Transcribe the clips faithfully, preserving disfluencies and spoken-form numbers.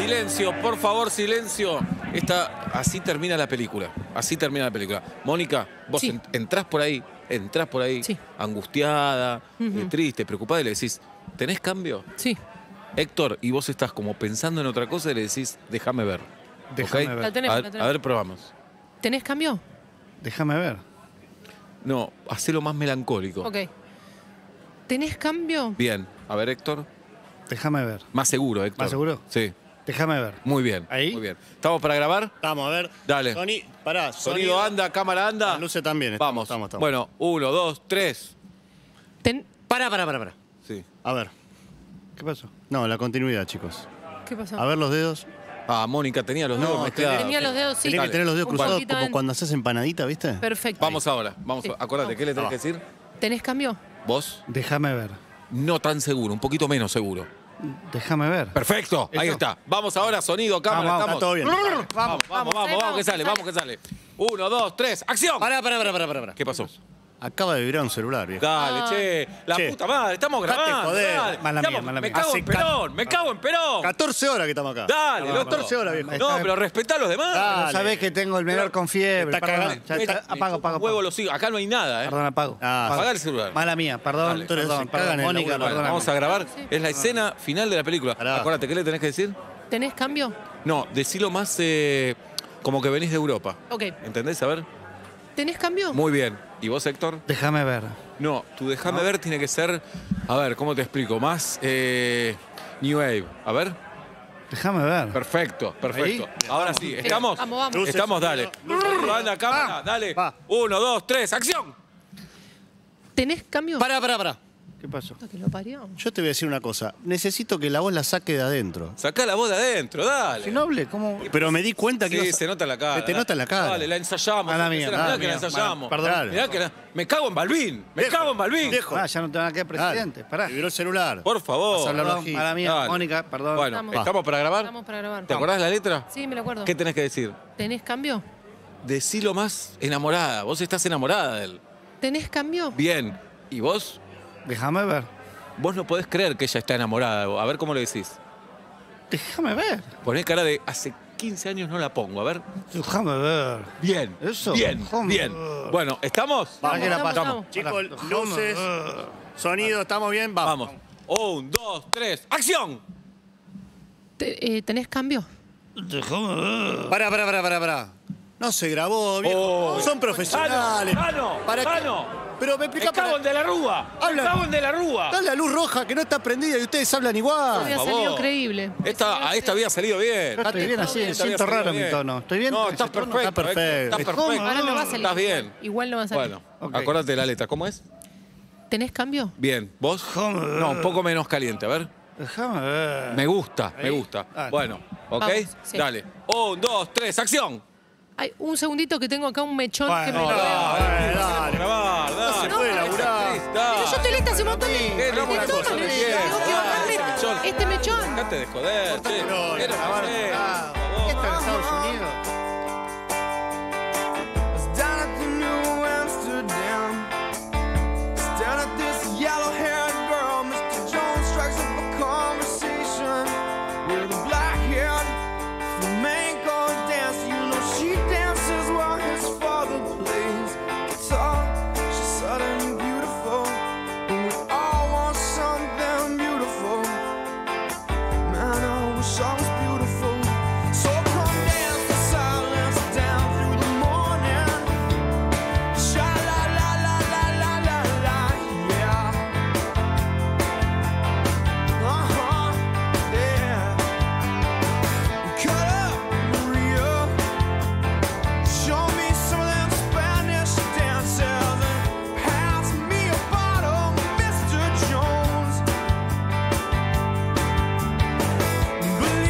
silencio, por favor, silencio. Esta, así termina la película. Así termina la película. Mónica, vos Sí. en, entrás por ahí, entrás por ahí, Sí. angustiada, Uh-huh. eh, triste, preocupada, y le decís, ¿tenés cambio? Sí. Héctor, y vos estás como pensando en otra cosa y le decís, déjame ver. Déjame ¿Ok? ver. La tenemos, a, la ver tenemos. a ver, probamos. ¿Tenés cambio? Déjame ver. No, hacelo más melancólico. Ok. ¿Tenés cambio? Bien. A ver, Héctor. Déjame ver. Más seguro, Héctor. ¿Más seguro? Sí. Déjame ver. Muy bien. ¿Ahí? Muy bien. ¿Estamos para grabar? Vamos a ver. Dale. Soni, pará. Sonido anda, cámara anda. Las luces también. estamos, Vamos. estamos, estamos. Bueno, uno, dos, tres. Ten- Pará, pará, pará, pará. Sí. A ver. ¿Qué pasó? No, la continuidad, chicos. ¿Qué pasó? A ver los dedos. Ah, Mónica tenía los dedos No, mezclados. Tenía los dedos, sí. Tenés que Dale. tener los dedos Un cruzados poquito como en- cuando haces empanadita, ¿viste? Perfecto. Vamos ahora. Vamos. Sí. a- Acordate, ¿qué le tenés que decir? ¿Tenés cambio? ¿Vos? Déjame ver. No tan seguro, un poquito menos seguro. Déjame ver. Perfecto, ahí Eso. está. Vamos ahora, sonido, cámara, Vamos, estamos. está todo bien. Vamos, vamos, vamos, vamos, vamos, vamos, que sale, que vamos que sale. Uno, dos, tres, ¡acción! Pará, pará, pará, pará, pará. pará. ¿Qué pasó? Acaba de vibrar un celular, viejo. Dale, Ah. che, la Che. puta madre, estamos Date grabando. joder. Dale. Mala Estamos- mía, mala me mía. cago Hace en ca- Perón, me cago en Perón. catorce horas que estamos acá. Dale, No, los catorce horas, viejo. No, pero respetá a los demás. Dale. Sabés que tengo el menor con fiebre. Está Perdona. cagando. Ya Me- está. me Apago, chupa apago, un huevo apago. los hijos. Acá no hay nada, ¿eh? Perdón, apago. Ah, Apago. Apagá el celular. Mala mía, perdón, Dale. Entonces, perdón, se cagan perdón. en el Mónica, laburo. perdóname. Vamos a grabar. Sí. Es la escena final de la película. Pará. Acuérdate, ¿qué le tenés que decir? ¿Tenés cambio? No, decilo más eh, como que venís de Europa. Ok. ¿Entendés? A ver. ¿Tenés cambio? Muy bien. ¿Y vos, Héctor? Déjame ver. No, tu déjame ver tiene que ser, a ver, ¿cómo te explico? Más eh, New Wave. A ver. Déjame ver. Perfecto, perfecto. Ahora sí, ¿estamos? Vamos, vamos. Luces, Estamos, dale. sonido, Anda, cámara, dale. va. Uno, dos, tres, ¡acción! ¿Tenés cambio? Pará, pará, pará. ¿Qué pasó? Puta que lo parió. Yo te voy a decir una cosa. Necesito que la voz la saque de adentro. Sacá la voz de adentro, dale. Si no hable, ¿cómo? Pero me di cuenta que... Sí, ibas a- se nota la cara. Te nota la cara. Dale, la ensayamos. Mala mía, Mirá mala que la mía, ensayamos. mala- perdón. Mirá que la- Me cago en Balvin. Me Viejo, cago en Balvin. viejo. Ah, ya no te van a quedar presidente. Dale. Pará. Te vibró el celular. Por favor. Vas a hablar Perdón, lojito. mala mía, Dale. Mónica, perdón. Bueno, Vamos. ¿estamos para grabar? Estamos para grabar. ¿Te acordás la letra? Sí, me lo acuerdo. ¿Qué tenés que decir? ¿Tenés cambio? Decilo más enamorada. Vos estás enamorada de él. ¿Tenés cambio? Bien. ¿Y vos? Déjame ver. Vos no podés creer que ella está enamorada. A ver cómo le decís. Déjame ver. Poné cara de hace quince años no la pongo. A ver. Déjame ver. Bien. Eso. Bien. Déjame Bien. ver. Bueno, ¿estamos? Vamos, que la Estamos, pasamos. estamos. Chicos, Déjame luces, ver. sonido, ¿estamos bien? Vamos. Vamos. Un, dos, tres. ¡Acción! Te- eh, ¿Tenés cambio? Déjame ver. Pará, pará, pará, pará, pará. No se grabó, viejo. Oh. Son profesionales. ¡Jano! ¿Para qué? ¡Jano! Pero me ¡Me explica cago para... en de la Rúa! ¡Me Habla. cago en de la Rúa! Dale la luz roja que no está prendida y ustedes hablan igual. Había favor. salido creíble. Esta, a esta había salido bien. Yo estoy bien así, Esta había siento salido raro bien. mi tono. ¿Estoy bien? No, con estás ese tono? perfecto. Está perfecto. Estás perfecto. Ahora no va a salir. Estás bien. Igual no va a salir. Bueno, Ok. acordate de la letra. ¿Cómo es? ¿Tenés cambio? Bien. ¿Vos? Déjame ver. No, un poco menos caliente. A ver. Déjame ver. Me gusta, me Ahí. gusta. Dale. Bueno, ¿ok? Vamos, sí. Dale. Un, dos, tres, ¡acción! Hay un segundito que tengo acá un mechón que me Bueno, lo veo. Dale, dale. Grabar, dale. No se puede laburar. Pero yo estoy lista hace un montón de... ¿Qué? de Hagamos una tomas, cosa, le- me tengo quiero. que Dale, bajarle ese mechón. este mechón. Dejate de joder, che. No, Era grabar, hacer, Ah, por favor. ¿qué está en Estados Unidos? Down at the New Amsterdam, staring at this yellow-haired girl. Mister Jones strikes up a conversation with a black-haired flamenco dancer. You know she dances while his father plays guitar. She's sudden beautiful, and we all want something beautiful. Man, I wish I was beautiful. So come dance the silence down through the morning. Sha la la la la la la la, yeah. Uh huh, yeah. Cut up, Maria. Show me some of them Spanish dances and pass me a bottle, Mister Jones. Believe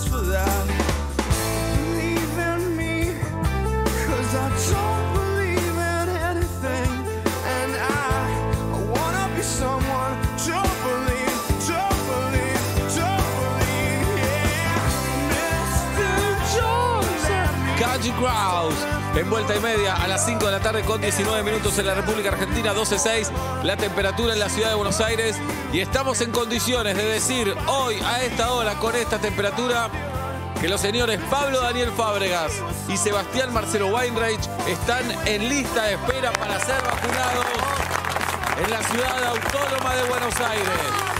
much for that. Believe in me, 'cause I don't believe in anything. And I, I wanna be someone. Don't believe, don't believe, don't believe, yeah. mister Jones and me. Country Crows, en vuelta y media a las cinco de la tarde con diecinueve minutos en la República Argentina, doce seis la temperatura en la ciudad de Buenos Aires y estamos en condiciones de decir hoy a esta hora con esta temperatura que los señores Pablo Daniel Fábregas y Sebastián Marcelo Weinreich están en lista de espera para ser vacunados en la ciudad autónoma de Buenos Aires.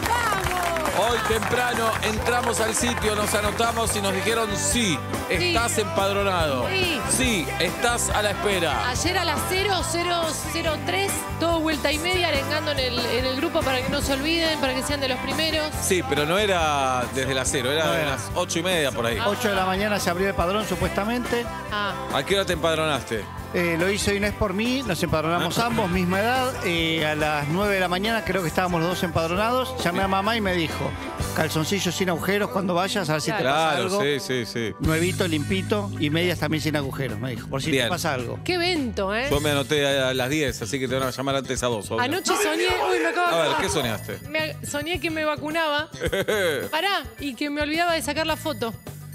Hoy temprano entramos al sitio, nos anotamos y nos dijeron sí, estás empadronado. Sí. Sí, estás a la espera. Ayer a las cero cero cero tres, todo vuelta y media, arengando en el, en el grupo para que no se olviden, para que sean de los primeros. Sí, pero no era desde las cero, era de las ocho y media por ahí. ocho de la mañana se abrió el padrón, supuestamente. Ah, ¿A qué hora te empadronaste? Eh, lo hizo Inés por mí, nos empadronamos ambos, misma edad. Eh, a las nueve de la mañana creo que estábamos los dos empadronados. Llamé a mamá y me dijo, calzoncillos sin agujeros cuando vayas, a ver si te pasa Claro, algo. sí, sí, sí. Nuevito, limpito y medias también sin agujeros, me dijo, por si Bien. te pasa algo. qué evento, ¿eh? Yo me anoté a las diez, así que te van a llamar antes a vos. obvio. Anoche soñé, uy, me acabo de A ver, acordar. ¿qué soñaste? Me- soñé que me vacunaba. Pará, y que me olvidaba de sacar la foto.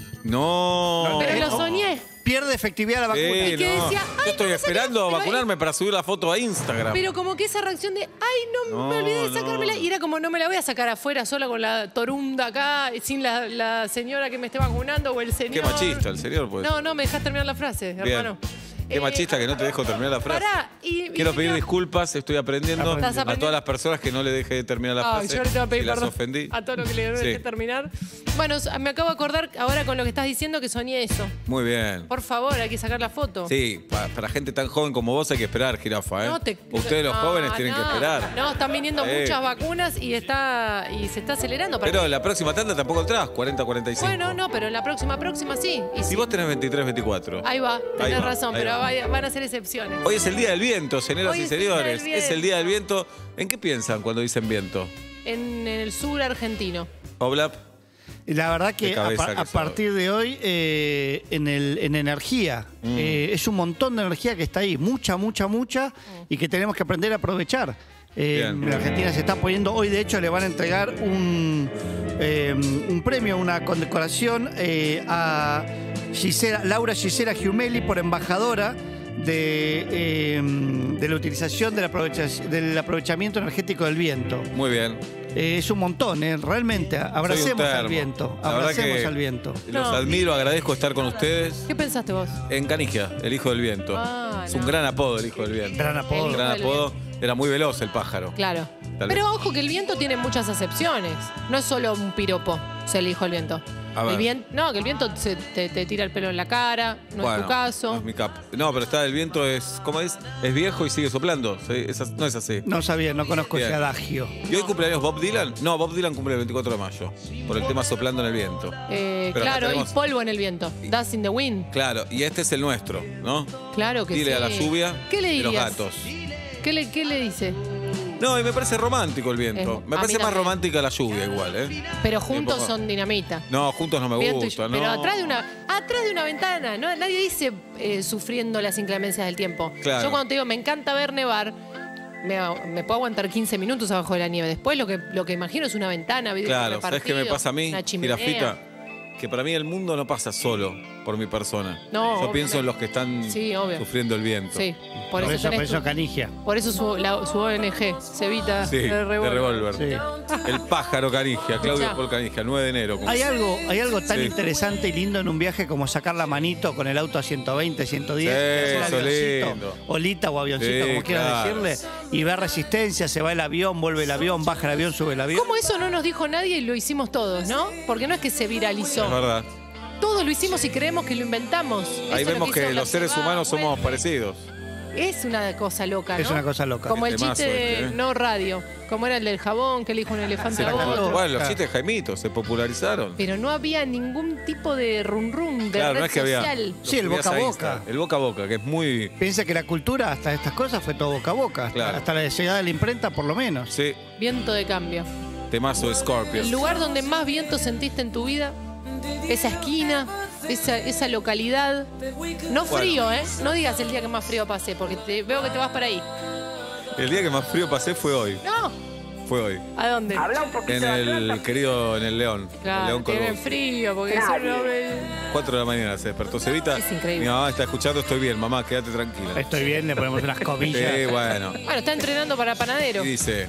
No. Pero lo no. soñé. Pierde efectividad la vacuna. Sí, Y que no. decía, Yo "Ay, estoy no, esperando salió", a pero vacunarme para subir la foto a Instagram. Pero como que esa reacción de, ay, no, No, me olvidé de no. sacármela. Y era como, no me la voy a sacar afuera sola con la torunda acá, sin la, la señora que me esté vacunando o el señor. Qué machista el señor, pues. No, no, me dejas terminar la frase, Bien. hermano. Qué Eh, machista que no te dejo terminar la frase. Pará, y, y Quiero pedir no- disculpas, estoy aprendiendo Estás a aprendiendo. todas las personas que no le dejé de terminar la Ay, frase. yo ahorita voy a pedir si las perdón ofendí. a todo lo que le dejé Sí. terminar. Bueno, me acabo de acordar ahora con lo que estás diciendo que soñé eso. Muy bien. Por favor, hay que sacar la foto. Sí, pa- para gente tan joven como vos hay que esperar, jirafa, ¿eh? No te- Ustedes los no, jóvenes tienen que no. esperar. No, están viniendo Sí. muchas vacunas y está y se está acelerando. para Pero que- la próxima tanda tampoco entrás, cuarenta, cuarenta y cinco. Bueno, no, pero en la próxima, próxima sí. Y Si sí. vos tenés veintitrés, veinticuatro. Ahí va, tenés Ahí va, razón, ahí pero va. vaya- van a ser excepciones. Hoy es el Día del Viento, señoras Hoy y es el Día del señores. Es el Día del Viento. ¿En qué piensan cuando dicen viento? En el sur argentino. Oblap. La verdad De que a, cabeza par- que a partir de hoy, eh, en, el, en energía, Mm. eh, es un montón de energía que está ahí, mucha, mucha, mucha, y que tenemos que aprender a aprovechar. Eh, Bien. la Argentina se está poniendo, hoy de hecho le van a entregar un, eh, un premio, una condecoración eh, a Gisela- Laura Gisela Giumeli por embajadora de, eh, de la utilización del, aprovecha- del aprovechamiento energético del viento. Muy bien. Eh, es un montón, ¿eh? Realmente. Abracemos termo. al viento. La verdad Abracemos que al viento. Los No. admiro, agradezco estar con ustedes. ¿Qué pensaste vos? En Canigia, el hijo del viento. Ah, es un no. gran apodo, el hijo del viento. Gran apodo. El- Gran del apodo. Era muy veloz el pájaro. Claro. Tal Pero vez. ojo que el viento tiene muchas acepciones. No es solo un piropo, se le dijo el viento. A ver. El viento, no, que el viento se- te, te tira el pelo en la cara, no es tu caso. No, es mi cap- no, pero está el viento es, ¿cómo es? Es viejo y sigue soplando. Sí, es as- no es así. No sabía, no conozco Bien. ese adagio. ¿Y hoy cumpleaños Bob Dylan? No, Bob Dylan cumple el veinticuatro de mayo. Por el tema soplando en el viento. Eh, Pero acá claro, tenemos- y polvo en el viento. Dust in the wind. Claro, y este es el nuestro, ¿no? Claro que Dile sí. a la lluvia ¿Qué le y los dirías? gatos. ¿Qué le, qué le dice? No, y me parece romántico el viento. Es- me a parece mí más también. romántica la lluvia igual, ¿eh? Pero juntos poco- son dinamita. No, juntos no me Viento y- gusta, ¿no? Pero atrás de una, atrás de una ventana, ¿no? Nadie dice eh, sufriendo las inclemencias del tiempo. Claro. Yo cuando te digo, me encanta ver nevar, me, me puedo aguantar quince minutos abajo de la nieve. Después lo que, lo que imagino es una ventana, vidrio Claro, ¿sabes qué me repartido, pasa a mí, una chimenea. jirafita? Que para mí el mundo no pasa solo por mi persona. No, Yo pienso obvio. en los que están Sí, obvio. sufriendo el viento. Sí, por, Por eso, eso, por tenés eso tu- Canigia. por eso su, la- su O N G, Cevita Sí, de de Revólver. revólver. Sí. El pájaro Canigia, Claudio Escuchá. Paul Canigia, nueve de enero. Hay algo, hay algo tan Sí. interesante y lindo en un viaje como sacar la manito con el auto a ciento veinte, ciento diez, Sí, hacer eso avioncito, lindo. olita o avioncito, Sí, como quieras claro. decirle, y ver resistencia, se va el avión, vuelve el avión, baja el avión, sube el avión. ¿Cómo eso no nos dijo nadie y lo hicimos todos, no? Porque no es que se viralizó. Es verdad. Todos lo hicimos y creemos que lo inventamos. Eso Ahí es lo vemos hizo que la los seres ciudad, humanos somos bueno. parecidos. Es una cosa loca, ¿no? Es una cosa loca. Como Qué el temazo chiste de este, ¿eh? no radio. Como era el del jabón, que le dijo un elefante Se a la otro. cantó. Bueno, los Claro. chistes jaimitos se popularizaron. Pero no había ningún tipo de run run, de Claro, red no es que había. social. Sí, el lo subías boca a boca. Insta. El boca a boca, que es muy. Piensa que la cultura, hasta estas cosas, fue todo boca a boca. Hasta, Claro. hasta la llegada de la imprenta, por lo menos. Sí, Viento de cambio. temazo de Scorpions. ¿El lugar donde más viento sentiste en tu vida? esa esquina, esa, esa localidad. No frío, ¿eh? No digas el día que más frío pasé, porque te, veo que te vas para ahí. El día que más frío pasé fue hoy. No. Fue hoy. ¿A dónde? En el querido, en el León. el Claro, León tiene Colbún. frío, porque solo cuatro de la mañana se despertó Cevita. Es increíble. Mi mamá está escuchando, estoy bien, mamá, quédate tranquila. Estoy bien, le ponemos unas comillas. Sí, bueno. Bueno, está entrenando para panadero. Y dice...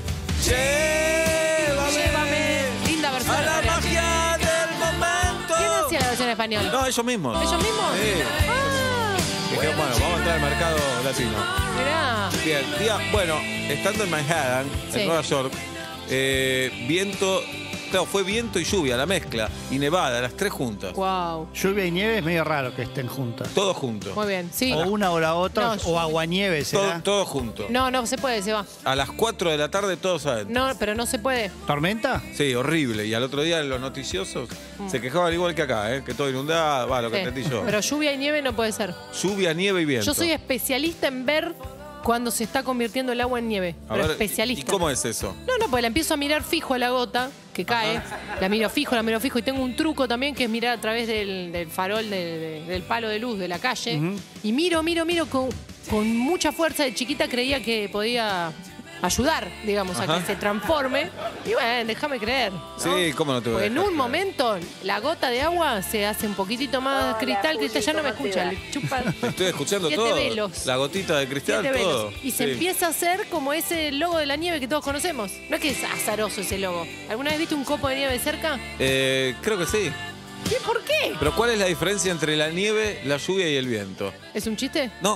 Llévame, Llévame. Linda versión a la en español. magia del momento. ¿Quién hacía la versión en español? No, ellos mismos. ¿Ellos mismos? Sí. Ah, Dijeron, bueno, vamos a entrar al mercado latino. mirá. Bien, día, bueno, estando en Manhattan, Sí. en Nueva York, eh, viento, claro, fue viento y lluvia, la mezcla, y nevada, las tres juntas. Wow. Lluvia y nieve es medio raro que estén juntas. Todo junto. Muy bien, sí. O una o la otra, No, o aguanieve Todo, será. todo junto. No, no se puede, se va. A las cuatro de la tarde todos adentro. No, pero no se puede. ¿Tormenta? Sí, horrible. Y al otro día los noticiosos se quejaban igual que acá, ¿eh? Que todo inundado, va, lo que Mm. Sí. entendí yo. Pero lluvia y nieve no puede ser. Lluvia, nieve y viento. Yo soy especialista en ver cuando se está convirtiendo el agua en nieve. A Pero ver, especialista. ¿y cómo es eso? No, no, pues la empiezo a mirar fijo a la gota que cae. La miro fijo, la miro fijo. Y tengo un truco también que es mirar a través del, del farol, de- de- del palo de luz de la calle. Y miro, miro, miro con, con mucha fuerza. De chiquita creía que podía ayudar, digamos, a Ajá. que se transforme. Y bueno, déjame creer. ¿no? Sí, ¿cómo no te voy a Porque en dejar un creer? momento la gota de agua se hace un poquitito más cristal, cristal. Ya no me escucha, le chupa. Estoy escuchando Siete todo. velos. La gotita de cristal, Siete velos. todo. Y se Sí. empieza a hacer como ese logo de la nieve que todos conocemos. No es que es azaroso ese logo. ¿Alguna vez viste un copo de nieve cerca? Eh, creo que sí. ¿Qué? ¿Por qué? Pero ¿cuál es la diferencia entre la nieve, la lluvia y el viento? ¿Es un chiste? No,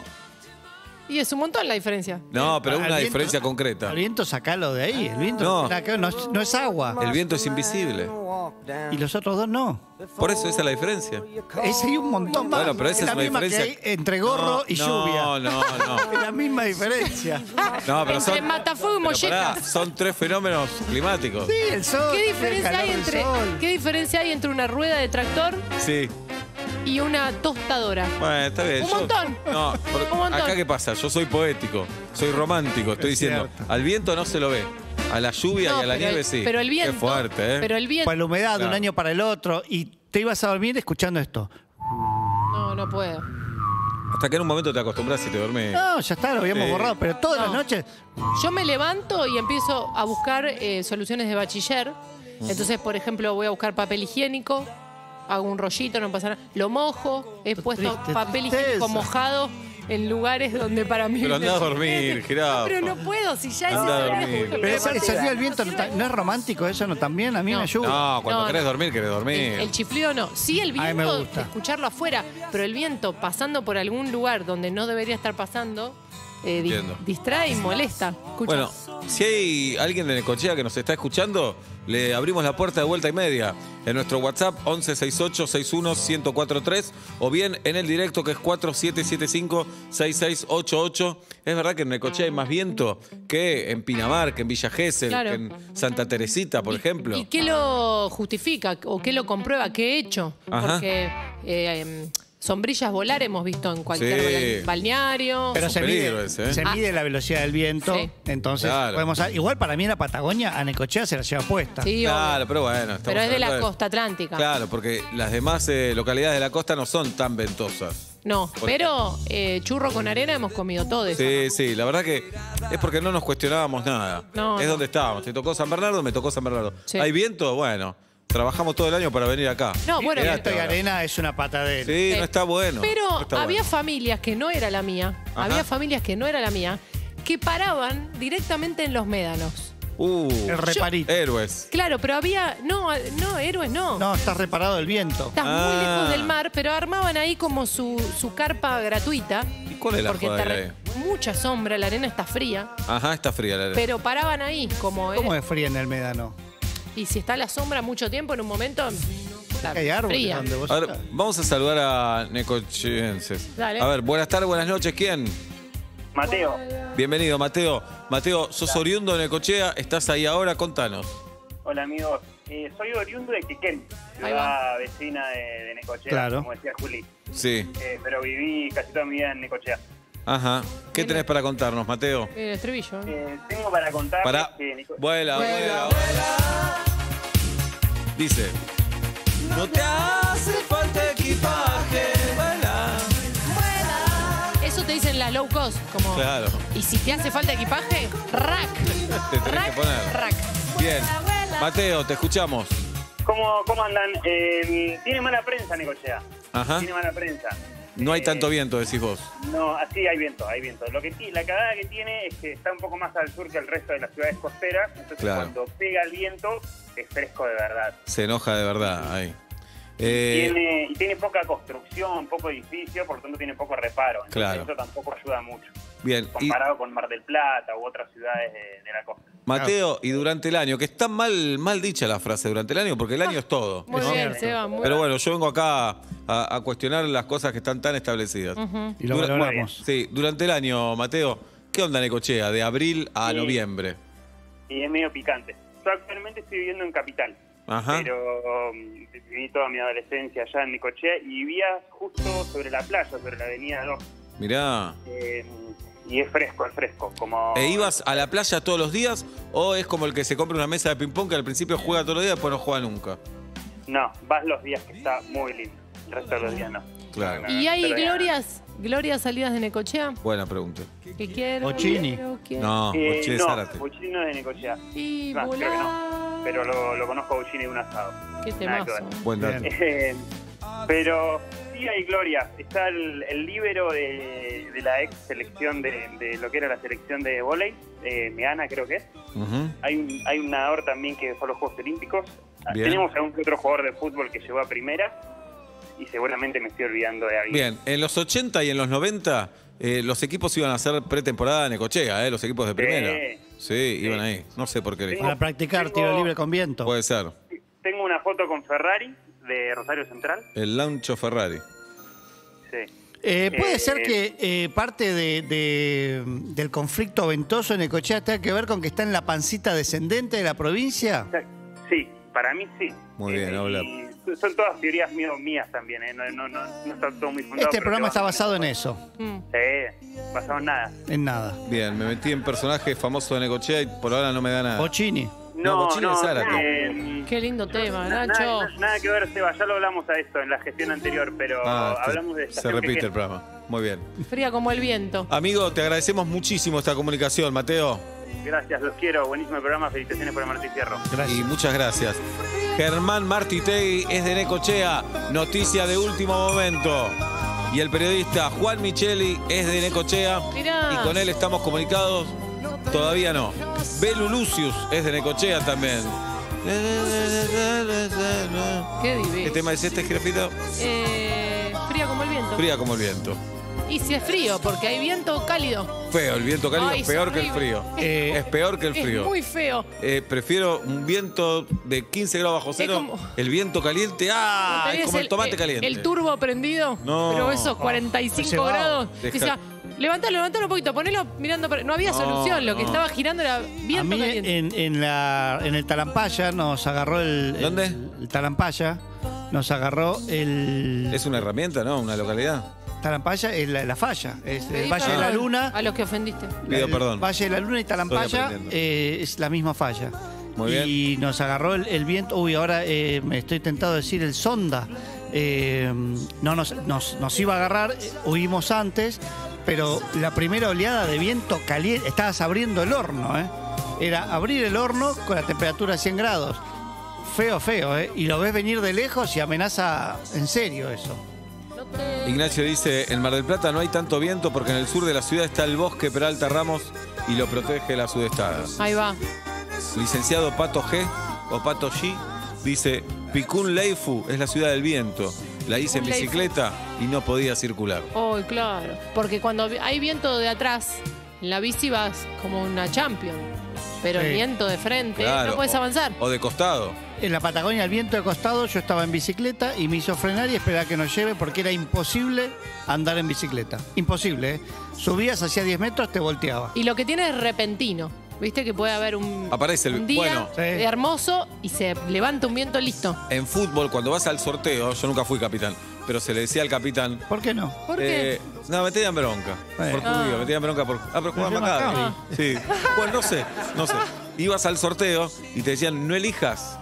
Y es un montón la diferencia. no, pero es Al una viento- diferencia concreta. Al viento sacalo de ahí. El viento No. nada que ver, no, es, no es agua. El viento es invisible. Y los otros dos no. Por eso esa es la diferencia. Ese hay un montón más. Bueno, pero esa es la una misma diferencia. que hay entre gorro No, y no, lluvia. No, no, Es la misma diferencia. No, pero Entre son. matafuego y pero molleja. pará, son tres fenómenos climáticos. Sí, el sol. ¿Qué el diferencia, calor hay del entre, sol. ¿Qué diferencia hay entre una rueda de tractor Sí. y una tostadora? Bueno, está bien. Un yo- montón. No, por- Un montón. acá qué pasa, yo soy poético, soy romántico, estoy Es diciendo, cierto. al viento no se lo ve, a la lluvia No, y a la pero nieve el- sí. Pero el viento. Qué fuerte, ¿eh? Pero el viento. Para la humedad de un Claro. año para el otro. Y te ibas a dormir escuchando esto. No, no puedo. Hasta que en un momento te acostumbras y te dormís. No, ya está, lo habíamos Sí. borrado. Pero todas No. las noches. Yo me levanto y empiezo a buscar eh, soluciones de bachiller. Entonces, por ejemplo, voy a buscar papel higiénico, hago un rollito, no pasa nada. Lo mojo, he puesto triste papel tristeza. higiénico mojado en lugares donde para mí... Pero andá a dormir, jirafa. Pero no puedo, si ya Andá a es dormir. Pero ese, ese sonido del viento no, está- no es romántico, eso no también. A mí No. me ayuda. No, cuando No, querés no. dormir, querés dormir. El, el chiflido no. Sí, el A mí me viento, gusta. escucharlo afuera, pero el viento pasando por algún lugar donde no debería estar pasando, eh, di- Entiendo. distrae y molesta. Escucha. Bueno, si hay alguien de Necochea que nos está escuchando, le abrimos la puerta de vuelta y media en nuestro WhatsApp once sesenta y ocho sesenta y uno ciento cuarenta y tres o bien en el directo que es cuatro siete siete cinco seis seis ocho ocho. Es verdad que en Necochea hay más viento que en Pinamar, que en Villa Gesell, Claro. que en Santa Teresita, por ¿Y- ejemplo. ¿Y qué lo justifica o qué lo comprueba? ¿Qué he hecho? Ajá. Porque eh, em, sombrillas volar hemos visto en cualquier Sí. bal- balneario. Pero Es se un peligro mide, ese, ¿eh? se Ah. mide la velocidad del viento. Sí. Entonces, Claro. podemos. Igual para mí en la Patagonia, a Necochea se la lleva puesta. Sí, Claro, obvio. pero bueno. estamos Pero es de la hablando costa atlántica. Claro, porque las demás eh, localidades de la costa no son tan ventosas. No, Por pero eh, churro con arena hemos comido todo eso. Sí, sí, la verdad que es porque no nos cuestionábamos nada. No, es no. donde estábamos. Te tocó San Bernardo, me tocó San Bernardo. Sí. ¿Hay viento? Bueno, trabajamos todo el año para venir acá. No, bueno, Quédate Viento y ahora. arena es una patadera. Sí, Sí. no está bueno. Pero no está había bueno. familias que no era la mía, Ajá. había familias que no era la mía, que paraban directamente en los médanos. Uh, El reparito. héroes. Claro, pero había, no, no, héroes no. No, está reparado el viento. Estás Ah. muy lejos del mar, pero armaban ahí como su, su carpa gratuita. ¿Y cuál es la Porque joda te que re- mucha sombra, la arena está fría, Ajá, está fría la arena. pero paraban ahí como ¿Cómo era- es fría en el médano? y si está la sombra mucho tiempo en un momento está Hay árboles fría. donde vos A ver, estás. vamos a saludar a necocheenses. Dale. A ver, buenas tardes, buenas noches. ¿Quién? Mateo, Bienvenido, Mateo. Mateo, sos oriundo de Necochea, estás ahí ahora, contanos. hola amigos. Eh, soy oriundo de Quequén, Ahí va. ciudad vecina de, de Necochea, Claro. como decía Juli. Sí. Eh, pero viví casi toda mi vida en Necochea. Ajá. ¿Qué tenés para contarnos, Mateo? El estribillo. ¿eh? Eh, tengo para contar Para. que Neco- Vuela, vuela, vuela. Dice. No te hace falta equipaje. Vuela. Eso te dicen las low cost, como. Claro. Y si te hace falta equipaje, rack. Te tenés rack, que poner. rack. Bien. Mateo, te escuchamos. ¿Cómo, cómo andan? Eh, tiene mala prensa Necochea. Ajá. Tiene mala prensa. No hay Eh, tanto viento, decís vos. No, así hay viento, hay viento. Lo que sí, la cagada que tiene es que está un poco más al sur que el resto de las ciudades costeras. Entonces Claro. cuando pega el viento es fresco de verdad. Se enoja de verdad ahí. Eh, Tiene, y tiene poca construcción, poco edificio, por lo tanto tiene poco reparo. Entonces Claro. eso tampoco ayuda mucho. bien. Y, Comparado con Mar del Plata u otras ciudades de, de la costa. Mateo, y durante el año, que está mal, mal dicha la frase durante el año, porque el año es todo. Muy ¿no? bien, Seba, muy Pero bueno, yo vengo acá a, a cuestionar las cosas que están tan establecidas. Y lo Dura- valoramos. Sí, durante el año, Mateo, ¿qué onda Necochea? De abril a Sí. noviembre. Y es medio picante. Yo actualmente estoy viviendo en Capital. Ajá. Pero um, viví toda mi adolescencia allá en Necochea y vivía justo sobre la playa, sobre la avenida dos. Mirá. Eh, y es fresco, es fresco. Como... ¿E ibas a la playa todos los días o es como el que se compra una mesa de ping-pong que al principio juega todos los días y después no juega nunca? No, vas los días que está muy lindo. El resto de los días no. Claro. ¿Y hay Pero ya- glorias, glorias salidas de Necochea? Buena pregunta. Que quiero. Ochini. quiero, quiero. No, Eh, Bochini de no, Zárate. Bochini no es de Necochea. Y No, creo que volar. no. Pero lo, lo conozco a Bochini de un asado. Qué Nada que temazo. ver. Buen dato. Bien. Eh, pero sí hay gloria. Está el, el líbero de, de la ex selección de, de lo que era la selección de vóley, eh, Meana creo que es. Ujú. Hay un, hay un nadador también que fue a los Juegos Olímpicos. Bien. Tenemos a un que otro jugador de fútbol que llegó a primera y seguramente me estoy olvidando de alguien. Bien, en los ochenta y en los noventa eh, los equipos iban a hacer pretemporada en Necochea, eh, los equipos de primera. Sí, iban ahí. No sé por qué. Sí. Para practicar Tengo- tiro libre con viento. Puede ser. Tengo una foto con Ferrari de Rosario Central. El Launcho Ferrari. Sí. Eh, ¿Puede Eh, ser que eh, parte de, de- del conflicto ventoso en Necochea tenga que ver con que está en la pancita descendente de la provincia? O sea, sí, para mí sí. Muy bien, habla. Y son todas teorías mío- mías también, ¿eh? no, no, no, no está todo muy fundado. Este pero programa te está vas- basado en eso, Mm. Sí, basado en nada. en nada. Bien, me metí en personaje famoso de Necochea y por ahora no me da nada. Ochini. No, Bochini de Zárate. eh, Qué lindo tema, na- Nacho. nada, nada que ver, Seba, ya lo hablamos a esto en la gestión anterior, pero Ah, te- hablamos de se estación repite Quequén. el programa. Muy bien. Fría como el viento. Amigo, te agradecemos muchísimo esta comunicación, Mateo. Gracias, los quiero. Buenísimo el programa. Felicitaciones por el Martí Fierro. Gracias. Y muchas gracias. Germán Martitegui es de Necochea, noticia de último momento. Y el periodista Juan Micheli es de Necochea. Mirá. Y con él estamos comunicados. Todavía no. Belu Lucius es de Necochea también. Qué ¿Qué divino. tema es este, Jirafito? Eh, fría como el viento. Fría como el viento. Y si es frío, porque hay viento cálido. Feo, el viento cálido Ay, es es peor que el horrible. frío. Eh, es peor que el frío. Es muy feo. Eh, prefiero un viento de quince grados bajo cero. como- El viento caliente, ¡ah! Es ¿Tenés como el tomate caliente. El turbo prendido. No. Pero esos cuarenta y cinco Cebado. grados. Deja- Decía, levantalo, levantalo un poquito, ponelo mirando. para- No había No, solución. Lo que no. estaba girando era A viento mí caliente. en, en, la, en el Talampaya nos agarró el... el- ¿Dónde? El, Talampaya nos agarró el... Es una herramienta, ¿no? Una localidad. Talampaya es la, la falla, es Pedí el Valle de la perdón Luna. A los que ofendiste. Pido El perdón. Valle de la Luna y Talampaya aprendiendo. eh, es la misma falla. Muy y nos agarró el, el viento. Uy, ahora eh, me estoy tentado a decir el sonda. Eh, no nos, nos, nos iba a agarrar, eh, huimos antes, pero la primera oleada de viento caliente, estabas abriendo el horno, ¿eh? Era abrir el horno con la temperatura a cien grados. Feo, feo, ¿eh? Y lo ves venir de lejos y amenaza en serio eso. No te- Ignacio dice, en Mar del Plata no hay tanto viento porque en el sur de la ciudad está el bosque Peralta Ramos y lo protege la sudestada. Ahí va. Licenciado Pato G o Pato G dice, Picún Leifu es la ciudad del viento. La hice en Picún Leifu. bicicleta y no podía circular. Oh, claro. Porque cuando hay viento de atrás, en la bici vas como una champion. Pero el Sí. viento de frente, Claro, no puedes o- avanzar. O de costado. En la Patagonia, el viento de costado, yo estaba en bicicleta y me hizo frenar y esperar que nos lleve porque era imposible andar en bicicleta. Imposible, ¿eh? Subías hacia diez metros, te volteaba. Y lo que tiene es repentino. Viste que puede haber un, Aparece el- un día bueno. Sí. hermoso y se levanta un viento listo. En fútbol, cuando vas al sorteo, yo nunca fui capitán, pero se le decía al capitán, ¿Por qué no? ¿Por qué? Eh, no, me tenían bronca. Bueno. Por judío, me tenían bronca por. Ah, pero jugaba Pero Maccabi. Maccabi. Sí. Bueno, no sé, no sé. Ibas al sorteo y te decían, no elijas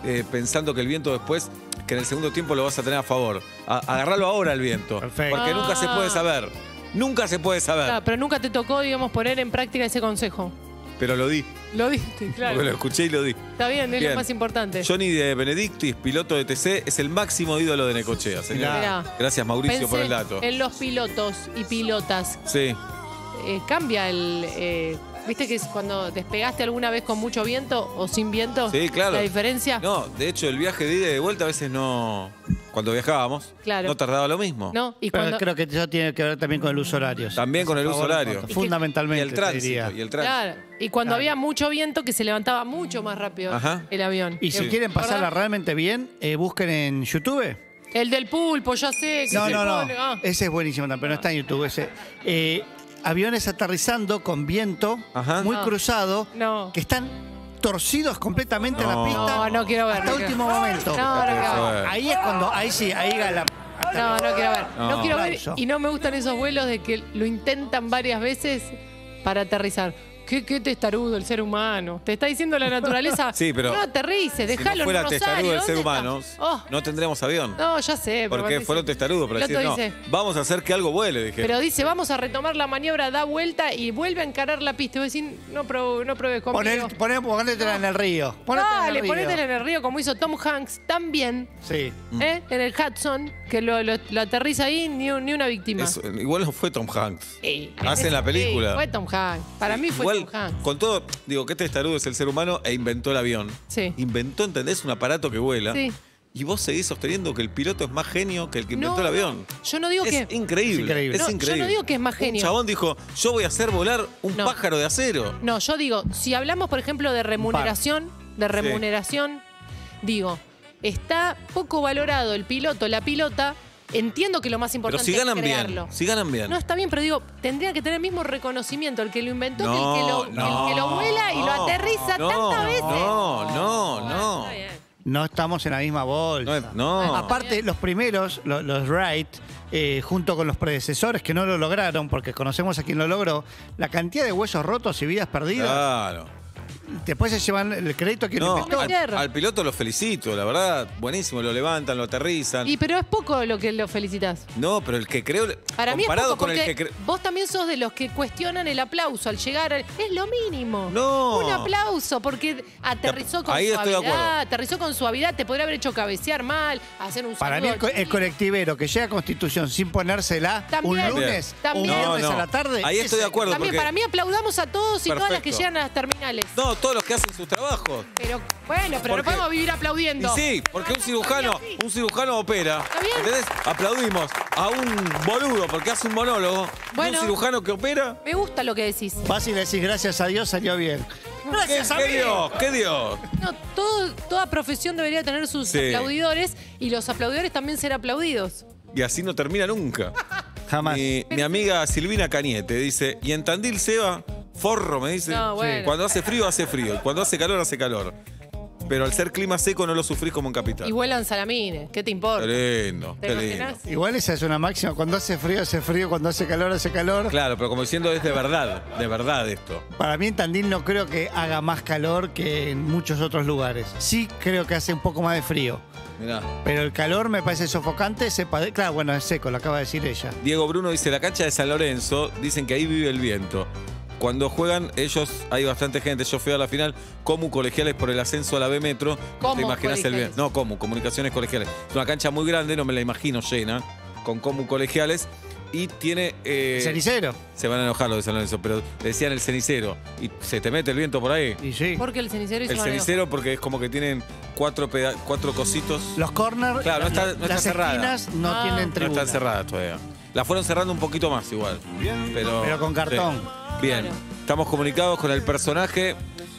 eh, pensando que el viento después, que en el segundo tiempo lo vas a tener a favor. A- agarralo ahora el viento. Perfecto. Porque nunca se puede saber. Nunca se puede saber. Ah, pero nunca te tocó, digamos, poner en práctica ese consejo. Pero lo di. Lo diste, claro. Porque lo escuché y lo di. Está bien, es Bien. lo más importante. Johnny de Benedictis, piloto de T C, es el máximo ídolo de Necochea, señor. Mirá. Gracias, Mauricio, Pensé por el dato. en los pilotos y pilotas. Sí. Eh, cambia el... eh, ¿Viste que es cuando despegaste alguna vez con mucho viento o sin viento? Sí, claro. ¿La diferencia? No, de hecho, el viaje de ida y de vuelta a veces no. Cuando viajábamos, Claro. no tardaba lo mismo. ¿No? Y Pero cuando... creo que eso tiene que ver también con el uso horario. También con el uso horario. que- Fundamentalmente, Y el te tránsito. diría. Y el tránsito. Claro. Y cuando había mucho viento que se levantaba mucho más rápido Ajá. el avión. Y si Eh, quieren pasarla ¿verdad? realmente bien, eh, busquen en YouTube. El del pulpo, ya sé. que No, se no, no. pone- ah. Ese es buenísimo también, pero no está en YouTube. Ese. Eh, aviones aterrizando con viento Ajá. muy No. cruzado, No. que están torcidos completamente en No. la pista. No, no quiero ver, Hasta no último quiero- momento. No, no quiero ver. Ahí es cuando, ahí sí, ahí gana. No, no quiero ver. No, No. quiero ver. Aplauso. Y no me gustan esos vuelos de que lo intentan varias veces para aterrizar. ¿Qué, qué testarudo el ser humano? Te está diciendo la naturaleza. Sí, pero No aterrices, Si déjalo no fuera en Rosario. testarudo el ser ¿dónde humano, está? Oh, no tendríamos avión. no, ya sé. pero Porque cuando fueron dice- testarudos para el decir, otro no, dice, vamos a hacer que algo vuele, dije. pero dice, vamos a retomar la maniobra, da vuelta y vuelve a encarar la pista. Y vos decís, no, pro- no pruebes conmigo. Poner, poner, ponétela en el río. Ponétela en Dale, el río. ponétela en el río como hizo Tom Hanks también, Sí. ¿eh? En el Hudson, que lo, lo- lo aterriza ahí, ni, un- ni una víctima. Eso, igual no fue Tom Hanks. Sí, Hacen la sí, película. fue Tom Hanks. Para mí fue Igual, Tom Hanks. con todo, digo, que este testarudo es el ser humano e inventó el avión. Sí. Inventó, ¿entendés? Un aparato que vuela. Sí. Y vos seguís sosteniendo que el piloto es más genio que el que inventó No, el avión. yo no digo es que- increíble. Es increíble. Es No, yo increíble. no digo que es más genio. Un chabón dijo, yo voy a hacer volar un No. pájaro de acero. No, yo digo, si hablamos, por ejemplo, de remuneración, de remuneración, digo, está poco valorado el piloto, la pilota. Entiendo que lo más Pero importante si ganan es bien, crearlo. si ganan bien. No, está bien, pero digo, tendría que tener el mismo reconocimiento el que lo inventó No, que el que lo, no, el que lo vuela y lo no, aterriza no, tantas veces. No, no, Bueno, no. está bien. No estamos en la misma No, bolsa. es- no. Aparte, los primeros, lo- los Wright, eh, junto con los predecesores que no lo lograron, porque conocemos a quien lo logró, la cantidad de huesos rotos y vidas perdidas, Claro. después se llevan el crédito a quien lo No, inventó. al, Tierra. al piloto lo felicito, la verdad, buenísimo, lo levantan, lo aterrizan. Y pero es poco lo que lo felicitas. No, pero el que creo, Para mí es comparado poco con el porque que creo. vos también sos de los que cuestionan el aplauso al llegar. al- Es lo mínimo. No. Un aplauso porque aterrizó con Ahí estoy de suavidad. acuerdo. Aterrizó con suavidad. Te podría haber hecho cabecear mal, hacer un Para mí saludo el, co- al el colectivero que llega a Constitución sin ponérsela También. un lunes, También. un viernes No, no. a la tarde. Ahí estoy de ese- acuerdo. También porque- para mí aplaudamos a todos y todas las que Perfecto. llegan a las terminales. No, todos los que hacen sus trabajos. Pero bueno, pero no Porque- podemos vivir Y aplaudiendo. sí, porque un cirujano, un cirujano opera. Está bien. ¿Entendés? Aplaudimos a un boludo porque hace un monólogo. Y Bueno. un cirujano que opera. Me gusta lo que decís. Vas y le decís gracias a Dios salió bien. ¿Qué, qué Dios? ¿Qué Dios? No, todo, toda profesión debería tener sus Sí. aplaudidores y los aplaudidores también ser aplaudidos. Y así no termina nunca. Jamás. Mi, mi amiga Silvina Cañete dice, y en Tandil Seba, forro, me dice. No, bueno. Cuando hace frío, hace frío. Y cuando hace calor, hace calor. Pero al ser clima seco no lo sufrís como en Capital. Y vuelan salamines. ¿Qué te importa? Qué lindo, ¿Te qué lindo. imaginas? Igual esa es una máxima. Cuando hace frío, hace frío. Cuando hace calor, hace calor. Claro, pero como diciendo es de verdad, de verdad esto. Para mí en Tandil no creo que haga más calor que en muchos otros lugares. Sí creo que hace un poco más de frío. Mirá. Pero el calor me parece sofocante. Se pade- Claro, bueno, es seco, lo acaba de decir ella. Diego Bruno dice, la cancha de San Lorenzo, dicen que ahí vive el viento. Cuando juegan, ellos, hay bastante gente. Yo fui a la final, Comu Colegiales por el ascenso a la B Metro. No te Comu imaginas el Colegiales. viento. No, Comu, Comunicaciones Colegiales. Es una cancha muy grande, no me la imagino llena, con Comu Colegiales. Y tiene... eh, Cenicero. se van a enojar los de San Lorenzo, pero decían el cenicero. Y se te mete el viento por ahí. Y sí. Porque el cenicero hizo El una cenicero porque es como que tienen cuatro, peda- cuatro cositos. Los corners, Claro, no está- no está las cerrada. esquinas no Ah. tienen No tribuna. están cerradas todavía. La fueron cerrando un poquito más igual. Pero, Pero con cartón. Sí. Bien, Claro. estamos comunicados con el personaje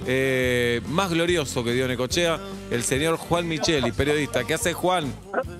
eh, más glorioso que dio Necochea, el señor Juan Micheli, periodista. ¿Qué hace Juan?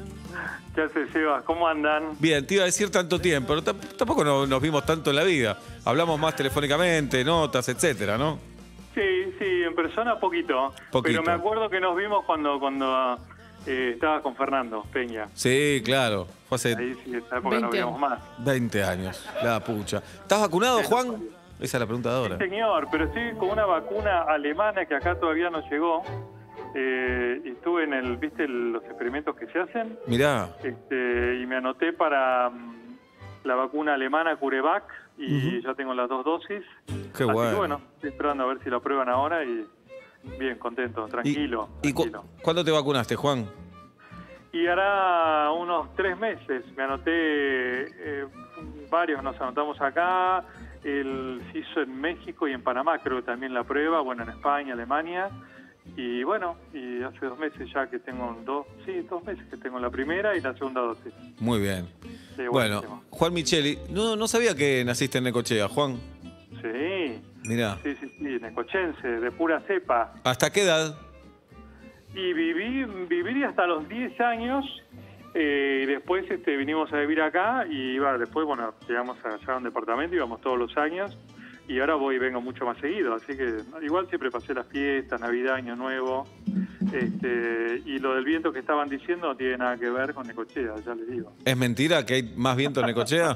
¿Qué haces, Seba? ¿Cómo andan? Bien, te iba a decir tanto tiempo, pero tamp- tampoco no- nos vimos tanto en la vida. Hablamos más telefónicamente, notas, etcétera, ¿no? Sí, sí, en persona poquito. Poquito. Pero me acuerdo que nos vimos cuando cuando eh, estaba con Fernando Peña. Sí, claro. Fue hace Ahí sí, en esa época no veinte veíamos más. veinte años. La pucha. ¿Estás vacunado, Juan? Esa es la pregunta de ahora. Sí, señor, pero estoy con una vacuna alemana que acá todavía no llegó. Eh, y estuve en el, ¿viste los experimentos que se hacen? Mirá. Este, y me anoté para um, la vacuna alemana CureVac y uh-huh. ya tengo las dos dosis. Qué Así bueno. Que, bueno, estoy esperando a ver si lo aprueban ahora y bien, contento, tranquilo. ¿Y, y cu tranquilo. cuándo te vacunaste, Juan? Y hará unos tres meses. Me anoté, eh, varios nos anotamos acá. El, se hizo en México y en Panamá, creo que también la prueba. Bueno, en España, Alemania. Y bueno, y hace dos meses ya que tengo dos, sí, dos meses que tengo la primera y la segunda dosis. Muy bien. Sí, bueno, buenísimo. Juan Micheli, no, no sabía que naciste en Necochea, Juan. Sí. Mirá. Sí, sí, sí, necochense, de pura cepa. ¿Hasta qué edad? Y viví, viví hasta los diez años. Eh, y después este, vinimos a vivir acá y iba, después, bueno, llegamos allá a un departamento, íbamos todos los años. Y ahora voy y vengo mucho más seguido, así que igual siempre pasé las fiestas, Navidad, Año Nuevo, este, y lo del viento que estaban diciendo no tiene nada que ver con Necochea, ya les digo. ¿Es mentira que hay más viento en Necochea?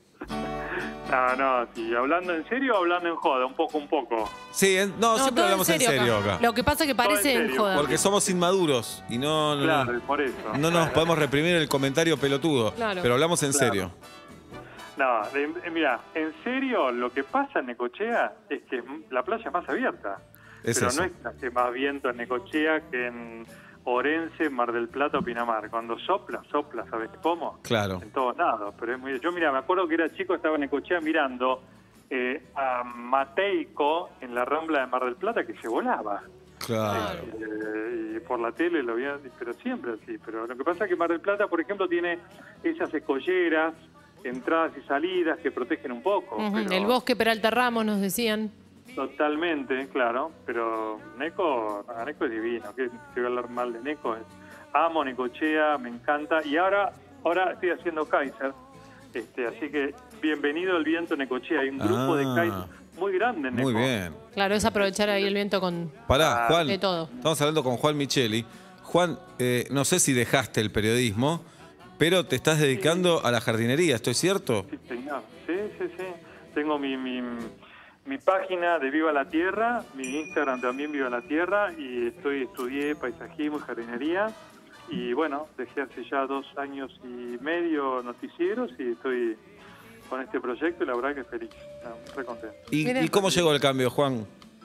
No, no, sí, hablando en serio o hablando en joda, un poco, un poco. Sí, en, no, No, siempre todo hablamos en serio acá. Lo que pasa es que parece en en serio, joda. Porque somos inmaduros y no, no, Claro, no, por eso. no nos podemos reprimir el comentario pelotudo, Claro. pero hablamos en Claro. serio. No, eh, eh, mira, en serio, lo que pasa en Necochea es que la playa es más abierta. Es pero eso. no es que hace más viento en Necochea que en Orense, Mar del Plata o Pinamar. Cuando sopla, sopla, ¿sabes cómo? Claro. En todos lados. Pero es muy... Yo, mira, me acuerdo que era chico, estaba en Necochea mirando eh, a Mateico en la Rambla de Mar del Plata que se volaba. Claro. Eh, y por la tele lo veía, pero siempre así. Pero lo que pasa es que Mar del Plata, por ejemplo, tiene esas escolleras, entradas y salidas que protegen un poco. Ujú, pero el bosque Peralta Ramos nos decían. Totalmente, claro. Pero Neco, a Neco es divino. ¿Qué voy a hablar mal de Neco? Amo Necochea, me encanta. Y ahora, ahora estoy haciendo Kaiser. Este, así que bienvenido al viento Necochea. Hay un grupo Ah. de Kaiser muy grande en Neco. Muy bien. Claro, es aprovechar ahí el viento con... Pará, Juan. De todo. Estamos hablando con Juan Micheli. Juan, eh, no sé si dejaste el periodismo, pero te estás dedicando a la jardinería, ¿estoy cierto? Sí, señor. Sí, sí, sí. Tengo mi, mi, mi página de Viva la Tierra, mi Instagram también Viva la Tierra, y estoy estudié paisajismo y jardinería. Y bueno, dejé hace ya dos años y medio noticieros y estoy con este proyecto y la verdad que feliz, no, re contento. ¿Y, Mirá. ¿Y cómo llegó el cambio, Juan?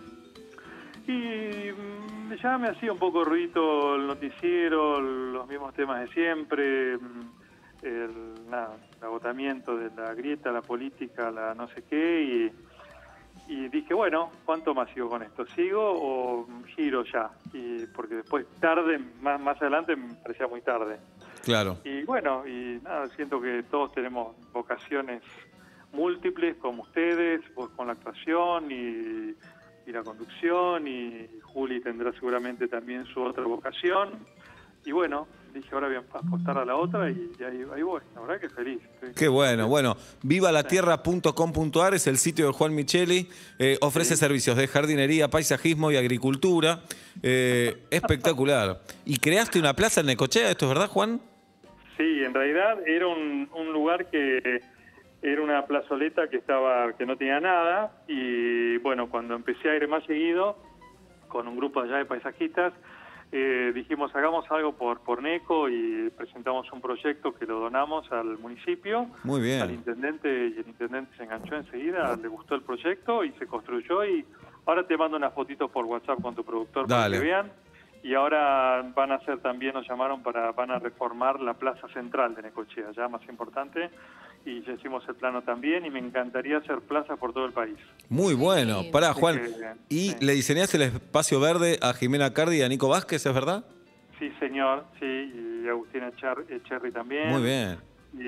Y mm, ya me hacía un poco ruido el noticiero, los mismos temas de siempre, mm, el, nada, el agotamiento de la grieta, la política, la no sé qué, y, y dije, bueno, ¿cuánto más sigo con esto? ¿Sigo o giro ya? Y porque después tarde, más, más adelante me parecía muy tarde. Claro. Y bueno, y nada, siento que todos tenemos vocaciones múltiples como ustedes, vos con la actuación y, y la conducción, y Juli tendrá seguramente también su otra vocación. Y bueno, dije, ahora voy a apostar a la otra y, y ahí, ahí voy. La verdad que feliz. Estoy... Qué bueno. Bueno, viva la tierra punto com punto a r es el sitio de Juan Micheli. Eh, ofrece Sí. servicios de jardinería, paisajismo y agricultura. Eh, espectacular. ¿Y creaste una plaza en Necochea? ¿Esto es verdad, Juan? Sí, en realidad era un, un lugar que era una plazoleta que estaba que no tenía nada, y bueno, cuando empecé a ir más seguido con un grupo allá de paisajistas, eh, dijimos hagamos algo por, por Neco, y presentamos un proyecto que lo donamos al municipio, Muy bien. al intendente, y el intendente se enganchó enseguida, le gustó el proyecto y se construyó, y ahora te mando unas fotitos por WhatsApp con tu productor para Dale. que vean. Y ahora van a hacer también, nos llamaron para, van a reformar la plaza central de Necochea, ya más importante, y ya hicimos el plano también, y me encantaría hacer plazas por todo el país. Muy bueno. Sí. Pará, Así Juan. que, ¿Y sí. le diseñaste el espacio verde a Jimena Cardi y a Nico Vázquez, es verdad? Sí, señor, sí, y Agustina Echar- Echerri también. Muy bien.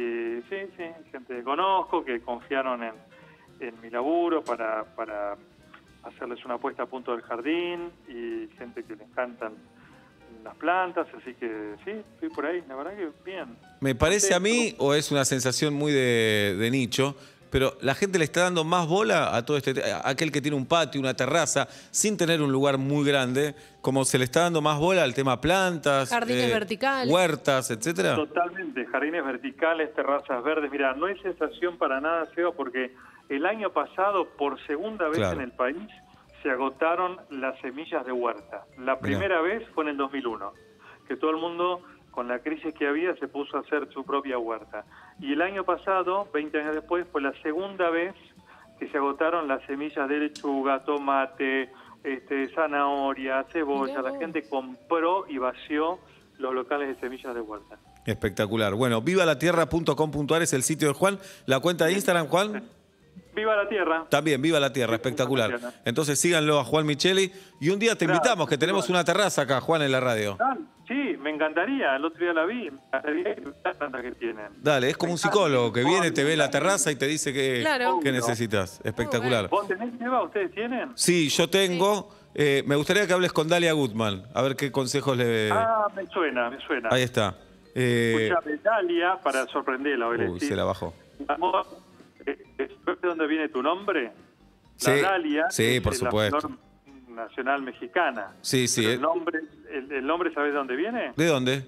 Y sí, sí, gente que conozco, que confiaron en, en mi laburo para, para hacerles una puesta a punto del jardín, y gente que le encantan las plantas, así que sí, estoy por ahí, la verdad que bien. Me parece a mí, o es una sensación muy de, de nicho, pero la gente le está dando más bola a todo este, a aquel que tiene un patio, una terraza, sin tener un lugar muy grande, como se le está dando más bola al tema plantas, Jardines verticales. huertas, etcétera. Totalmente, jardines verticales, terrazas verdes. Mira, no hay sensación para nada, Seba, porque el año pasado, por segunda vez Claro. en el país, se agotaron las semillas de huerta. La primera vez fue en el dos mil uno, que todo el mundo, con la crisis que había, se puso a hacer su propia huerta. Y el año pasado, veinte años después, fue la segunda vez que se agotaron las semillas de lechuga, tomate, este, zanahoria, cebolla. La gente compró y vació los locales de semillas de huerta. Espectacular. Bueno, viva la tierra punto com punto a r es el sitio de Juan. La cuenta de Instagram, Juan. Viva la tierra. También, viva la tierra, espectacular. Entonces síganlo a Juan Micheli. Y un día te Gracias, invitamos, que tenemos una terraza acá, Juan, en la radio. Sí, me encantaría. El otro día la vi. Me encantaría la planta que tienen. Dale, es como un psicólogo que viene, te ve la terraza y te dice que, Claro. que necesitas. Espectacular. ¿Vos tenés, Eva? ¿Ustedes tienen? Sí, yo tengo. Eh, me gustaría que hables con Dalia Gutman, a ver qué consejos le... Ah, me suena, me suena. Ahí está. Eh, Escuchame, Dalia, para sorprenderla. uy, Valentín. se la bajó. Amor, eh, ¿de dónde viene tu nombre? Sí, La Dalia. sí, es por la supuesto. flor nacional mexicana. Sí, sí. Pero eh. el nombre, el, el nombre, ¿sabes de dónde viene? ¿De dónde?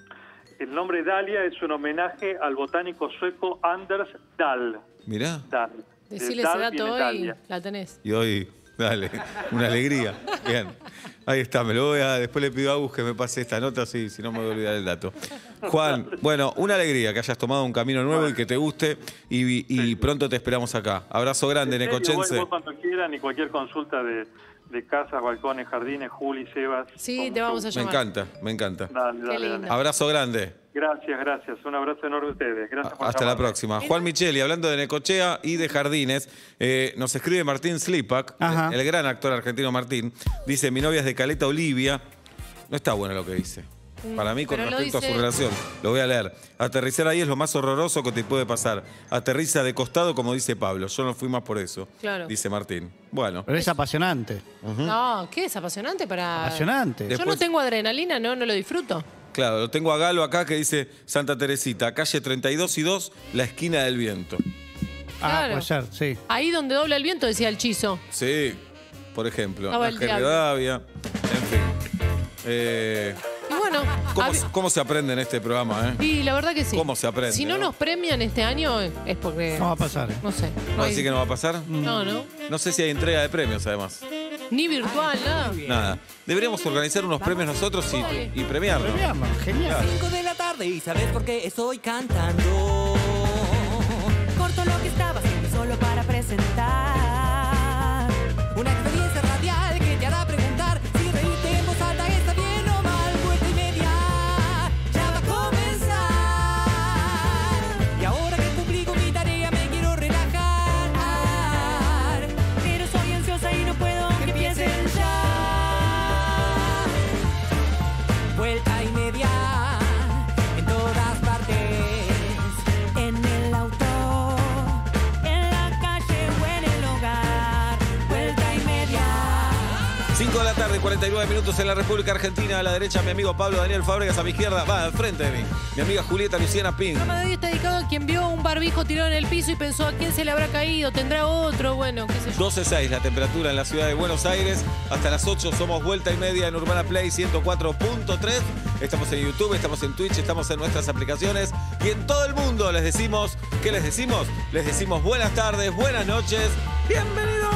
El nombre Dalia es un homenaje al botánico sueco Anders Dahl. Mirá. Dahl. Decile De ese Dahl dato viene hoy, Dalia. la tenés. Y hoy, dale, una alegría. Bien. Ahí está, me lo voy a... Después le pido a Agus que me pase esta nota, sí, si no me voy a olvidar el dato. Juan, bueno, una alegría que hayas tomado un camino nuevo y que te guste. Y, y pronto te esperamos acá. Abrazo grande, En serio, necochense. vos, vos cuando quieran y cualquier consulta de, de casas, balcones, jardines, Juli, Sebas. Sí, con te vamos mucho a Me llamar. encanta, me encanta. gusto. Dale, dale, lindo. dale. Abrazo grande. Gracias, gracias. Un abrazo enorme a ustedes. Gracias por Hasta la llamarme. próxima. Juan Micheli, hablando de Necochea y de jardines, eh, nos escribe Martín Slipak, Ajá. el, el gran actor argentino Martín. Dice, mi novia es de Caleta Olivia. No está bueno lo que dice. Para mí, con pero lo respecto a dice- su relación. Lo voy a leer. Aterrizar ahí es lo más horroroso que te puede pasar. Aterriza de costado, como dice Pablo. Yo no fui más por eso. Claro. Dice Martín. Bueno. Pero es apasionante. No, ¿qué es apasionante para...? Apasionante. Yo Después- no tengo adrenalina, no, no lo disfruto. Claro, lo tengo a Galo acá que dice Santa Teresita, calle treinta y dos y dos, la esquina del viento. Ah, Claro. puede ser, sí. Ahí donde dobla el viento, decía el Chizo. Sí, por ejemplo. Estaba el Ángel diablo. Rivadavia. En fin. Eh, Y bueno, ¿cómo, hab- cómo se aprende en este programa? Eh? y la verdad que sí. ¿Cómo se aprende, Si no, no? nos premian este año, es porque... No va a pasar. ¿eh? No sé. ¿No hay- decir que no va a pasar? No, no. No sé si hay entrega de premios, además. Ni virtual, nada. Nada. Deberíamos organizar unos premios nosotros y, y premiarlos. Premiamos, genial. cinco de la tarde y ¿sabes por qué estoy cantando? Corto lo que estaba haciendo solo para presentar una experiencia radial que te hará preguntar si reírte en voz alta está bien o mal. Vuelta y media ya va a comenzar. Y ahora que cumplí con mi tarea me quiero relajar, pero soy ansiosa y no puedo que empiecen ya. Vuelta y media en todas partes, en el auto, en la calle o en el hogar. Vuelta y media. cinco de la tarde, cuarenta y nueve minutos en la República Argentina. A la derecha, mi amigo Pablo Daniel Fábregas. A mi izquierda, va al frente de mí, mi amiga Julieta Luciana Pink. El programa de hoy está dedicado a quien vio un barbijo tirado en el piso y pensó a quién se le habrá caído, tendrá otro, bueno, qué sé yo. doce seis la temperatura en la ciudad de Buenos Aires. Hasta las ocho somos vuelta y media en Urbana Play ciento cuatro punto tres. Estamos en YouTube, estamos en Twitch, estamos en nuestras aplicaciones. Y en todo el mundo les decimos, ¿qué les decimos? Les decimos buenas tardes, buenas noches. ¡Bienvenidos!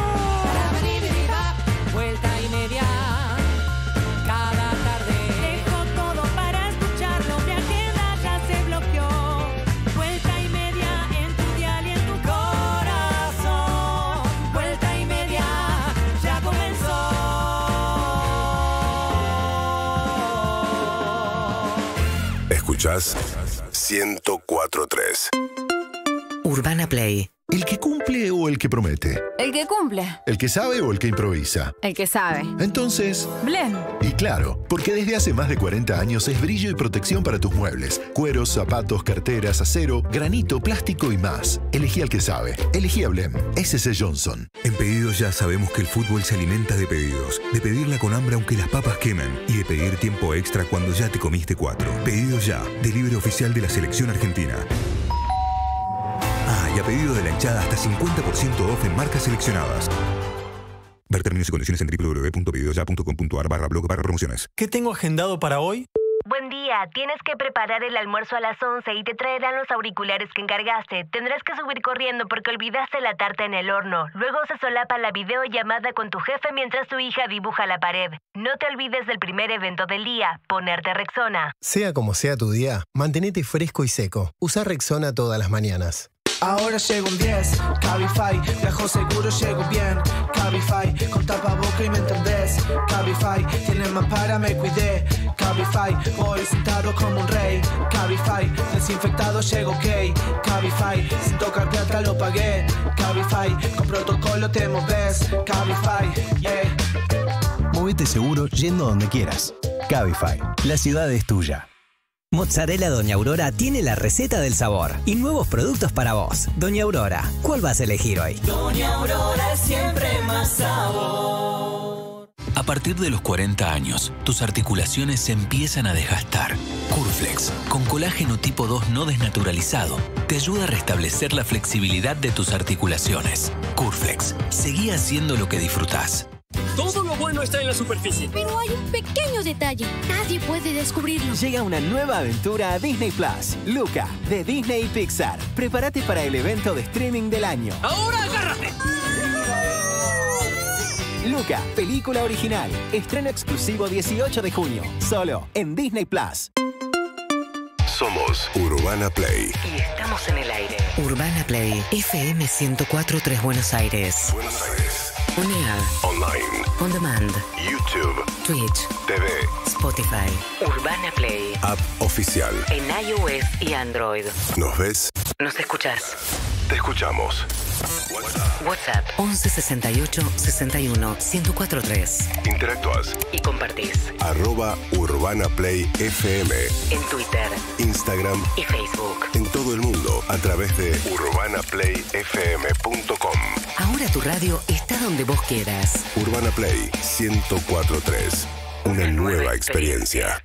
Vuelta y media cada tarde. Dejo todo para escucharlo. Mi agenda ya se bloqueó. Vuelta y media en tu dial y en tu corazón. Vuelta y media ya comenzó. Escuchás ciento cuatro punto tres. Urbana Play. ¿El que cumple o el que promete? El que cumple. ¿El que sabe o el que improvisa? El que sabe. Entonces, Blem. y claro, porque desde hace más de cuarenta años es brillo y protección para tus muebles. Cueros, zapatos, carteras, acero, granito, plástico y más. Elegí al que sabe. Elegí a Blem. S C Johnson. En Pedidos Ya sabemos que el fútbol se alimenta de pedidos. De pedirla con hambre aunque las papas quemen. Y de pedir tiempo extra cuando ya te comiste cuatro. Pedidos Ya, delivery oficial de la selección argentina. Ah, y a pedido de la hinchada hasta cincuenta por ciento off en marcas seleccionadas. Ver términos y condiciones en w w w punto pedidos ya punto com punto a r barra blog barra promociones. ¿Qué tengo agendado para hoy? Buen día, tienes que preparar el almuerzo a las once y te traerán los auriculares que encargaste. Tendrás que subir corriendo porque olvidaste la tarta en el horno. Luego se solapa la videollamada con tu jefe mientras tu hija dibuja la pared. No te olvides del primer evento del día, ponerte Rexona. Sea como sea tu día, mantenete fresco y seco. Usa Rexona todas las mañanas. Ahora llego un diez, Cabify, viajo seguro, llego bien. Cabify, con tapaboca y me entendés. Cabify, tiene más para, me cuidé. Cabify, voy sentado como un rey. Cabify, desinfectado, llego ok. Cabify, sin tocar plata lo pagué. Cabify, con protocolo te moves. Cabify, yeah. Movete seguro yendo donde quieras. Cabify, la ciudad es tuya. Mozzarella Doña Aurora tiene la receta del sabor y nuevos productos para vos. Doña Aurora, ¿cuál vas a elegir hoy? Doña Aurora es siempre más sabor. A partir de los cuarenta años, tus articulaciones se empiezan a desgastar. Curflex, con colágeno tipo dos no desnaturalizado, te ayuda a restablecer la flexibilidad de tus articulaciones. Curflex, seguí haciendo lo que disfrutás. Todo lo bueno está en la superficie. Pero hay un pequeño detalle. Nadie puede descubrirlo. Llega una nueva aventura a Disney Plus. Luca, de Disney y Pixar. Prepárate para el evento de streaming del año. ¡Ahora agárrate! Luca, película original. Estreno exclusivo dieciocho de junio. Solo en Disney Plus. Somos Urbana Play. Y estamos en el aire. Urbana Play, F M ciento cuatro punto tres Buenos Aires. Buenos Aires. On air. Online. On demand. YouTube. Twitch. T V. Spotify. Urbana Play. App oficial. En iOS y Android. ¿Nos ves? ¿Nos escuchás? Te escuchamos. WhatsApp. WhatsApp once sesenta y ocho sesenta y uno ciento cuatro tres. Interactúas. Y compartís. Arroba Urbana Play F M. En Twitter. Instagram. Y Facebook. En todo el mundo a través de urbana play f m punto com. Ahora tu radio está donde vos quieras. Urbana Play ciento cuatro punto tres. Una nueva experiencia.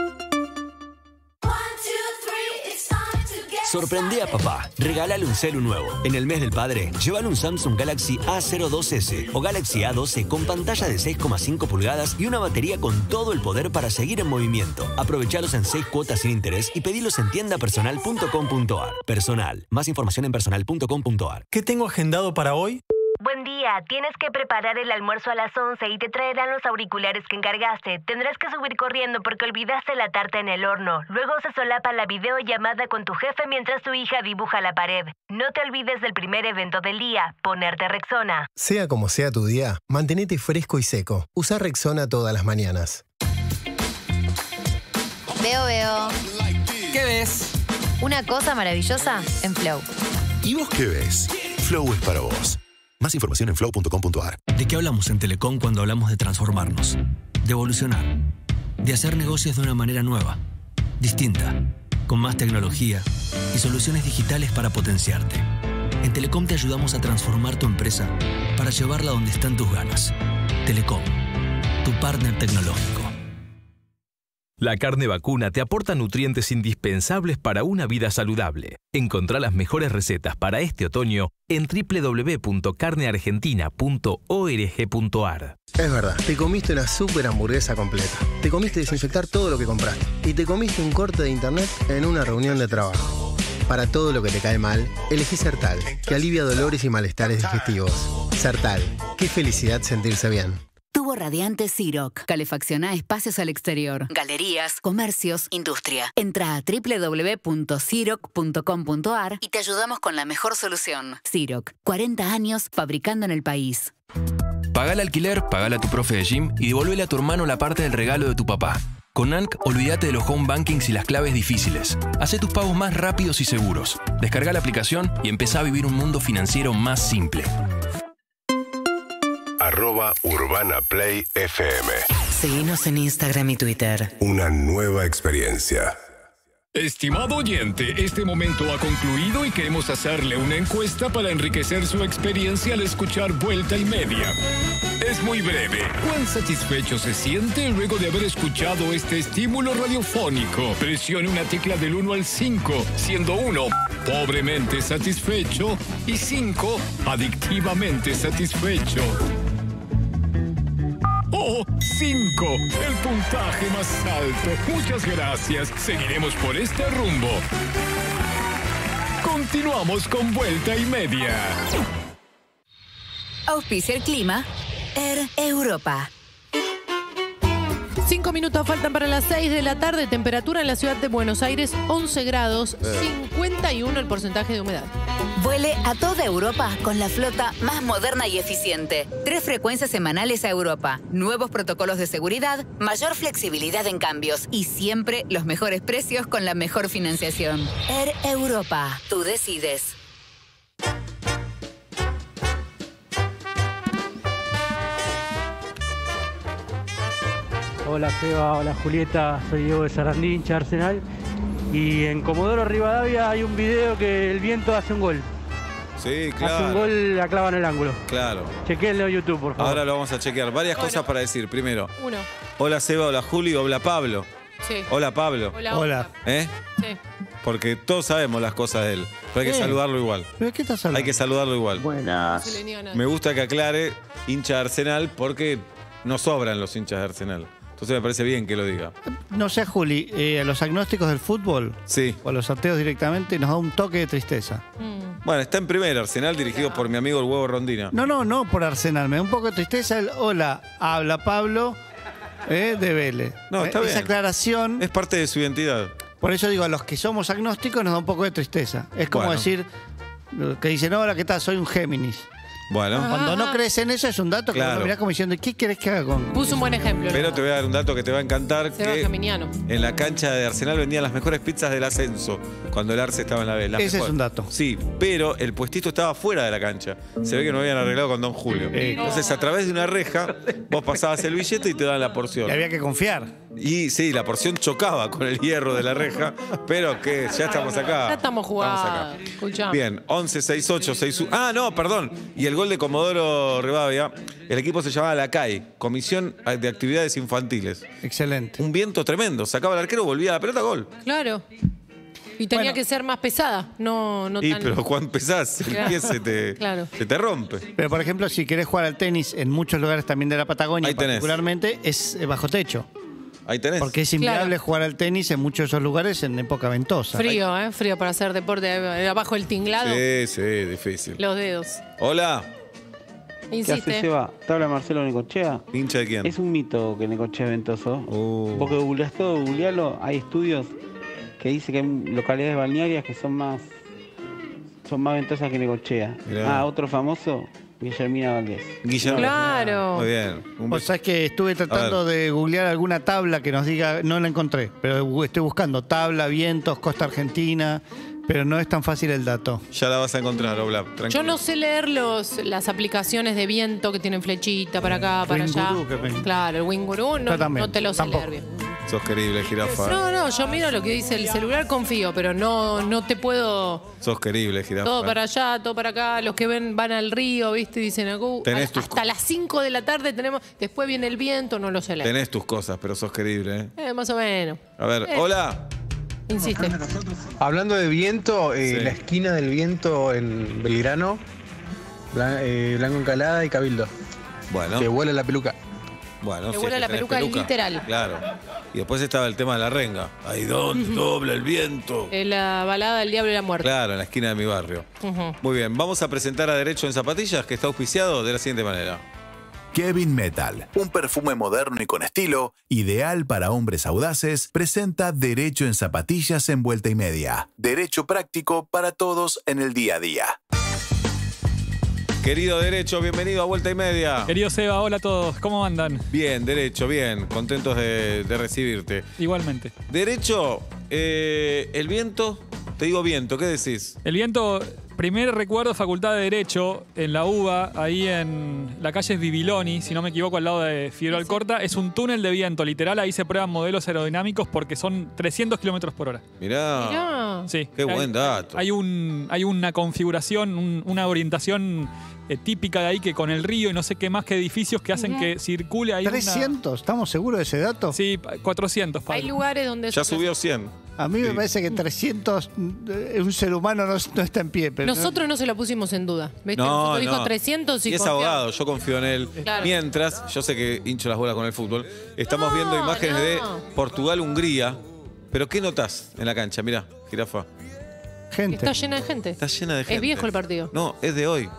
Sorprendé a papá. Regálale un celu nuevo. En el mes del padre, llévale un Samsung Galaxy A cero dos S o Galaxy A doce con pantalla de seis coma cinco pulgadas y una batería con todo el poder para seguir en movimiento. Aprovechalos en seis cuotas sin interés y pedilos en tienda personal punto com punto a r. Personal. Más información en personal punto com punto a r. ¿Qué tengo agendado para hoy? Buen día, tienes que preparar el almuerzo a las once y te traerán los auriculares que encargaste. Tendrás que subir corriendo porque olvidaste la tarta en el horno. Luego se solapa la videollamada con tu jefe mientras tu hija dibuja la pared. No te olvides del primer evento del día, ponerte Rexona. Sea como sea tu día, mantenete fresco y seco. Usa Rexona todas las mañanas. Veo, veo. ¿Qué ves? Una cosa maravillosa en Flow. ¿Y vos qué ves? Flow es para vos. Más información en flow punto com punto a r. ¿De qué hablamos en Telecom cuando hablamos de transformarnos? De evolucionar. De hacer negocios de una manera nueva, distinta, con más tecnología y soluciones digitales para potenciarte. En Telecom te ayudamos a transformar tu empresa para llevarla donde están tus ganas. Telecom, tu partner tecnológico. La carne vacuna te aporta nutrientes indispensables para una vida saludable. Encontrá las mejores recetas para este otoño en doble u doble u doble u punto carne argentina punto org punto a r. Es verdad, te comiste una super hamburguesa completa. Te comiste desinfectar todo lo que compraste. Y te comiste un corte de internet en una reunión de trabajo. Para todo lo que te cae mal, elegí Sertal, que alivia dolores y malestares digestivos. Sertal, qué felicidad sentirse bien. Tubo radiante Siroc. Calefacciona espacios al exterior. Galerías, comercios, industria. Entra a doble u doble u doble u punto siroc punto com punto a r y te ayudamos con la mejor solución. Siroc, cuarenta años fabricando en el país. Paga el alquiler, pagale a tu profe de gym y devolvele a tu hermano la parte del regalo de tu papá. Con A N C, olvídate de los home bankings y las claves difíciles. Hacé tus pagos más rápidos y seguros. Descarga la aplicación y empezá a vivir un mundo financiero más simple. Arroba Urbana Play F M. Seguinos en Instagram y Twitter. Una nueva experiencia. Estimado oyente, este momento ha concluido y queremos hacerle una encuesta para enriquecer su experiencia al escuchar Vuelta y Media. Es muy breve. ¿Cuán satisfecho se siente luego de haber escuchado este estímulo radiofónico? Presione una tecla del uno al cinco, siendo uno pobremente satisfecho y cinco adictivamente satisfecho. ¡Oh, cinco. El puntaje más alto. Muchas gracias. Seguiremos por este rumbo. Continuamos con Vuelta y Media. Auspicia el clima. Air Europa. Cinco minutos faltan para las seis de la tarde. Temperatura en la ciudad de Buenos Aires, once grados, cincuenta y uno el porcentaje de humedad. Vuele a toda Europa con la flota más moderna y eficiente. Tres frecuencias semanales a Europa. Nuevos protocolos de seguridad, mayor flexibilidad en cambios y siempre los mejores precios con la mejor financiación. Air Europa. Tú decides. Hola Seba, hola Julieta, soy Diego de Sarandí, hincha de Arsenal. Y en Comodoro Rivadavia hay un video que el viento hace un gol. Sí, claro. Hace un gol, la clava en el ángulo. Claro. Chequenlo en YouTube, por favor. Ahora lo vamos a chequear. Varias Bueno. cosas para decir. Primero, Uno. hola Seba, hola Juli, hola Pablo. Sí. Hola Pablo. Hola, hola. ¿Eh? Sí. Porque todos sabemos las cosas de él. Pero hay que Sí. saludarlo igual. ¿Pero qué estás hablando? Hay que saludarlo igual. No Buenas. se le niega nada. Me gusta que aclare hincha de Arsenal porque no sobran los hinchas de Arsenal. Entonces me parece bien que lo diga. No sé, Juli, eh, a los agnósticos del fútbol Sí. o a los ateos directamente nos da un toque de tristeza. Mm. Bueno, está en primera Arsenal, dirigido por mi amigo el Huevo Rondina. No, no, no por Arsenal. Me da un poco de tristeza el hola, habla Pablo eh, de Vélez. No, está Eh, bien. Esa aclaración, Es parte de su identidad. por eso digo, a los que somos agnósticos nos da un poco de tristeza. Es como Bueno. decir, que dicen, hola, ¿qué tal? Soy un Géminis. Bueno. Cuando no crees en eso es un dato que Claro. vos mirás como diciendo, ¿qué querés que haga con...? Puso un buen ejemplo. Pero te voy a dar un dato que te va a encantar. Seba Que Geminiano. en la cancha de Arsenal vendían las mejores pizzas del ascenso cuando el Arce estaba en la B. Las Ese es mejores. un dato. Sí, pero el puestito estaba fuera de la cancha. Se ve que no habían arreglado con Don Julio. Eh. Entonces, a través de una reja, vos pasabas el billete y te daban la porción. Y había que confiar. Y sí, la porción chocaba con el hierro de la reja, pero que ya estamos acá. Ya estamos jugando. acá. Escuchá. Bien, once, seis, ocho, seis... Ah, no, perdón. Y el gol de Comodoro Rivadavia, el equipo se llamaba La C A I, Comisión de Actividades Infantiles. Excelente. Un viento tremendo. Sacaba el arquero, volvía la pelota, gol. Claro. Y tenía Bueno. que ser más pesada, no, no Y tan... pero cuando empezás, el Claro. pie se te, Claro. se te rompe. Pero, por ejemplo, si querés jugar al tenis en muchos lugares también de la Patagonia, Ahí tenés. particularmente, es eh, bajo techo. Ahí tenés. Porque es inviable Claro. jugar al tenis en muchos de esos lugares en época ventosa. Frío, ¿eh? Frío para hacer deporte. eh, Abajo el tinglado, Sí, sí, difícil. los dedos. Hola, ¿Qué hace, Insiste. Seba? ¿Te habla Marcelo Necochea? hincha de quién. Es un mito que Necochea es ventoso. Uh. Vos que googleás todo, googlealo. Hay estudios que dicen que hay localidades balnearias que son más son más ventosas que Necochea. Mirá. Ah, otro famoso, Guillermina Valdés. Guillermo. Claro. Muy bien. Un Vos beso. sabés que estuve tratando de googlear alguna tabla que nos diga, no la encontré, pero bu- estoy buscando tabla, vientos, costa argentina, pero no es tan fácil el dato. Ya la vas a encontrar, Oblap, tranquilo. Yo no sé leer los, las aplicaciones de viento que tienen flechita para acá, para allá. Winguru, que ven. Claro, el Winguru no, Yo también, no te lo sé tampoco. leer bien. Sos querible, jirafa. No, no, yo miro lo que dice el celular, confío, pero no, no te puedo... Sos querible, jirafa. Todo para allá, todo para acá, los que ven van al río, ¿viste? Y dicen, "Acu, Tenés a- tus hasta las cinco de la tarde tenemos, después viene el viento, no lo sé leer. Tenés tus cosas, pero sos querible, ¿eh? Eh, más o menos. A ver, Eh. hola. Insiste. Hablando de viento, eh, Sí. la esquina del viento en Belgrano, Blan- eh, Blanco Encalada y Cabildo. Bueno. Que vuela la peluca. Bueno, Te sí, vuela que la tenés peluca literal. Claro. Y después estaba el tema de la renga. Ahí donde dobla el viento. Eh, la balada del diablo y la muerte. Claro, en la esquina de mi barrio. Ujú. Muy bien, vamos a presentar a Derecho en Zapatillas, que está auspiciado de la siguiente manera. Kevin Metal, un perfume moderno y con estilo, ideal para hombres audaces, presenta Derecho en Zapatillas en Vuelta y Media. Derecho práctico para todos en el día a día. Querido Derecho, bienvenido a Vuelta y Media. Querido Seba, hola a todos, ¿cómo andan? Bien, Derecho, bien. Contentos de, de recibirte. Igualmente. Derecho, eh, el viento, te digo viento, ¿qué decís? El viento, primer recuerdo, Facultad de Derecho, en la UBA, ahí en la calle Bibiloni, si no me equivoco, al lado de Figueroa Alcorta, es un túnel de viento, literal, ahí se prueban modelos aerodinámicos porque son trescientos kilómetros por hora. Mirá. Mirá. Sí. Qué hay, buen dato. Hay, un, hay una configuración, un- una orientación eh, típica de ahí que con el río y no sé qué más que edificios que hacen Ujú. que circule ahí una- ¿trescientos? ¿Estamos seguros de ese dato? Sí, cuatrocientos. Hay Pablo. lugares donde... Ya subió cien. A mí me Sí. parece que trescientos, eh, un ser humano no, no está en pie, pero Nosotros no se la pusimos en duda. ¿Viste? No, Nosotros dijo no. trescientos y, Y es confiamos. abogado, yo confío en él. Claro. Mientras, yo sé que hincho las bolas con el fútbol, estamos No, viendo imágenes no. de Portugal-Hungría. Pero ¿qué notás en la cancha? Mirá, jirafa. gente. Está llena de gente. Está llena de gente. Es viejo el partido. No, es de hoy.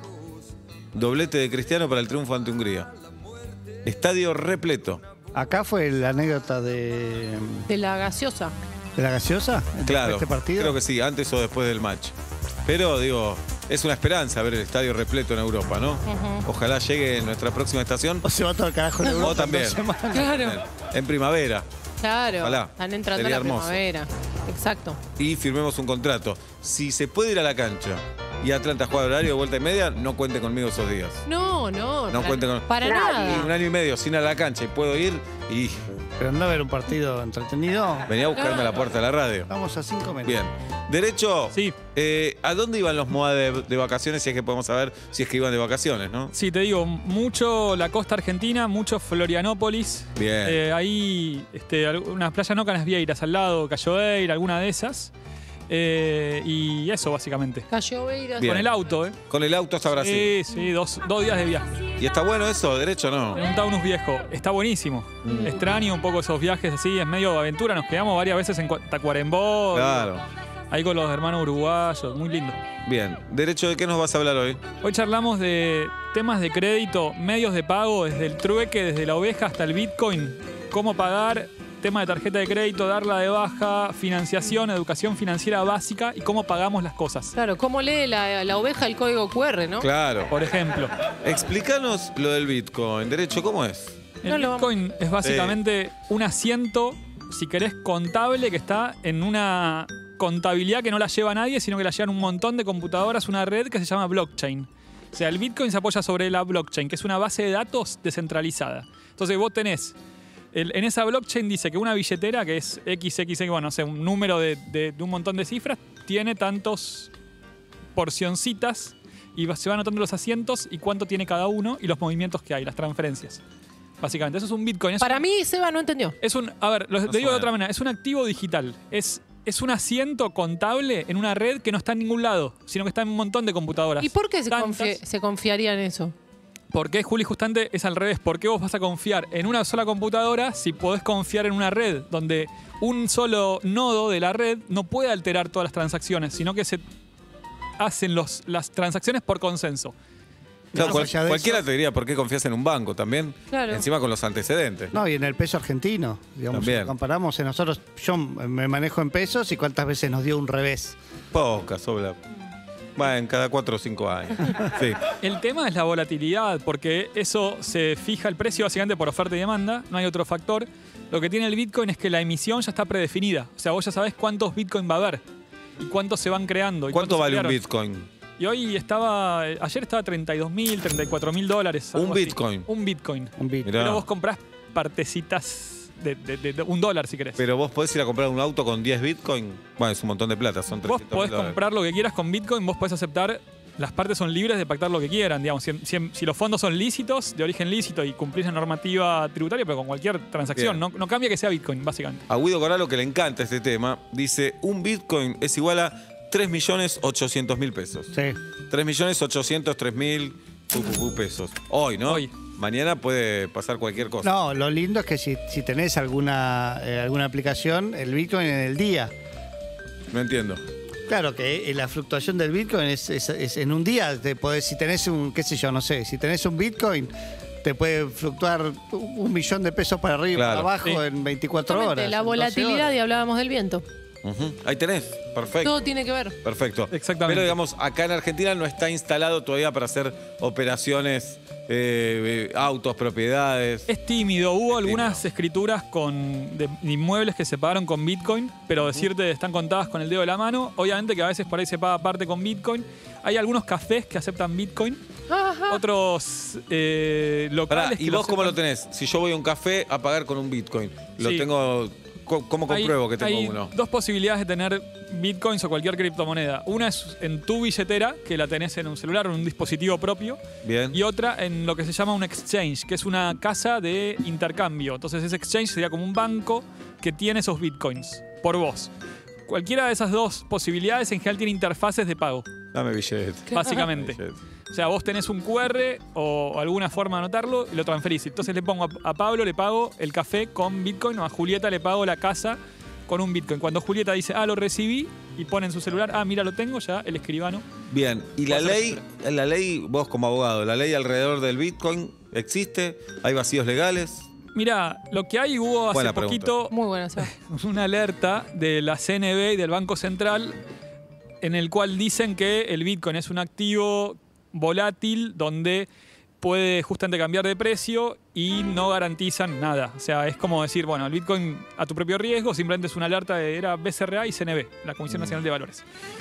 Doblete de Cristiano para el triunfo ante Hungría. Estadio repleto. Acá fue la anécdota de, De la gaseosa. de la gaseosa. Claro, Este partido. creo que sí, antes o después del match. Pero, digo, es una esperanza ver el estadio repleto en Europa, ¿no? Ujú. Ojalá llegue en nuestra próxima estación. O se va todo el carajo en Europa. O también. en dos semanas. Claro. En primavera. Claro. Ojalá. Están entrando Sería a la hermoso. primavera. Exacto. Y firmemos un contrato. Si se puede ir a la cancha y Atlanta juega horario de vuelta y media, no cuente conmigo esos días. No, no. No para, cuente con. para Y nada. un año y medio sin ir a la cancha y puedo ir y Pero anda a ver un partido entretenido. venía a buscarme a la puerta de la radio. Vamos a cinco minutos. Bien. Derecho. Sí. Eh, ¿A dónde iban los MOA de, de vacaciones? Si es que podemos saber si es que iban de vacaciones, ¿no? Sí, te digo, mucho la costa argentina, mucho Florianópolis. Bien. Eh, ahí, este, al- unas playas no canasvieiras al lado, Cayoeira, alguna de esas. Eh, y eso, básicamente. Cayó Beira. Bien. Con el auto, ¿eh? Con el auto hasta Brasil. Sí, sí, dos, dos días de viaje. ¿Y está bueno eso? ¿Derecho o no? En un Taunus viejo. Está buenísimo. Mm. Extraño un poco esos viajes así, es medio de aventura. Nos quedamos varias veces en Cua- Tacuarembó. Claro. Ahí con los hermanos uruguayos, muy lindo. Bien. Derecho, ¿de qué nos vas a hablar hoy? Hoy charlamos de temas de crédito, medios de pago, desde el trueque, desde la oveja hasta el Bitcoin, cómo pagar, tema de tarjeta de crédito, darla de baja, financiación, educación financiera básica y cómo pagamos las cosas. Claro, ¿cómo lee la, la oveja el código cu erre, no? Claro. Por ejemplo, Explícanos lo del Bitcoin. Derecho, ¿cómo es? el No lo vamos- Bitcoin es básicamente un asiento, si querés, contable que está en una contabilidad que no la lleva nadie, sino que la llevan un montón de computadoras, una red que se llama blockchain. O sea, el Bitcoin se apoya sobre la blockchain, que es una base de datos descentralizada. Entonces vos tenés, el- en esa blockchain dice que una billetera, que es equis equis equis, bueno, no sé, un número de, de- de un montón de cifras, tiene tantos porcioncitas y va- se van anotando los asientos y cuánto tiene cada uno y los movimientos que hay, las transferencias. Básicamente, eso es un Bitcoin. Es Para mí, Seba no entendió. es un, a ver, lo No te digo de suena. otra manera, es un activo digital. Es, es un asiento contable en una red que no está en ningún lado, sino que está en un montón de computadoras. ¿Y por qué se, Tantas. confie- se confiaría en eso? ¿Por qué, Juli? Justamente es al revés. ¿Por qué vos vas a confiar en una sola computadora si podés confiar en una red donde un solo nodo de la red no puede alterar todas las transacciones, sino que se hacen los, las transacciones por consenso? Claro, Más cual- allá de cualquiera eso- te diría por qué confías en un banco también. Claro. Encima con los antecedentes. No, y en el peso argentino, digamos, También. si lo comparamos en nosotros, yo me manejo en pesos y cuántas veces nos dio un revés. Pocas, sobra. Bueno, cada cuatro o cinco años. Sí. El tema es la volatilidad, porque eso se fija el precio básicamente por oferta y demanda, no hay otro factor. Lo que tiene el Bitcoin es que la emisión ya está predefinida. O sea, vos ya sabés cuántos Bitcoin va a haber y cuántos se van creando. Y ¿Cuánto cuántos se vale un crearon. Bitcoin? Y hoy estaba, ayer estaba treinta y dos mil, treinta y cuatro mil dólares. algo Un así. Bitcoin. Un Bitcoin. Un bit. Mirá. Pero vos comprás partecitas de, de- de- de un dólar si querés. Pero vos podés ir a comprar un auto con diez Bitcoin. Bueno, es un montón de plata, son Vos trescientos podés mil dólares. comprar lo que quieras con Bitcoin, vos podés aceptar, las partes son libres de pactar lo que quieran, digamos. Si, si- si los fondos son lícitos, de origen lícito y cumplís la normativa tributaria, pero con cualquier transacción, no, Bien. no cambia que sea Bitcoin, básicamente. A Guido Coralo, que le encanta este tema, dice, un Bitcoin es igual a tres millones ochocientos mil pesos. Sí. tres millones ochocientos tres mil pesos. Hoy, ¿no? Hoy. Mañana puede pasar cualquier cosa. No, lo lindo es que si, si tenés alguna, eh, alguna aplicación, el Bitcoin en el día. No entiendo. Claro que eh, la fluctuación del Bitcoin es, es- es en un día. Te podés, si tenés un, qué sé yo, no sé, si tenés un Bitcoin, te puede fluctuar un millón de pesos para arriba y Claro. para abajo Sí. en veinticuatro Justamente, horas. la en doce volatilidad, horas. y hablábamos del viento. Ujú. Ahí tenés. Perfecto. Todo tiene que ver. Perfecto. Exactamente. Pero digamos, acá en Argentina no está instalado todavía para hacer operaciones, eh, eh, autos, propiedades. Es tímido, hubo Es algunas tímido. escrituras con, de, de inmuebles que se pagaron con Bitcoin, pero decirte están contadas con el dedo de la mano. Obviamente que a veces por ahí se paga parte con Bitcoin. Hay algunos cafés que aceptan Bitcoin, Ajá. otros eh, locales Pará, que ¿y vos cómo lo aceptan. tenés? Si yo voy a un café a pagar con un Bitcoin, lo Sí. tengo. co- ¿Cómo compruebo Hay- que tengo hay uno? dos posibilidades de tener bitcoins o cualquier criptomoneda. Una es en tu billetera, que la tenés en un celular o en un dispositivo propio. Bien. Y otra en lo que se llama un exchange, que es una casa de intercambio. Entonces ese exchange sería como un banco que tiene esos bitcoins por vos. Cualquiera de esas dos posibilidades en general tiene interfaces de pago. Dame billete. Básicamente. Billete. O sea, vos tenés un cu erre o alguna forma de anotarlo y lo transferís. Entonces le pongo a, a Pablo, le pago el café con Bitcoin, o a Julieta le pago la casa con un Bitcoin. Cuando Julieta dice, ah, lo recibí, y pone en su celular, ah, mira, lo tengo, ya el escribano. Bien, y la ley, la ley, vos como abogado, la ley alrededor del Bitcoin existe, hay vacíos legales. Mira, lo que hay, hubo hace Buena poquito Muy buena, Seba. una alerta de la C N B y del Banco Central en el cual dicen que el Bitcoin es un activo volátil donde puede justamente cambiar de precio y no garantizan nada. O sea, es como decir, bueno, el Bitcoin a tu propio riesgo, simplemente es una alerta de era B C R A y C N B, la Comisión Nacional de Valores.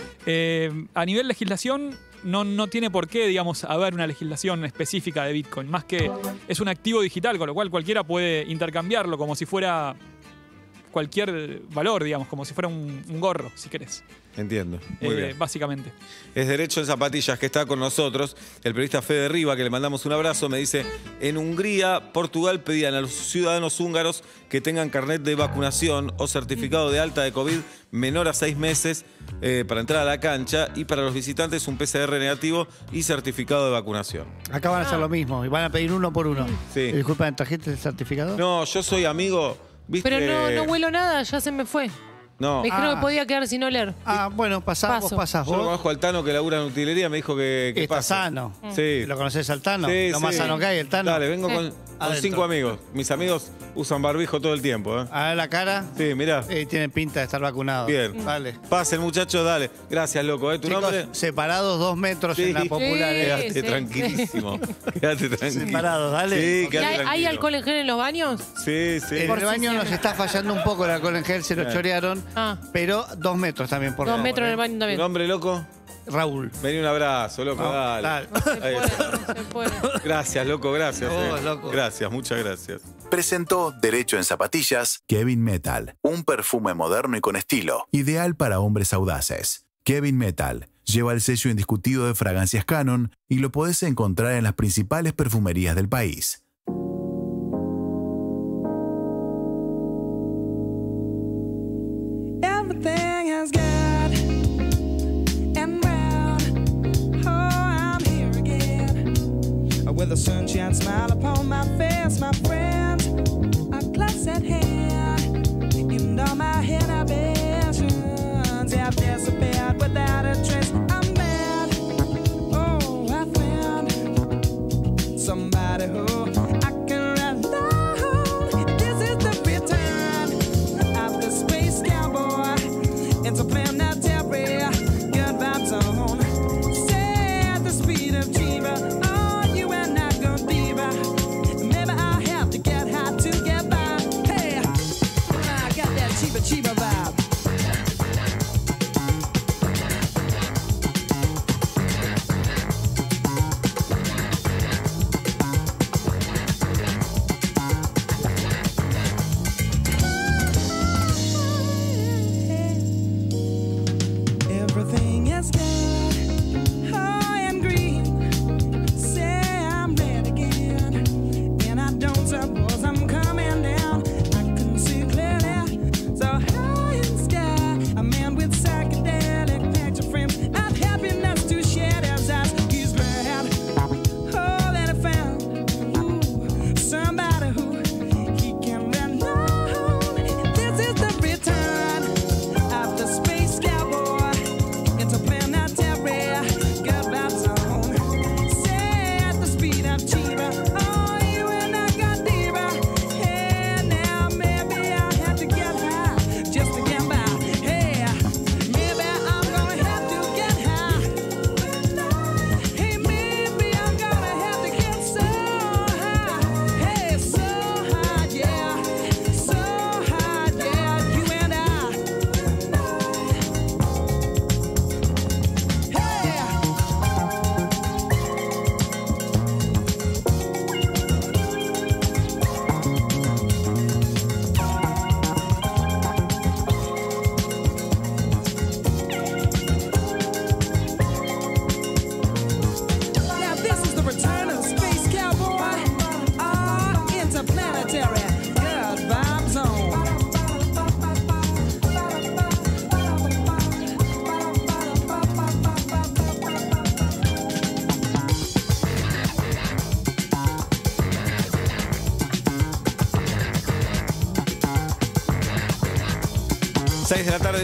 Eh, a nivel legislación, no, no tiene por qué, digamos, haber una legislación específica de Bitcoin, más que es un activo digital, con lo cual cualquiera puede intercambiarlo como si fuera cualquier valor, digamos, como si fuera un, un gorro, si querés. Entiendo, muy Eh, bien. básicamente. Es Derecho en Zapatillas que está con nosotros. El periodista Fede Riva, que le mandamos un abrazo, me dice, en Hungría, Portugal pedían a los ciudadanos húngaros que tengan carnet de vacunación o certificado de alta de COVID menor a seis meses eh, para entrar a la cancha, y para los visitantes un P C R negativo y certificado de vacunación. Acá van a hacer lo mismo y van a pedir uno por uno. Sí. Disculpa, ¿trajiste el certificado? No, yo soy amigo, ¿viste? Pero no, no huelo nada, ya se me fue. No. Me dijeron Ah. que podía quedar sin oler. Ah, bueno, pasá, vos Paso. pasás Yo lo vos. conozco al Tano que labura en utilería, me dijo que, que Está pasa. sano. Sí. ¿Lo conoces al Tano? Sí, Lo sí. más sano que hay, el Tano. Dale, vengo con, Eh. con Adentro. cinco amigos. Mis amigos usan barbijo todo el tiempo, ¿eh? A ver la cara. Sí, mirá. Eh, tienen pinta de estar vacunados. Bien. Vale. Pasen, muchachos, dale. Gracias, loco. ¿eh? ¿Tu Chicos, nombre? separados dos metros Sí. en la popular. ¿eh? Quédate sí. tranquilísimo. Quédate tranquilo. Separados, dale. Sí, ¿Y quédate hay, hay tranquilo. alcohol en gel en los baños? Sí, sí. En Por el baño si nos se- está fallando un poco el alcohol en gel, se lo Bien. chorearon. Ah, Pero dos metros también, por dos favor. metros en el ¿eh? baño ¿Tu también. nombre, loco? Raúl. Vení, un abrazo, loco. No, dale. dale. Ahí está. No se puede. Gracias, loco, gracias. Oh, eh. loco. Gracias, muchas gracias. Presentó Derecho en Zapatillas Kevin Metal, un perfume moderno y con estilo, ideal para hombres audaces. Kevin Metal lleva el sello indiscutido de Fragancias Canon y lo podés encontrar en las principales perfumerías del país. Everything is good and brown. Oh, I'm here again with a sunshine smile upon my face, my friends. A glass at hand, and all my inhibitions have disappeared without a trace. I'm bad. Oh, I found somebody who I can rely on. This is the return of the space cowboy. It's a planetary good vibes on. Say at the speed of Chiba, oh, you and I go deeper. Maybe I have to get high to get by. Hey, I got that Chiba Chiba vibe. Everything is good, high and green. Say I'm red again, and I don't suppose I'm coming down. I can see clearly, so high in the sky. A man with psychedelic picture frames, not happiness to share his eyes. He's glad, oh, that I found ooh, somebody who he can rely on. This is the return of the space cowboy. It's a planetary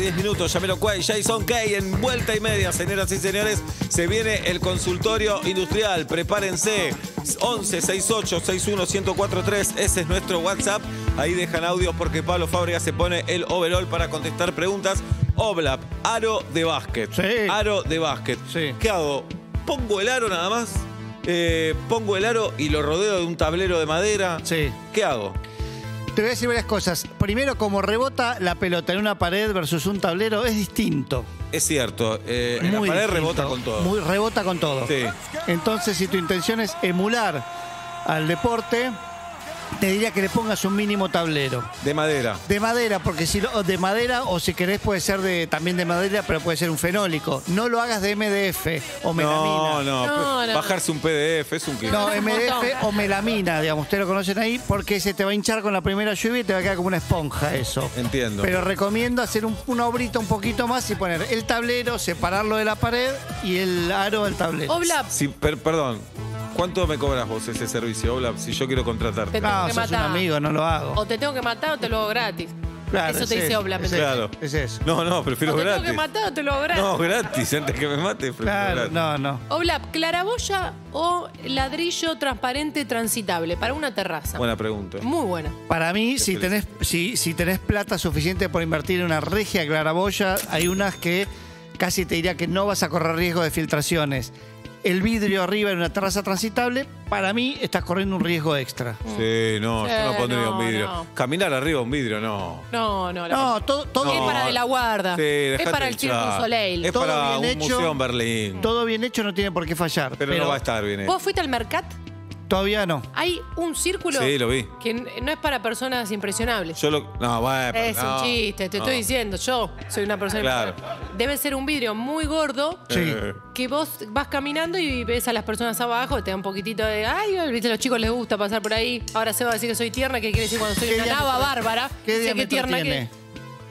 diez minutos. Jamiroquai, Jason Kay en vuelta y media. Señoras y señores, se viene el consultorio industrial. Prepárense. once sesenta y ocho sesenta y uno ciento cuarenta y tres. Ese es nuestro WhatsApp. Ahí dejan audios porque Pablo Fábregas se pone el overall para contestar preguntas. Oblap, aro de básquet. Sí. Aro de básquet. Sí. ¿Qué hago? ¿Pongo el aro nada más? Eh, ¿Pongo el aro y lo rodeo de un tablero de madera? Sí. ¿Qué hago? Te voy a decir varias cosas. Primero, como rebota la pelota en una pared versus un tablero, es distinto. Es cierto. Eh, en la Muy pared distinto. rebota con todo. Muy rebota con todo. Sí. Entonces, si tu intención es emular al deporte, te diría que le pongas un mínimo tablero. De madera. De madera, porque si lo, de madera, o si querés puede ser de, también de madera, pero puede ser un fenólico. No lo hagas de M D F o melamina. No, no, No, no. bajarse un P D F es un kilo. No, M D F montón. o melamina, digamos, ustedes lo conocen ahí, porque se te va a hinchar con la primera lluvia y te va a quedar como una esponja eso. Entiendo. Pero recomiendo hacer un- una obrita un poquito más y poner el tablero, separarlo de la pared y el aro del tablero. Oblap, Sí, per- perdón. ¿Cuánto me cobras vos ese servicio, Oblap, si yo quiero contratarte? Te- No, tengo que sos un matar. amigo, no lo hago. o te tengo que matar o te lo hago gratis. Claro, Eso te es dice eso, Oblap. es ¿entendés? Claro. Es eso. No, no, prefiero O te tengo gratis. que matar o te lo hago gratis. No, gratis. Antes que me mate, prefiero Claro, gratis. no, no. Oblap, claraboya o ladrillo transparente transitable para una terraza. Buena pregunta. Muy buena. Para mí, si feliz. tenés, si, si tenés plata suficiente por invertir en una regia claraboya, hay unas que casi te diría que no vas a correr riesgo de filtraciones. El vidrio arriba en una terraza transitable, para mí estás corriendo un riesgo extra. Sí, no, yo no Eh, pondría no, un vidrio. no. Caminar arriba un vidrio, no. No, no. la- No, todo, todo, es para de la guarda. Sí, es dejate para el hinchar. Cirque Soleil. Es Todo para un bien hecho. museo en Berlín. todo bien hecho no tiene por qué fallar. Pero, no va a estar bien hecho. ¿Vos fuiste al Mercat? Todavía no. Hay un círculo Sí, lo vi. que n- no es para personas impresionables. Yo lo. No, bueno. Es no, un chiste, te no. estoy diciendo. Yo soy una persona Claro. impresionable. Debe ser un vidrio muy gordo Sí. Eh, que vos vas caminando y ves a las personas abajo, te da un poquitito de. Ay, viste, a los chicos les gusta pasar por ahí. Ahora se va a decir que soy tierna, que quiere decir cuando soy ¿Qué una diámetro- nava bárbara. ¿Qué Dice, diámetro tierna tiene? que.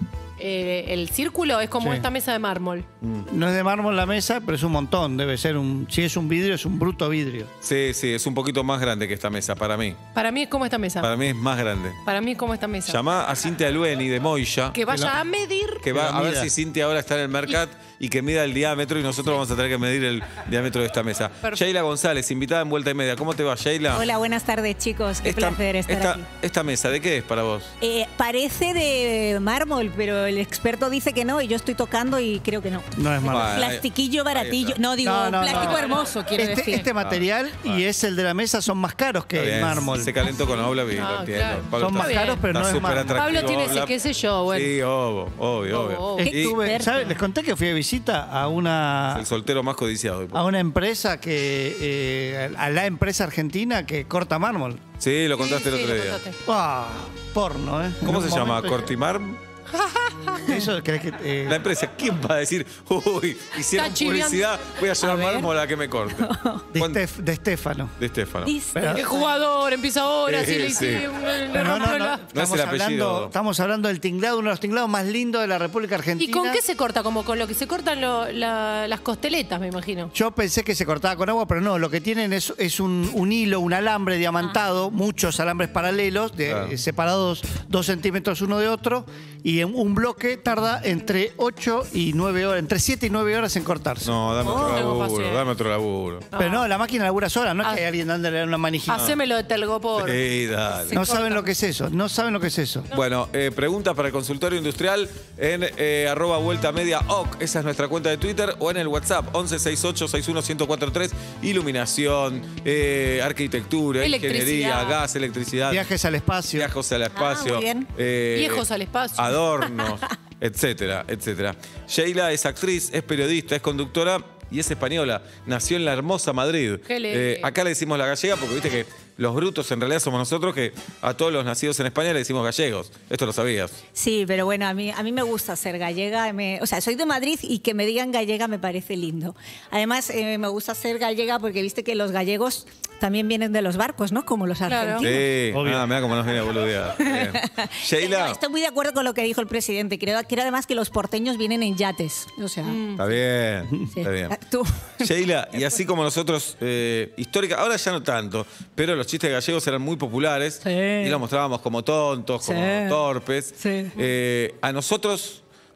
Eh, el círculo es como Sí. esta mesa de mármol. No es de mármol la mesa, pero es un montón. Debe ser un. Si es un vidrio, es un bruto vidrio. Sí, sí, es un poquito más grande que esta mesa, para mí. Para mí es como esta mesa. Para mí es más grande. Para mí es como esta mesa. Llamá a Cintia Lueni de Moya. Que vaya a medir. Que va Que lo a ver mida. si Cintia ahora está en el Mercat y que mida el diámetro y nosotros vamos a tener que medir el diámetro de esta mesa. Perfecto. Sheila González, invitada en Vuelta y Media. ¿Cómo te va, Sheila? Hola, buenas tardes, chicos. Qué Esta, placer estar esta, aquí. esta mesa, ¿de qué es para vos? Eh, parece de mármol, pero el experto dice que no y yo estoy tocando y creo que no. No es mármol. Vale, Plastiquillo ahí baratillo. está. No, digo, No, no, plástico no. hermoso, quiero Este, decir. este material y es el de la mesa son más caros que Está el bien, mármol. Se calentó con Oblap y Ah, lo entiendo. claro. Pablo Son está- más caros, pero está no es súper mármol. atractivo, Pablo tiene ese, Oblap. qué sé yo, bueno. Sí, obvio, obvio, obvio. Oh, oh. Qué Estuve- experto. ¿sabe? Les conté que fui de visita a una, Es el soltero más codiciado. a una empresa que. eh, a la empresa argentina que corta mármol. Sí, lo contaste Sí, el sí, otro lo día. contaste. Ah, porno, ¿eh? ¿Cómo En se un llama? momento- ¿Cortimar? Eso crees que. eh, La empresa, ¿quién va a decir, uy, hicieron Está chiviando. publicidad, voy a llevar A ver. mármol a que me corte? de, ¿Cuánto? Estef- de Estefano. De Estefano. Dice- Pero- ¿Qué jugador? Empieza ahora, Sí, si le sí. hice un- le Pero no, rompió no, no. la- No es Estamos, el apellido. hablando, estamos hablando del tinglado, uno de los tinglados más lindos de la República Argentina. ¿Y con qué se corta? Como con lo que se cortan lo- la- las costeletas, me imagino. Yo pensé que se cortaba con agua, pero no, lo que tienen es, es un, un hilo, un alambre diamantado, muchos alambres paralelos, de, Claro. eh, separados dos centímetros uno de otro, y en un bloque tarda entre ocho y nueve horas, entre siete y nueve horas en cortarse. No, dame Oh, otro tengo laburo, paciencia. dame otro laburo. Pero no, la máquina labura sola, no es Ah. que hay alguien dándole una manijita. Hacémelo de telgopor. Sí, dale. No saben lo que es eso, no saben lo que es eso. Bueno, eh, preguntas para el consultorio industrial en eh, arroba vuelta media O C. Esa es nuestra cuenta de Twitter o en el WhatsApp once sesenta y ocho sesenta y uno ciento cuarenta y tres. Iluminación, eh, arquitectura, Electricidad. ingeniería, gas, electricidad, Viajes al espacio. viajes al espacio, muy bien. eh, Viejos al espacio. adornos, etcétera, etcétera. Sheila es actriz, es periodista, es conductora y es española. Nació en la hermosa Madrid. Qué lindo. Eh, acá le decimos la gallega porque viste que los brutos en realidad somos nosotros, que a todos los nacidos en España le decimos gallegos. Esto lo sabías. Sí, pero bueno, a mí, a mí me gusta ser gallega. me- o sea, soy de Madrid y que me digan gallega me parece lindo. Además, eh, me gusta ser gallega porque viste que los gallegos también vienen de los barcos, ¿no? Como los argentinos. Sí, ah, mira cómo nos viene a boludear. Bien. No, Sheila, estoy muy de acuerdo con lo que dijo el presidente. Creo, creo además que los porteños vienen en yates. O sea, está bien, sí. está bien. Tú. Sheila, y así como nosotros, eh, histórica, ahora ya no tanto, pero los chistes gallegos eran muy populares Sí. y los mostrábamos como tontos, como Sí. torpes. Sí. Eh, a nosotros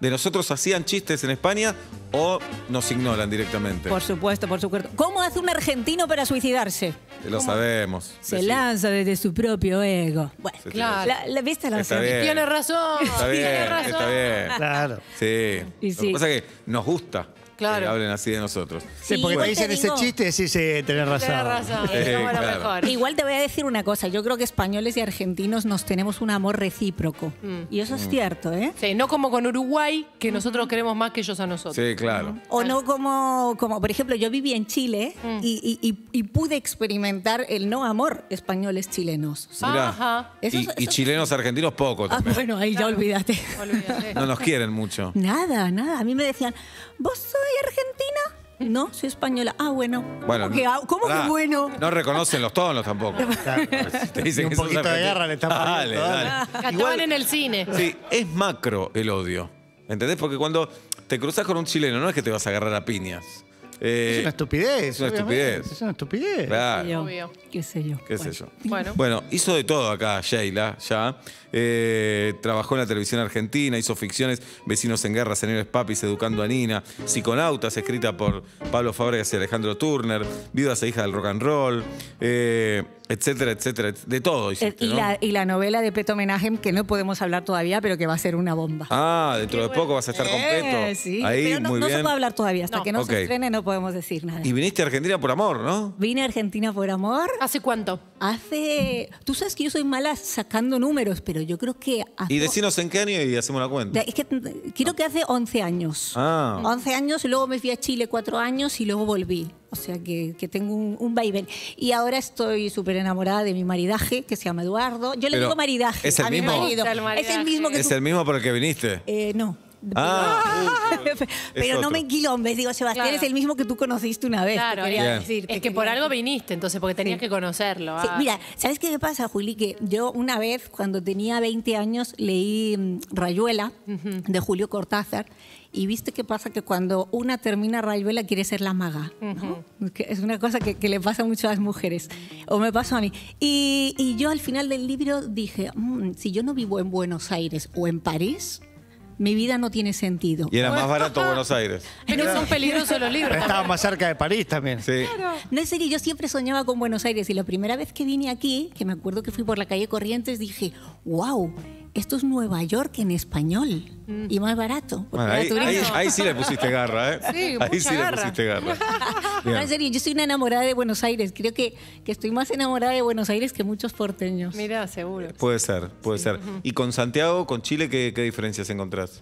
¿De nosotros hacían chistes en España o nos ignoran directamente? Por supuesto, por supuesto. ¿Cómo hace un argentino para suicidarse? Lo sabemos. Se Decí. lanza desde su propio ego. Bueno, Sí, claro. La, la- ¿Viste la Está serie? bien. Tiene razón. Está bien, Tiene razón. está bien. Claro. Sí. Y Lo sí. que pasa es que nos gusta Claro. que hablen así de nosotros. Sí, porque igual te dicen te ese digo- chiste y decís, sí, tenés razón. Tiene razón. Sí, Somos lo claro. mejor. Igual te voy a decir una cosa. Yo creo que españoles y argentinos nos tenemos un amor recíproco. Mm. Y eso es cierto, ¿eh? Sí, no como con Uruguay, que nosotros queremos más que ellos a nosotros. Sí, claro. O no como, como, por ejemplo, yo viví en Chile Mm. y, y- y- y pude experimentar el no amor españoles chilenos. Mirá. Ajá. Eso- y, eso- y chilenos argentinos poco Ah, también. bueno, ahí ya olvídate. Olvídate. No nos quieren mucho. Nada, nada. A mí me decían, ¿vos soy argentina? No, soy española. Ah, bueno. Bueno, ¿Cómo, que, ah, ¿cómo pará, que bueno? No reconocen los tonos tampoco. Te dicen Y un que sos poquito de argentino. guerra le están Dale, poniendo, dale. Acá Igual- estaban en el cine. Sí, es macro el odio. ¿Entendés? Porque cuando te cruzas con un chileno, no es que te vas a agarrar a piñas. Eh, Es una estupidez. es una obviamente. estupidez. Es una estupidez. Claro. Obvio. ¿Qué sé yo? ¿Qué sé yo? Bueno. Bueno, hizo de todo acá Sheila, ya. Eh, trabajó en la televisión argentina, hizo ficciones, Vecinos en Guerra, Señores Papis, Educando a Nina, Psiconautas, escrita por Pablo Fábregas y Alejandro Turner, Viudas e Hijas del Rock and Roll, eh, etcétera, etcétera. et- De todo Eh, hiciste, y, ¿no? la, y la novela de Peto Menahem, que no podemos hablar todavía, pero que va a ser una bomba. Ah, dentro de poco vas a estar completo. Eh, sí, Ahí, pero no, muy no bien. se puede hablar todavía. Hasta No. que no Ok. se estrene no podemos decir nada. Y viniste a Argentina por amor, ¿no? Vine a Argentina por amor. ¿Hace cuánto? Hace... Tú sabes que yo soy mala sacando números, pero yo creo que... hace- Y decinos en qué año y hacemos la cuenta. Es que mm, creo que hace once años. Ah. once años y luego me fui a Chile cuatro años y luego volví. O sea que, que tengo un, un vaivén. Y ahora estoy súper enamorada de mi maridaje, que se llama Eduardo. Yo le Pero, digo maridaje ¿es el a mi mismo? marido. Me gusta el Es maridaje. el mismo que ¿Es tú. el mismo por el que viniste? Eh, no. Ah, Pero no otro. me enquilombes. Digo, Sebastián Claro. es el mismo que tú conociste una vez. Claro, te quería Bien. decir, te es que quería por algo decir. viniste, entonces, porque tenías que conocerlo. Sí, Ah. mira, ¿sabes qué me pasa, Juli? Que yo una vez, cuando tenía veinte años, leí mm, Rayuela de Julio Cortázar. Y viste qué pasa, que cuando una termina Rayuela quiere ser la maga. ¿no? Que es una cosa que, que le pasa mucho a las mujeres. O me pasó a mí. Y, y yo al final del libro dije, "Mm, si yo no vivo en Buenos Aires o en París, mi vida no tiene sentido. Y era más barato Buenos Aires. Pero son peligrosos los libros. Estaba también. más cerca de París también. Sí. No, en serio, yo siempre soñaba con Buenos Aires y la primera vez que vine aquí, que me acuerdo que fui por la calle Corrientes, dije, wow, esto es Nueva York en español y más barato. porque Bueno, era ahí, turismo. ahí- ahí sí le pusiste garra, ¿eh? Sí, ahí mucha sí garra. le pusiste garra. No, Bien. en serio, yo soy una enamorada de Buenos Aires. Creo que, que estoy más enamorada de Buenos Aires que muchos porteños. Mira, seguro. Puede ser, puede ser. ¿Y con Santiago, con Chile, qué, qué diferencias encontrás?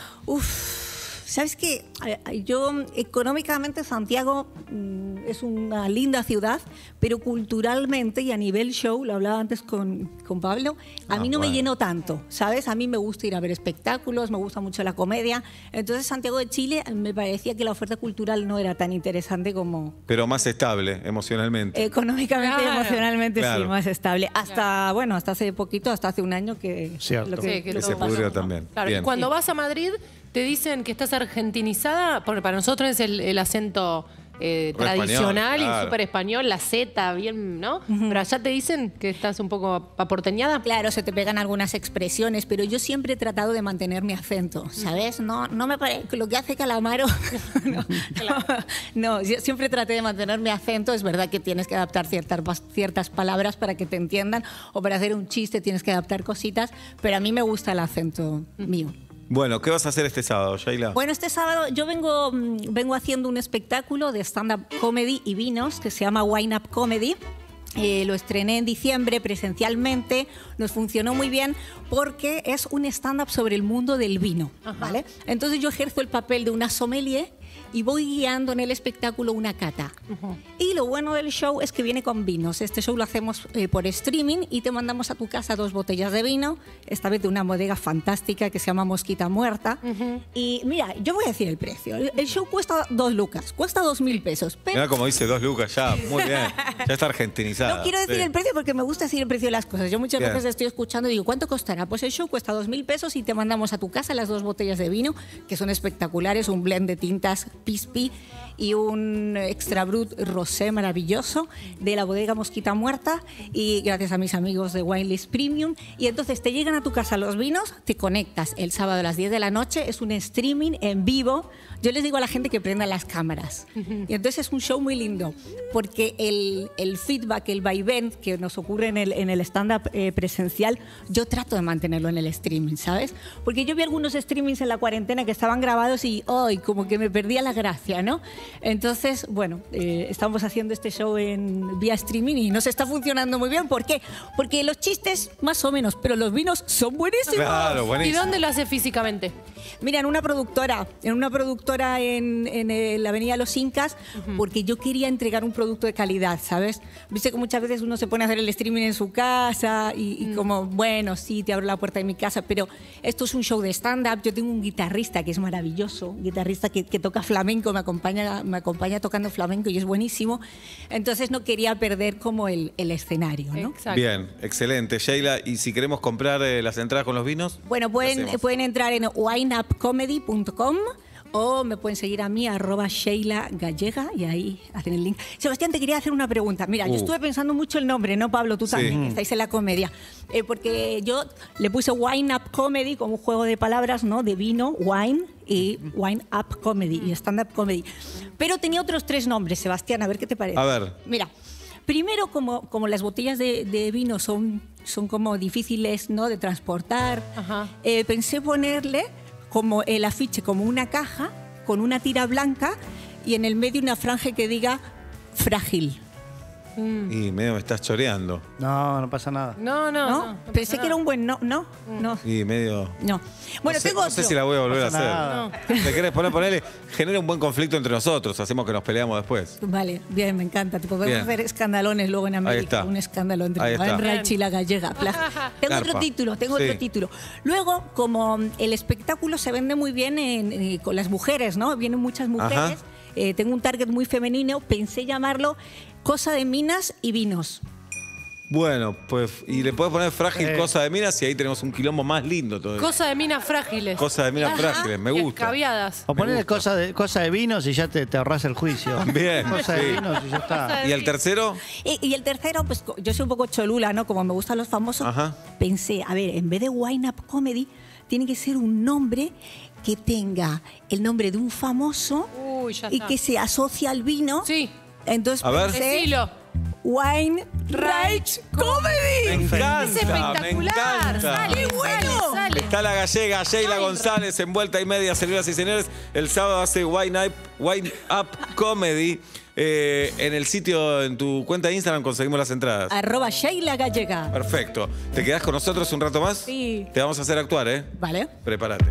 Uf, ¿sabes qué? Yo, económicamente, Santiago mm, es una linda ciudad, pero culturalmente y a nivel show, lo hablaba antes con, con Pablo, a Ah, mí no bueno. me lleno tanto, ¿sabes? A mí me gusta ir a ver espectáculos, me gusta mucho la comedia. Entonces, Santiago de Chile me parecía que la oferta cultural no era tan interesante como... Pero más estable emocionalmente. Económicamente y Claro. emocionalmente Claro. sí, más estable. Hasta, bueno, hasta hace poquito, hasta hace un año que... Cierto. lo Sí, que que todo se pasó, pudrió ¿no? también. Claro, Bien. y cuando vas a Madrid, te dicen que estás argentinizada, porque para nosotros es el, el acento eh, Re tradicional español, y claro. súper español, la Z, bien, ¿no? Pero allá te dicen que estás un poco aporteñada. Claro, se te pegan algunas expresiones, pero yo siempre he tratado de mantener mi acento, ¿sabes? No, no me parece lo que hace Calamaro. no, no, no, yo siempre traté de mantener mi acento. Es verdad que tienes que adaptar ciertas, ciertas palabras para que te entiendan, o para hacer un chiste tienes que adaptar cositas, pero a mí me gusta el acento mío. Bueno, ¿qué vas a hacer este sábado, Sheila? Bueno, este sábado yo vengo, mm, vengo haciendo un espectáculo de stand-up comedy y vinos que se llama Wine Up Comedy. Eh, lo estrené en diciembre presencialmente, nos funcionó muy bien porque es un stand-up sobre el mundo del vino, ¿vale? Entonces yo ejerzo el papel de una sommelier y voy guiando en el espectáculo una cata. Y lo bueno del show es que viene con vinos. Este show lo hacemos eh, por streaming y te mandamos a tu casa dos botellas de vino, esta vez de una bodega fantástica que se llama Mosquita Muerta. Y mira, yo voy a decir el precio. El, el show cuesta dos lucas, cuesta dos mil pesos. Pero Mira como dice dos lucas ya, muy bien. Ya está argentinizada. no quiero decir Sí. el precio porque me gusta decir el precio de las cosas. Yo muchas Bien. veces estoy escuchando y digo, ¿cuánto costará? Pues el show cuesta dos mil pesos y te mandamos a tu casa las dos botellas de vino, que son espectaculares, un blend de tintas Pispi y un Extra Brut Rosé maravilloso de la bodega Mosquita Muerta, y gracias a mis amigos de Wine List Premium. Y entonces te llegan a tu casa los vinos, te conectas el sábado a las diez de la noche, es un streaming en vivo. Yo les digo a la gente que prendan las cámaras. Y entonces es un show muy lindo, porque el, el feedback, el vaivén que nos ocurre en el, en el stand-up eh, presencial, yo trato de mantenerlo en el streaming, ¿sabes? Porque yo vi algunos streamings en la cuarentena que estaban grabados y hoy como que me perdía la gracia, ¿no? Entonces, bueno, eh, estamos haciendo este show en vía streaming y nos está funcionando muy bien. ¿Por qué? Porque los chistes, más o menos, pero los vinos son buenísimos. Claro, buenísimo. ¿Y dónde lo hace físicamente? Mira, en una productora, en una productora en, en el- la Avenida Los Incas, porque yo quería entregar un producto de calidad, ¿sabes? Viste que muchas veces uno se pone a hacer el streaming en su casa y, y como, bueno, sí, te abro la puerta de mi casa, pero esto es un show de stand-up. Yo tengo un guitarrista que es maravilloso, un guitarrista que, que toca flamenco, me acompaña, me acompaña tocando flamenco y es buenísimo. Entonces no quería perder como el, el escenario, ¿no? Bien, excelente. Sheila, ¿y si queremos comprar eh, las entradas con los vinos? Bueno, ¿Qué pueden, hacemos? pueden entrar en wine up comedy punto com o me pueden seguir a mí, arroba Sheila Gallega, y ahí hacen el link. Sebastián, te quería hacer una pregunta. Mira, Uh. yo estuve pensando mucho el nombre, ¿no, Pablo? Tú Sí. también, que Mm. estáis en la comedia. Eh, porque yo le puse Wine Up Comedy como un juego de palabras, ¿no? De vino, wine, y Wine Up Comedy, y Stand Up Comedy. Pero tenía otros tres nombres, Sebastián, a ver qué te parece. A ver. Mira, primero, como, como las botellas de, de vino son, son como difíciles, ¿no?, de transportar, eh, pensé ponerle como el afiche, como una caja con una tira blanca y en el medio una franja que diga frágil. Y medio me estás choreando. No, no pasa nada. No, no, ¿No? no. Pensé que era un buen no, no, no, Y medio... no. Bueno, no sé, tengo no sé otro. si la voy a volver a Pasa hacer. nada. ¿Te querés poner? Ponele, genera un buen conflicto entre nosotros. Hacemos que nos peleamos después. Vale, bien, me encanta. Te podemos Bien. hacer escandalones luego en América. está. Un escándalo entre Ahí está. Juan Reich y la gallega. Pla- Tengo Garpa. otro título, tengo Sí. otro título. Luego, como el espectáculo se vende muy bien en- eh, con las mujeres, ¿no? Vienen muchas mujeres. Ajá. eh, tengo un target muy femenino. Pensé llamarlo Cosa de Minas y Vinos. Bueno, pues, y le puedes poner frágil Eh. cosa de minas y ahí tenemos un quilombo más lindo todavía. Cosa de minas frágiles. Cosa de minas Ajá. frágiles, me Y gusta. escabiadas. O ponerle cosa de, cosa de vinos y ya te, te ahorras el juicio. Bien, Cosa de sí. vinos y ya está. ¿Y el tercero? Y, y el tercero, pues co- yo soy un poco cholula, ¿no? Como me gustan los famosos. Ajá. Pensé, a ver, en vez de Wine Up Comedy, tiene que ser un nombre que tenga el nombre de un famoso Uy, ya y está. que se asocia al vino. Sí. Entonces A ver. pensé, Decilo. Wine Reich Comedy. Me encanta, Es espectacular. me encanta. Sale, sale, sale. Está la gallega Sheila González en Vuelta y Media, señoras y señores. El sábado hace Wine Up, Wine Up Comedy. Eh, en el sitio, en tu cuenta de Instagram conseguimos las entradas. Arroba Sheila Gallega. Perfecto. ¿Te quedás con nosotros un rato más? Sí. Te vamos a hacer actuar, ¿eh? Vale. Prepárate.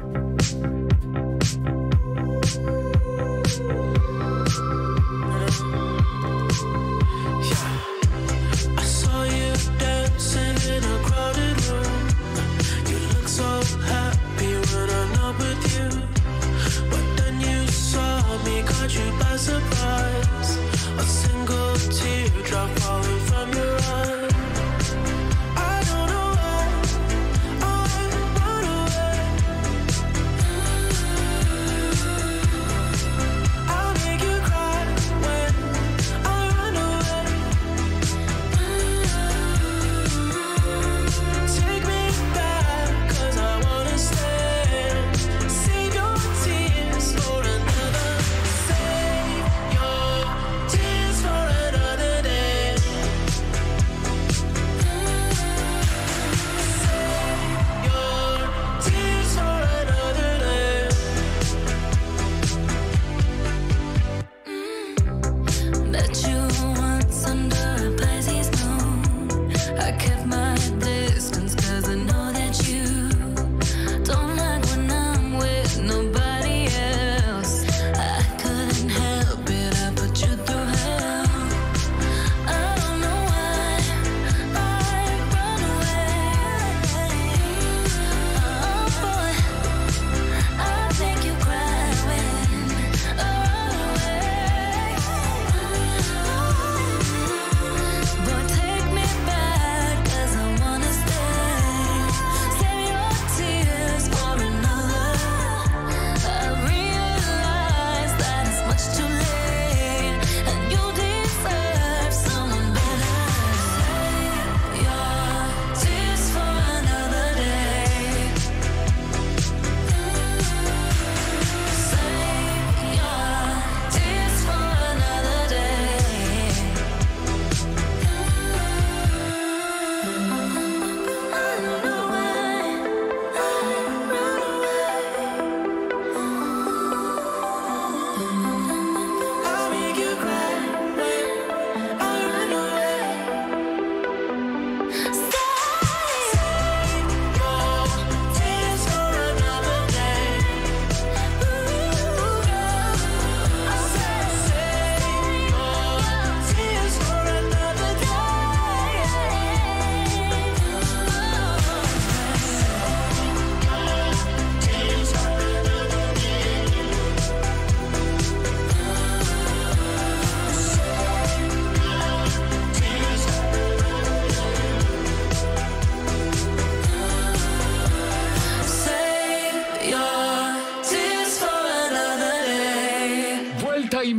I saw you dancing in a crowded room. You look so happy when I'm not with you. But then you saw me, caught you by surprise. A single teardrop falling from your eye. I don't know why I run away.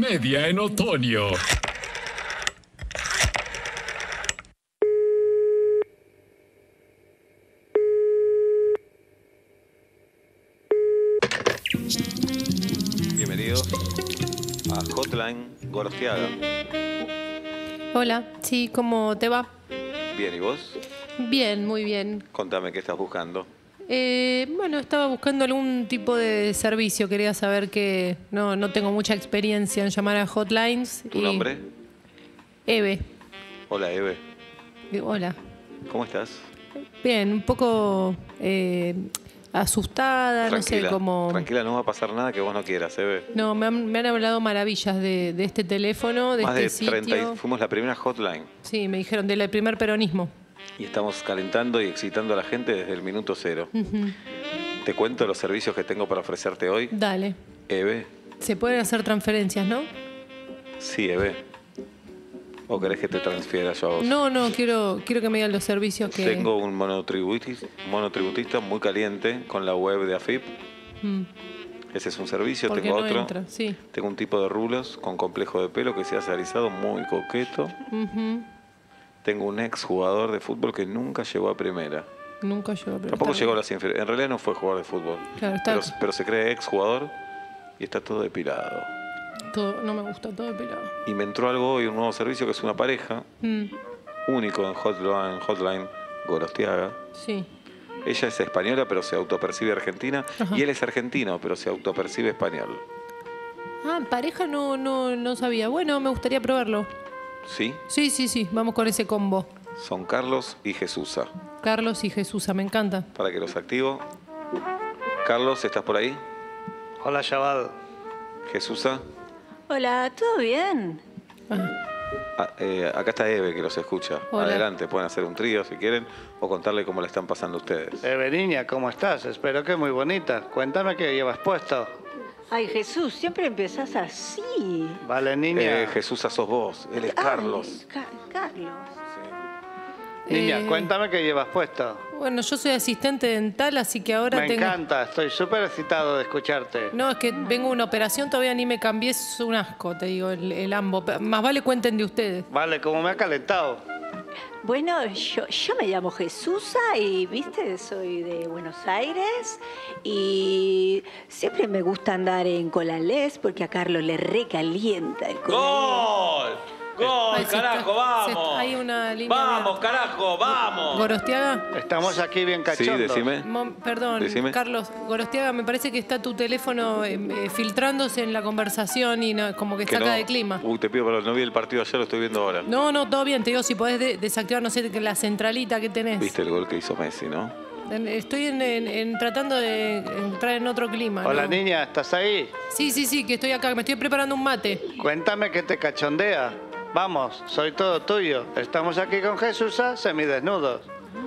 media en otoño. Bienvenidos a Hotline Gorostiaga. Hola, sí, ¿cómo te va? Bien, ¿y vos? Bien, muy bien. Contame qué estás buscando. Eh, bueno, estaba buscando algún tipo de servicio. Quería saber que no, no tengo mucha experiencia en llamar a hotlines. ¿Tu y- nombre? Eve. Hola, Eve. Eh, Hola. ¿Cómo estás? Bien, un poco eh, asustada, no sé Tranquila, cómo... tranquila, no va a pasar nada que vos no quieras, Eve. No, me han, me han hablado maravillas de, de este teléfono, de Más este de treinta sitio. y- fuimos la primera hotline Sí, me dijeron del primer peronismo. y estamos calentando y excitando a la gente desde el minuto cero. Ujú. Te cuento los servicios que tengo para ofrecerte hoy. Dale. Eve, Se pueden hacer transferencias, ¿no? sí, Eve. ¿O querés que te transfiera yo a vos? No, no, quiero, quiero que me digan los servicios que... Tengo un monotributista, monotributista muy caliente con la web de A F I P. Mm, Ese es un servicio. porque Tengo no otro. entra, sí. Tengo un tipo de rulos con complejo de pelo que se hace alisado muy coqueto. Ujú. Tengo un ex jugador de fútbol que nunca llegó a primera. Nunca llegó, pero Tampoco está llegó a bien. las inferiores. En realidad no fue jugador de fútbol. Claro, está- pero, pero se cree ex jugador y está todo depilado. Todo, no me gusta, todo pelado. Y me entró algo hoy, un nuevo servicio que es una pareja, Mm, único en Hotline, Hotline Gorostiaga. sí. Ella es española, pero se autopercibe argentina. Ajá. Y él es argentino, pero se autopercibe español. Ah, pareja no, no, no sabía. Bueno, me gustaría probarlo. ¿Sí? Sí, sí, sí, vamos con ese combo. Son Carlos y Jesusa. Carlos y Jesusa, me encanta. Para que los activo. Carlos, ¿estás por ahí? Hola, chaval. Jesusa. Hola, ¿todo bien? Ah, eh, acá está Eve, que los escucha. Hola. Adelante, pueden hacer un trío si quieren o contarle cómo le están pasando a ustedes. Eve, niña, ¿cómo estás? Espero que muy bonita. Cuéntame qué llevas puesto. Ay, Jesús, siempre empezás así. Vale, niña. Eh, Jesusa sos vos, él es Carlos. Ca- Carlos. Niña, Eh, cuéntame qué llevas puesto. Bueno, yo soy asistente dental, así que ahora Me tengo... encanta, estoy súper excitado de escucharte. No, es que vengo de una operación, todavía ni me cambié, es un asco, te digo, el, el ambo. Más vale cuenten de ustedes. Vale, como me ha calentado. Bueno, yo, yo me llamo Jesusa y, viste, soy de Buenos Aires y siempre me gusta andar en Colalés porque a Carlos le recalienta el Colalés. ¡Gol! ¡Gol, Ay, se carajo, está- se- vamos! hay una línea ¡Vamos, carajo, vamos! Gorostiaga. Estamos aquí bien cachondos. Sí, decime. Mom- perdón, Decime. Carlos, Gorostiaga, me parece que está tu teléfono eh, eh, filtrándose en la conversación y no- como que Que saca no. de clima. Uy, te pido perdón, no vi el partido ayer, lo estoy viendo ahora. No, no, todo bien, te digo, si podés de- desactivar, no sé, que la centralita que tenés. Viste el gol que hizo Messi, ¿no? En- Estoy en, en- en- tratando de entrar en otro clima. Hola, ¿no? niña, ¿estás ahí? Sí, sí, sí, que estoy acá, me estoy preparando un mate. Cuéntame qué te cachondea. Vamos, soy todo tuyo. Estamos aquí con Jesusa, semidesnudos.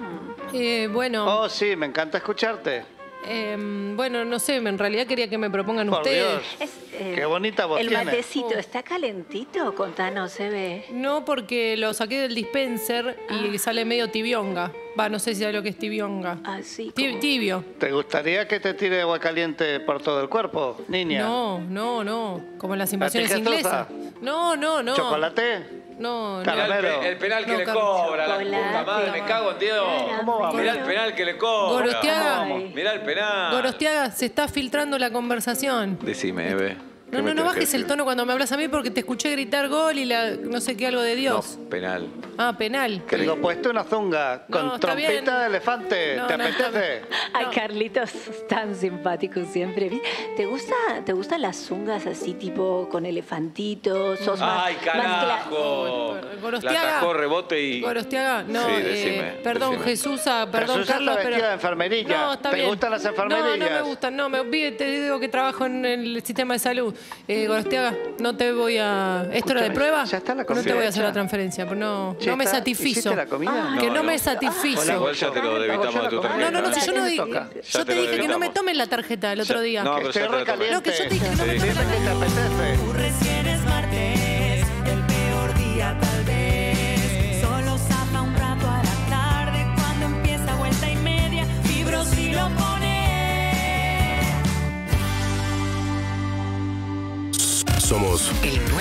Eh, bueno, Oh, sí, me encanta escucharte. em, bueno, no sé, en realidad quería que me propongan Por ustedes. Dios. Es, eh, Qué bonita voz ¿El tiene. matecito Oh. está calentito? Contanos, se ve. No, porque lo saqué del dispenser y sale medio tibionga. Va, no sé si sabe lo que es tibionga. Así Ti- Tibio. ¿Te gustaría que te tire agua caliente por todo el cuerpo, niña? No, no, no. Como en las invasiones ¿A ti qué te inglesas. gusta? No, no, no. ¿Chocolate? No, no. Caramelo. El penal que No, le Carlos. cobra, la Chocolate. puta madre, me cago en Dios. ¿Cómo vamos? Mirá el penal que le cobra. Gorostiaga. Mirá el penal. Gorostiaga, se está filtrando la conversación. Decime, Eve. ¿qué No, me no, no tenés que bajes el decir? tono cuando me hablas a mí porque te escuché gritar gol y la no sé qué, algo de Dios. No, penal. Ah, penal. Tengo puesto una zunga con No, está trompita bien. de elefante. No, ¿Te no, está apetece? Ay, Carlitos, sos tan simpático siempre. ¿Te gusta, ¿Te gustan las zungas así tipo con elefantitos? ¿Sos más, ¡Ay, más cla- carajo! Gorostiaga. La atajó, rebote y... Gorostiaga, no, Sí, eh, decime, perdón, decime. Jesusa, perdón, Jesusa Carlos, está pero. vestida de enfermerilla. No, está ¿Te bien. gustan las No, enfermerillas? no me gustan, no, me olvidé, te digo que trabajo en el sistema de salud. Eh, Gorostiaga, no te voy a. ¿Esto era de Escúchame, prueba? ya está la No comida te voy a hacer hecha. la transferencia, pero no, Ya no me está. satisfizo. ¿Hiciste la comida? Que No, no, no. me satisfizo. Igual ya te lo debitamos de tu tarjeta. No, no, no, si yo no ¿Qué di- me toca? Ya Yo te te lo dije que no me debitamos. tomen la tarjeta el otro día. No, Que pero estoy ya te lo recaliente. tomé. No, que yo te dije que no me Sí. tomen la Dime que te apetece. Recién es martes, el peor día tal vez. Solo zafa un rato a la tarde cuando empieza vuelta y media. Fibros si lo pone. Somos El nuevo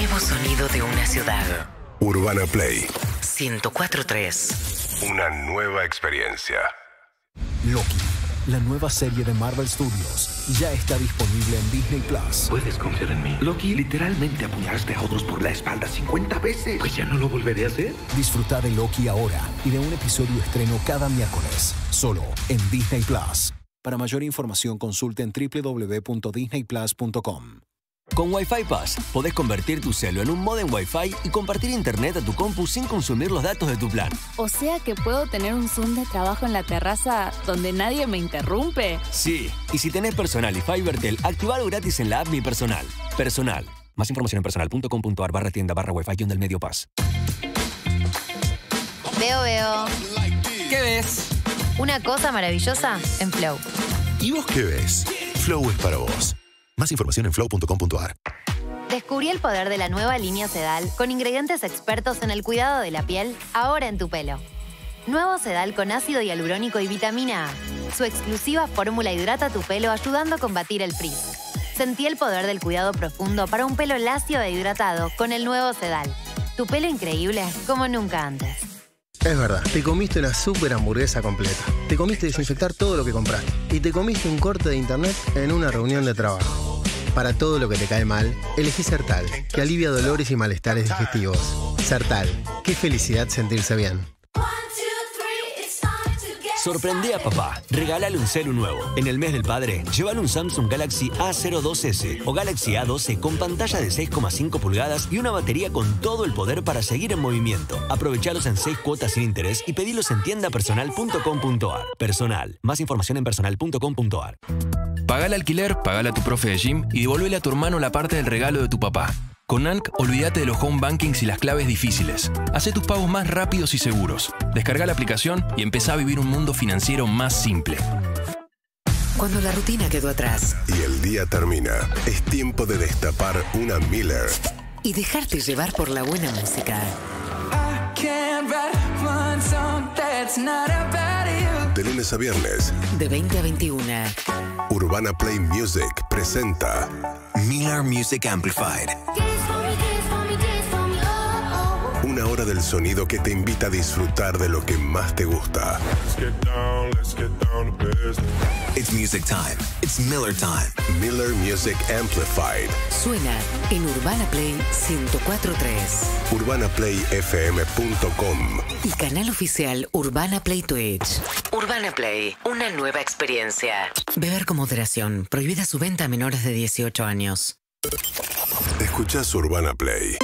nuevo sonido de una ciudad. Urbana Play. ciento cuatro punto tres. Una nueva experiencia. Loki, la nueva serie de Marvel Studios, ya está disponible en Disney Plus. Puedes confiar en mí. Loki, literalmente apuñalaste a otros por la espalda cincuenta veces. Pues ya no lo volveré a hacer. Disfruta de Loki ahora y de un episodio estreno cada miércoles, solo en Disney Plus. Para mayor información consulte en doble u doble u doble u punto disney plus punto com. Con Wi-Fi Pass, podés convertir tu celu en un modem Wi-Fi y compartir internet a tu compu sin consumir los datos de tu plan. O sea que puedo tener un Zoom de trabajo en la terraza donde nadie me interrumpe. Sí, y si tenés Personal y Fibertel, activalo gratis en la app Mi Personal. Personal. Más información en personal punto com punto ar barra tienda barra Wi-Fi del medio Pass. Veo, veo. ¿Qué ves? Una cosa maravillosa en Flow. ¿Y vos qué ves? Flow es para vos. Más información en flow punto com punto ar. Descubrí el poder de la nueva línea Sedal con ingredientes expertos en el cuidado de la piel, ahora en tu pelo. Nuevo Sedal con ácido hialurónico y vitamina A. Su exclusiva fórmula hidrata tu pelo ayudando a combatir el frizz. Sentí el poder del cuidado profundo para un pelo lacio e hidratado con el nuevo Sedal. Tu pelo increíble como nunca antes. Es verdad, te comiste una super hamburguesa completa. Te comiste desinfectar todo lo que compraste. Y te comiste un corte de internet en una reunión de trabajo. Para todo lo que te cae mal, elegí Sertal, que alivia dolores y malestares digestivos. Sertal, qué felicidad sentirse bien. Sorprende a papá. Regálale un celu nuevo. En el mes del padre, llévale un Samsung Galaxy A cero dos ese o Galaxy A doce con pantalla de seis coma cinco pulgadas y una batería con todo el poder para seguir en movimiento. Aprovechalos en seis cuotas sin interés y pedilos en tienda personal punto com punto ar. Personal. Más información en personal punto com punto ar. Paga el alquiler, pagale a tu profe de gym y devolvele a tu hermano la parte del regalo de tu papá. Con Nank, olvídate de los home bankings y las claves difíciles. Hacé tus pagos más rápidos y seguros. Descarga la aplicación y empezá a vivir un mundo financiero más simple. Cuando la rutina quedó atrás Y el día termina, es tiempo de destapar una Miller. y dejarte llevar por la buena música. De lunes a viernes, De veinte a veintiuna. Urbana Play Music presenta Miller Music Amplified. una hora del sonido que te invita a disfrutar de lo que más te gusta. It's music time. It's Miller time. Miller Music Amplified. Suena en Urbana Play ciento cuatro punto tres. urbana play f m punto com. Y canal oficial Urbana Play Twitch. Urbana Play, una nueva experiencia. Beber con moderación. Prohibida su venta a menores de dieciocho años. Escuchás Urbana Play.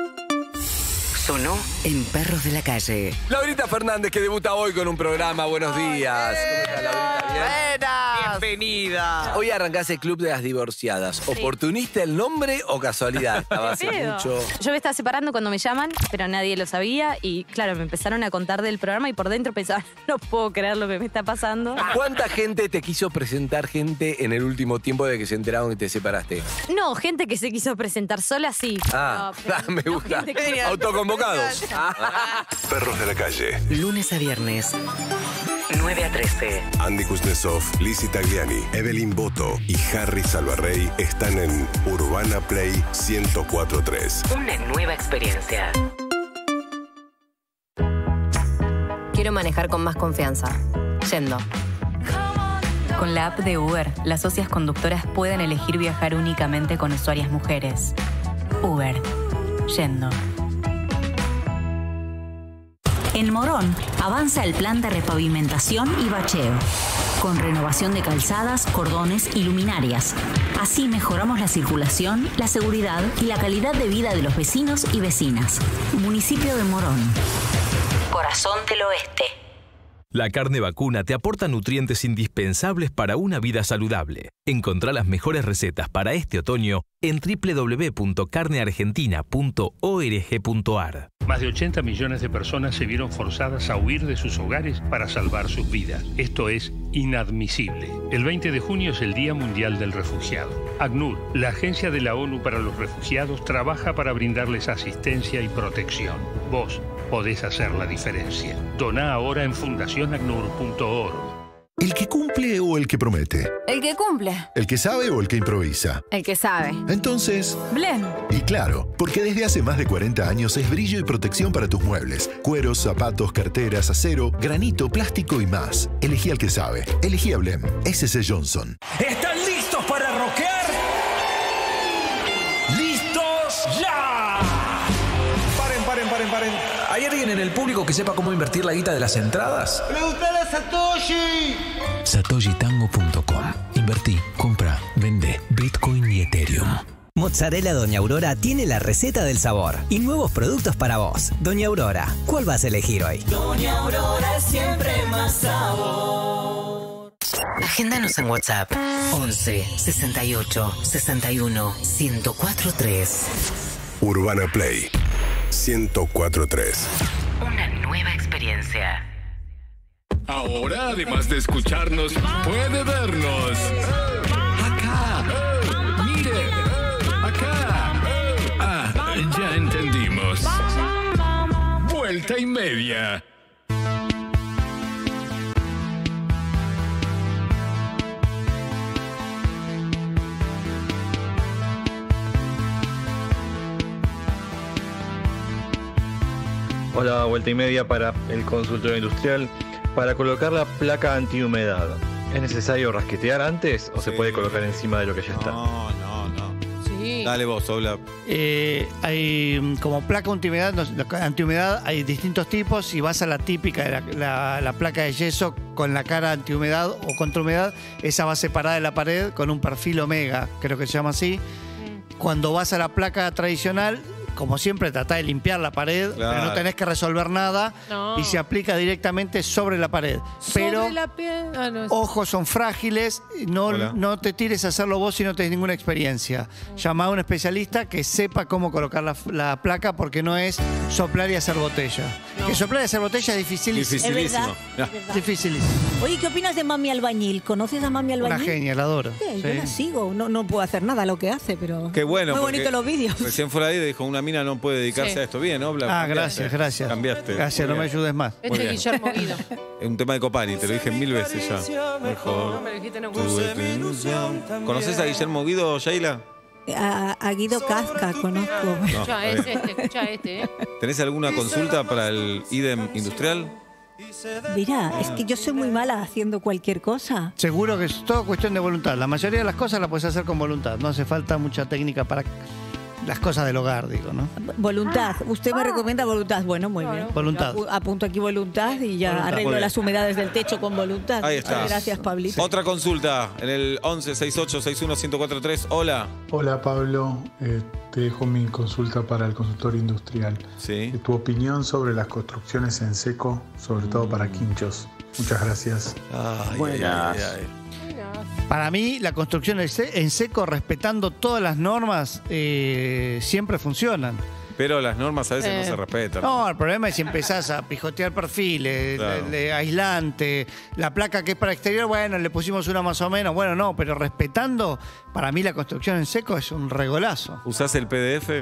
Sonó en Perros de la Calle. Laurita Fernández, que debuta hoy con un programa. Buenos días. ¿Cómo estás, Laurita? ¿Bien? ¡Buenas! Bienvenida. Hoy arrancás el Club de las Divorciadas. ¿Oportunista el nombre o casualidad? Estaba hace mucho. Yo me estaba separando cuando me llaman, pero nadie lo sabía. Y claro, me empezaron a contar del programa y por dentro pensaba, no puedo creer lo que me está pasando. ¿Cuánta gente te quiso presentar gente en el último tiempo de que se enteraron y te separaste? No, gente que se quiso presentar sola, sí. Ah, No, pero me gusta. gente que- Autoconvocados. Perros de la Calle. Lunes a viernes, nueve a trece. Andy Kuznetsov, Lizzy Tagliani, Evelyn Boto y Harry Salvarrey están en Urbana Play ciento cuatro punto tres. Una nueva experiencia. Quiero manejar con más confianza. Yendo. Con la app de Uber, las socias conductoras pueden elegir viajar únicamente con usuarias mujeres. Uber. Yendo. En Morón avanza el plan de repavimentación y bacheo, con renovación de calzadas, cordones y luminarias. Así mejoramos la circulación, la seguridad y la calidad de vida de los vecinos y vecinas. Municipio de Morón. Corazón del Oeste. La carne vacuna te aporta nutrientes indispensables para una vida saludable. Encontrá las mejores recetas para este otoño en doble u doble u doble u punto carne argentina punto org punto ar. Más de ochenta millones de personas se vieron forzadas a huir de sus hogares para salvar sus vidas. Esto es inadmisible. El veinte de junio es el Día Mundial del Refugiado. ACNUR, la Agencia de la ONU para los Refugiados, trabaja para brindarles asistencia y protección. Vos podés hacer la diferencia. Doná ahora en fundación acnur punto org. ¿El que cumple o el que promete? El que cumple. ¿El que sabe o el que improvisa? El que sabe. Entonces... Blem. Y claro, porque desde hace más de cuarenta años es brillo y protección para tus muebles. Cueros, zapatos, carteras, acero, granito, plástico y más. Elegí al que sabe. Elegí a Blem. S C Johnson. ¿Están listos para rockear? ¡Listos ya! Paren, paren, paren, paren. ¿Hay alguien en el público que sepa cómo invertir la guita de las entradas? ¡Pregúntale a Satoshi! satoshi tango punto com. Invertí, compra, vende Bitcoin y Ethereum. Mozzarella Doña Aurora tiene la receta del sabor y nuevos productos para vos. Doña Aurora, ¿cuál vas a elegir hoy? Doña Aurora es siempre más sabor. Agéndanos en WhatsApp once sesenta y ocho sesenta y uno ciento cuatro tres. Urbana Play ciento cuatro tres. Una nueva experiencia. Ahora, además de escucharnos, puede vernos. Acá. Mire. Acá. Ah, ya entendimos. Vuelta y media. Hola, vuelta y media para el consultorio industrial. Para colocar la placa antihumedad, ¿es necesario rasquetear antes o Sí. se puede colocar encima de lo que ya está? No, no, no. Sí. Dale vos, Obla. Eh, hay mm, como placa antihumedad, no, la antihumedad hay distintos tipos. Si vas a la típica de la, la- la placa de yeso con la cara antihumedad o contra humedad, esa va separada de la pared con un perfil omega, creo que se llama así. Cuando vas a la placa tradicional, como siempre, tratá de limpiar la pared, Claro. pero no tenés que resolver nada No. y se aplica directamente sobre la pared. Pero Sobre la piel. Ah, no, es- ojos son frágiles, no, Hola. no te tires a hacerlo vos si no tenés ninguna experiencia. Llama a un especialista que sepa cómo colocar la, la placa porque no es soplar y hacer botella. Que soplar y hacer botella es dificilísimo. Dificilísimo. Es Dificilísimo. Oye, ¿qué opinas de Mami Albañil? ¿Conoces a Mami Albañil? Una genia, la adoro. Sí, yo Sí. la sigo. No, no puedo hacer nada lo que hace, pero. Qué bueno. Muy porque bonito los vídeos. Recién fuera de ahí dijo, una mina no puede dedicarse Sí. a esto. Bien, Obla. Ah, cambiaste. gracias, gracias. Cambiaste. Gracias, Muy no me bien. ayudes más. Este Muy es bien. Guillermo Guido. Es un tema de Copani, te lo dije mil veces ya. Mejor. No me lo dijiste, no. Tuve tu ilusión. ¿Conoces a Guillermo Guido, Sheila? A, a Guido Casca conozco. Escucha, es este, escucha este, ¿eh? ¿Tenés alguna consulta para el IDEM industrial? Mira, es que yo soy muy mala haciendo cualquier cosa. Seguro que es todo cuestión de voluntad. La mayoría de las cosas las puedes hacer con voluntad. No hace falta mucha técnica para las cosas del hogar, digo, ¿no? Voluntad. Usted me recomienda voluntad. Bueno, muy bien. Voluntad. Yo apu- apunto aquí voluntad y ya Voluntad. Muy arreglo bien. las humedades del techo con voluntad. Ahí está. Gracias, Pablito. Otra consulta en el once sesenta y ocho sesenta y uno ciento cuarenta y tres. Hola. Hola Pablo, Eh, te dejo mi consulta para el consultorio industrial. Sí. Tu opinión sobre las construcciones en seco, sobre todo para quinchos. Muchas gracias. Buenas. Para mí, la construcción en se- en seco, respetando todas las normas, eh, siempre funcionan. Pero las normas a veces no Eh, se respetan. No, el problema es si empezás a pijotear perfiles, Claro. le- le- aislante, la placa que es para exterior, bueno, le pusimos una más o menos, bueno, no, pero respetando, para mí la construcción en seco es un regolazo. ¿Usás el P D F?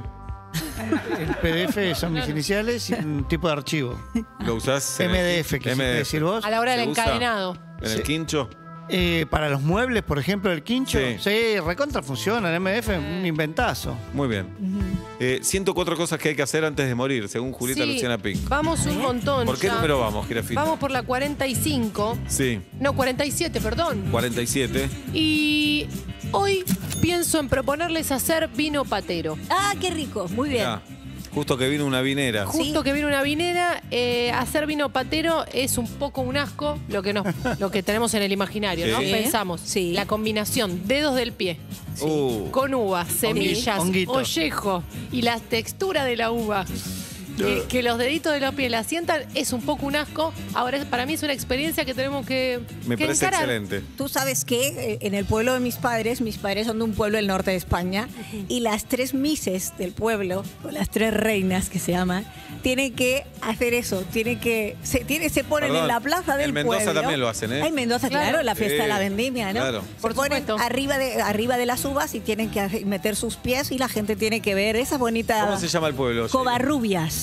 El P D F son mis iniciales y un tipo de archivo. ¿Lo usás? en el- M D F, ¿qué M D F. decir vos? A la hora del ¿Se usa encadenado. ¿En el Sí. quincho? Eh, para los muebles, por ejemplo, el quincho, Sí. sí, recontra funciona, el M D F, un inventazo. Muy bien. Eh, ciento cuatro cosas que hay que hacer antes de morir, según Julieta Sí, Luciana Pic. Vamos un montón. ¿Por qué ya. número vamos, Girafita? Vamos por la cuarenta y cinco. Sí, No, cuarenta y siete, perdón. cuarenta y siete. Y hoy pienso en proponerles hacer vino patero. Ah, qué rico. Muy bien. Ya, justo que vino una vinera. Justo que viene una vinera, eh, hacer vino patero es un poco un asco lo que, nos, lo que tenemos en el imaginario, ¿no? Sí. Pensamos, la combinación, dedos del pie, Uh, con uvas, semillas, Honguito. ollejo y la textura de la uva. Que, que los deditos de los pies la sientan es un poco un asco. Ahora, es- para mí es una experiencia que tenemos que, me que parece encarar. excelente. Tú sabes que eh, en el pueblo de mis padres, mis padres son de un pueblo del norte de España, y las tres mises del pueblo, o las tres reinas que se llaman, tienen que hacer eso, tienen que, se, tienen, se ponen Perdón, en la plaza del en Mendoza pueblo. también lo hacen, ¿eh? Ah, en Mendoza, claro, Claro. la fiesta Sí, de la vendimia, ¿no? claro. Se Por ponen supuesto. arriba de, arriba de las uvas y tienen que hacer- meter sus pies y la gente tiene que ver esa bonita ¿Cómo se llama el pueblo? Covarrubias.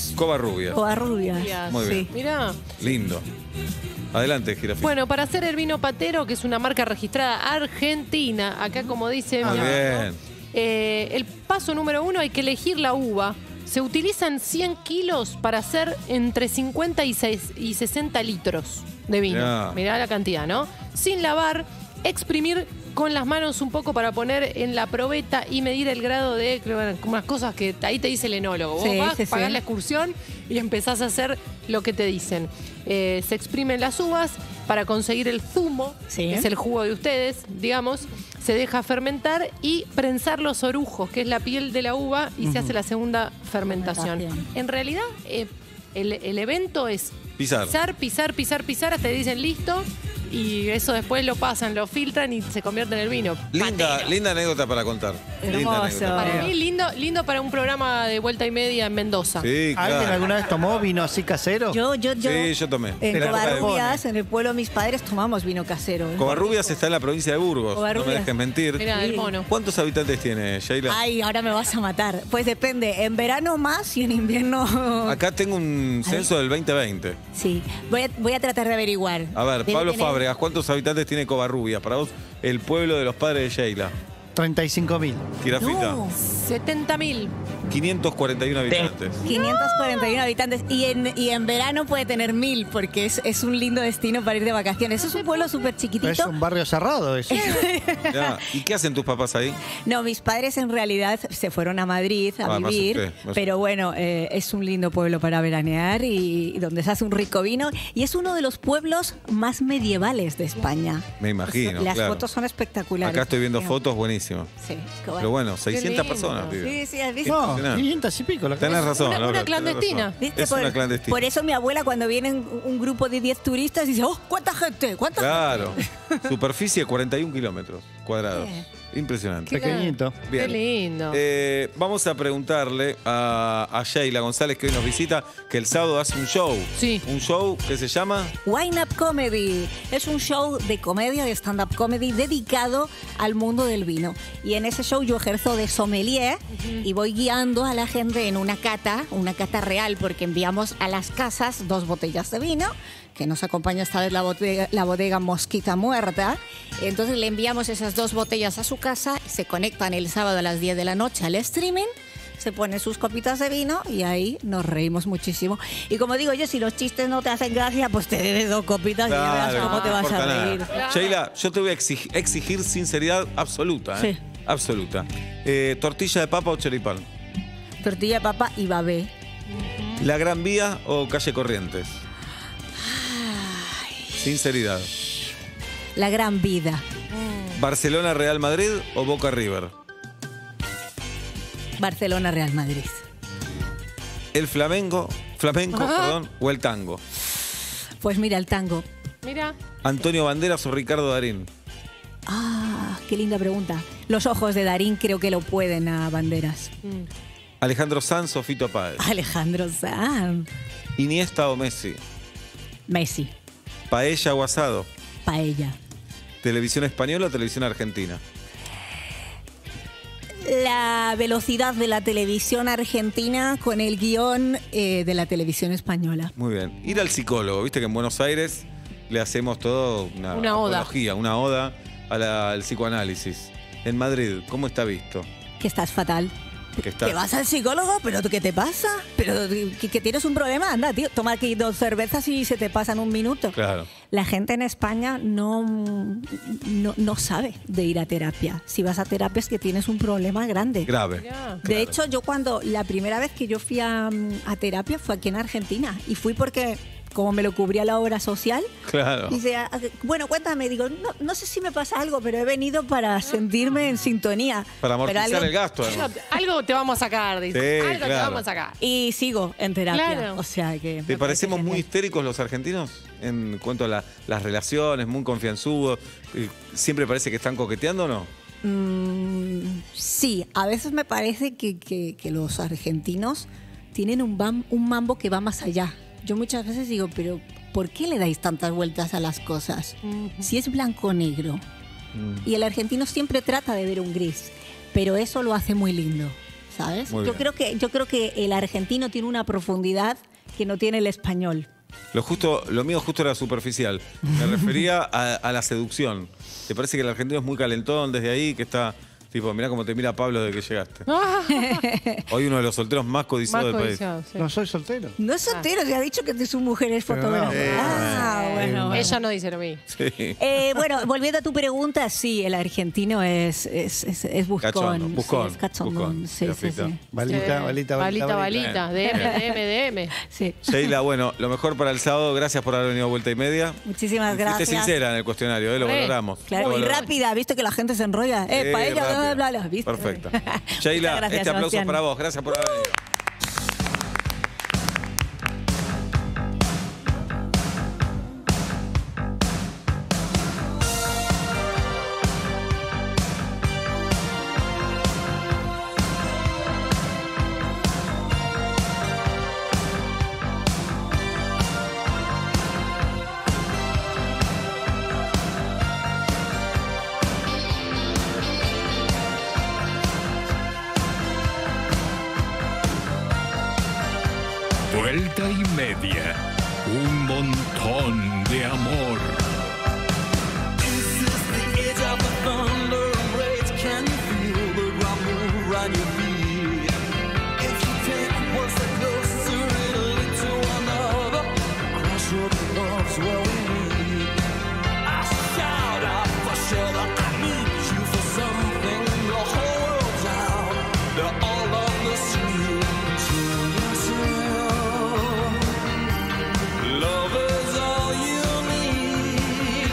Covarrubias. Covarrubias. Covarrubias. Muy bien. Sí. Mirá. Lindo. Adelante, Jirafita. Bueno, para hacer el vino patero, que es una marca registrada argentina, acá como dice Ah, mi amigo, bien. eh, el paso número uno hay que elegir la uva. Se utilizan cien kilos para hacer entre cincuenta y sesenta litros de vino. Mirá. Mirá la cantidad, ¿no? Sin lavar, exprimir con las manos un poco para poner en la probeta y medir el grado de bueno, unas cosas que ahí te dice el enólogo. Vos Sí, vas, sí, sí. pagás la excursión y empezás a hacer lo que te dicen. Eh, se exprimen las uvas para conseguir el zumo, Sí. que es el jugo de ustedes, digamos. Se deja fermentar y prensar los orujos, que es la piel de la uva, y se hace la segunda fermentación. Fermentación. En realidad, eh, el, el evento es Pisar. pisar, pisar, pisar, pisar, hasta que dicen listo, y eso después lo pasan, lo filtran y se convierte en el vino. Linda, linda anécdota para contar. Linda Hermoso. anécdota. Para mí, lindo, lindo para un programa de vuelta y media en Mendoza. Sí, ¿Alguien claro. alguna vez tomó vino así casero? Yo, yo, yo. Sí, yo tomé. En Te la Covarrubias, en el pueblo de mis padres, tomamos vino casero. ¿eh? Covarrubias está en la provincia de Burgos. No me Covarrubias. dejes mentir. Mira, del mono. ¿Cuántos habitantes tiene, Sheila? Ay, ahora me vas a matar. Pues depende, en verano más y en invierno... Acá tengo un censo del veinte veinte. Sí, voy a, voy a tratar de averiguar. A ver, Debe Pablo tener- Fábregas, ¿cuántos habitantes tiene Covarrubias? Para vos, el pueblo de los padres de Sheila. treinta y cinco mil. Jirafita, No, setenta mil. quinientos cuarenta y uno habitantes. quinientos cuarenta y uno habitantes y en, y en verano puede tener mil porque es, es un lindo destino para ir de vacaciones. Es un pueblo súper Es chiquitito. un barrio cerrado eso. Ya. ¿Y qué hacen tus papás ahí? No, mis padres en realidad se fueron a Madrid a Ah, me vivir, asusté, me asusté. pero bueno, eh, es un lindo pueblo para veranear y, y donde se hace un rico vino y es uno de los pueblos más medievales de España. Me imagino, Las claro. fotos son espectaculares. Acá estoy viendo Sí. fotos, buenísimo. Sí, qué Pero bueno, seiscientas lindo. personas viven. Sí, sí, has visto. No, Impresionante. quinientos y pico. La Tenés razón, Una- una Laura, tenés clandestina. razón. ¿Viste? Es por, una clandestina. por eso mi abuela cuando viene un un grupo de diez turistas dice, oh, ¿cuánta gente? ¿Cuánta Claro. Superficie cuarenta y un kilómetros cuadrados. Bien. Impresionante. Pequeñito. Bien. Qué lindo. Eh, vamos a preguntarle a, a Sheila González, que hoy nos visita, que el sábado hace un show. Sí. Un show que se llama... Wine Up Comedy es un show de comedia, de stand-up comedy dedicado al mundo del vino. Y en ese show yo ejerzo de sommelier y voy guiando a la gente en una cata, una cata real, porque enviamos a las casas dos botellas de vino, que nos acompaña esta vez la bodega, la bodega Mosquita Muerta. Entonces le enviamos esas dos botellas a su casa, se conectan el sábado a las diez de la noche al streaming, se ponen sus copitas de vino y ahí nos reímos muchísimo. Y como digo yo, si los chistes no te hacen gracia, pues te debes dos copitas y ya verás Claro, cómo te no vas importa a nada. reír. Sheila, yo te voy a exig- exigir sinceridad absoluta. ¿eh? Sí. Absoluta. Eh, ¿Tortilla de papa o choripán? Tortilla de papa y babé. ¿La Gran Vía o calle Corrientes? Sinceridad. La gran vida. ¿Barcelona Real Madrid o Boca River? Barcelona, Real Madrid. ¿El flamenco, flamenco Ajá. perdón, o el tango? Pues mira, el tango. Mira. ¿Antonio Banderas o Ricardo Darín? Ah, qué linda pregunta. Los ojos de Darín creo que lo pueden a Banderas. ¿Alejandro Sanz o Fito Páez? Alejandro Sanz. ¿Iniesta o Messi? Messi. ¿Paella o asado? Paella. ¿Televisión española o televisión argentina? La velocidad de la televisión argentina con el guión eh, de la televisión española. Muy bien. Ir al psicólogo. Viste que en Buenos Aires le hacemos todo una, Una oda. apología, una oda a la- al psicoanálisis. En Madrid, ¿cómo está visto? Que estás fatal. Que está- ¿Te vas al psicólogo? ¿Pero qué te pasa? ¿Pero que, que tienes un problema? Anda, tío, toma aquí dos cervezas y se te pasa en un minuto. Claro. La gente en España no, no, no sabe de ir a terapia. Si vas a terapia es que tienes un problema grande. Grave. De Claro. hecho, yo cuando la primera vez que yo fui a, a terapia fue aquí en Argentina y fui porque como me lo cubría la obra social, Claro. dice, "Ah, bueno, cuéntame", digo, no, no sé si me pasa algo, pero he venido para sentirme en sintonía. Para Pero amortizar algo- el gasto, además. Algo te vamos a sacar, dice. Sí, Algo te claro. vamos a sacar. Y sigo en terapia. Claro. O sea que... ¿Te parecemos muy histéricos los argentinos en cuanto a la- las relaciones, muy confianzudos? Eh, ¿Siempre parece que están coqueteando o no? Mm, sí, a veces me parece que, que- que los argentinos tienen un, bam- un mambo que va más allá. Yo muchas veces digo, pero ¿por qué le dais tantas vueltas a las cosas? Si es blanco o negro. Y el argentino siempre trata de ver un gris, pero eso lo hace muy lindo. ¿sabes? Muy Yo bien. creo que yo creo que el argentino tiene una profundidad que no tiene el español. Lo justo, lo mío justo era superficial. Me refería a, a la seducción. ¿Te parece que el argentino es muy calentón desde ahí? Que está, tipo, mirá cómo te mira Pablo desde que llegaste. Hoy uno de los solteros más codiciados Más del codiciado, país. sí. No soy soltero. No es soltero, ya ha dicho que su mujer es Pero fotógrafa. no, eh, ah, bueno, bueno. Ella no dice lo mismo. Sí. Eh, bueno, volviendo a tu pregunta, sí, el argentino es, es, es, es buscón. Cachondo, buscón, Sí, es cachondón. buscón, Sí, se sí, afeita. sí. Balita, Sí. balita, balita, balita, balita. balita. D M, D M, D M. Sí. Sheila, bueno, lo mejor para el sábado. Gracias por haber venido a Vuelta y Media. Muchísimas Fuiste gracias. sincera en el cuestionario, ¿eh? Lo Re. valoramos. Claro, Lo y valoramos. rápida, ¿viste que la gente se enrolla? Eh, Sí, para ella, rápido. bla, bla, bla, ¿viste? Perfecto. Muchas Sheila, gracias, este aplauso Sebastián. es para vos. Gracias por haber venido. Vuelta y Media. Un montón de amor. Love is all you need.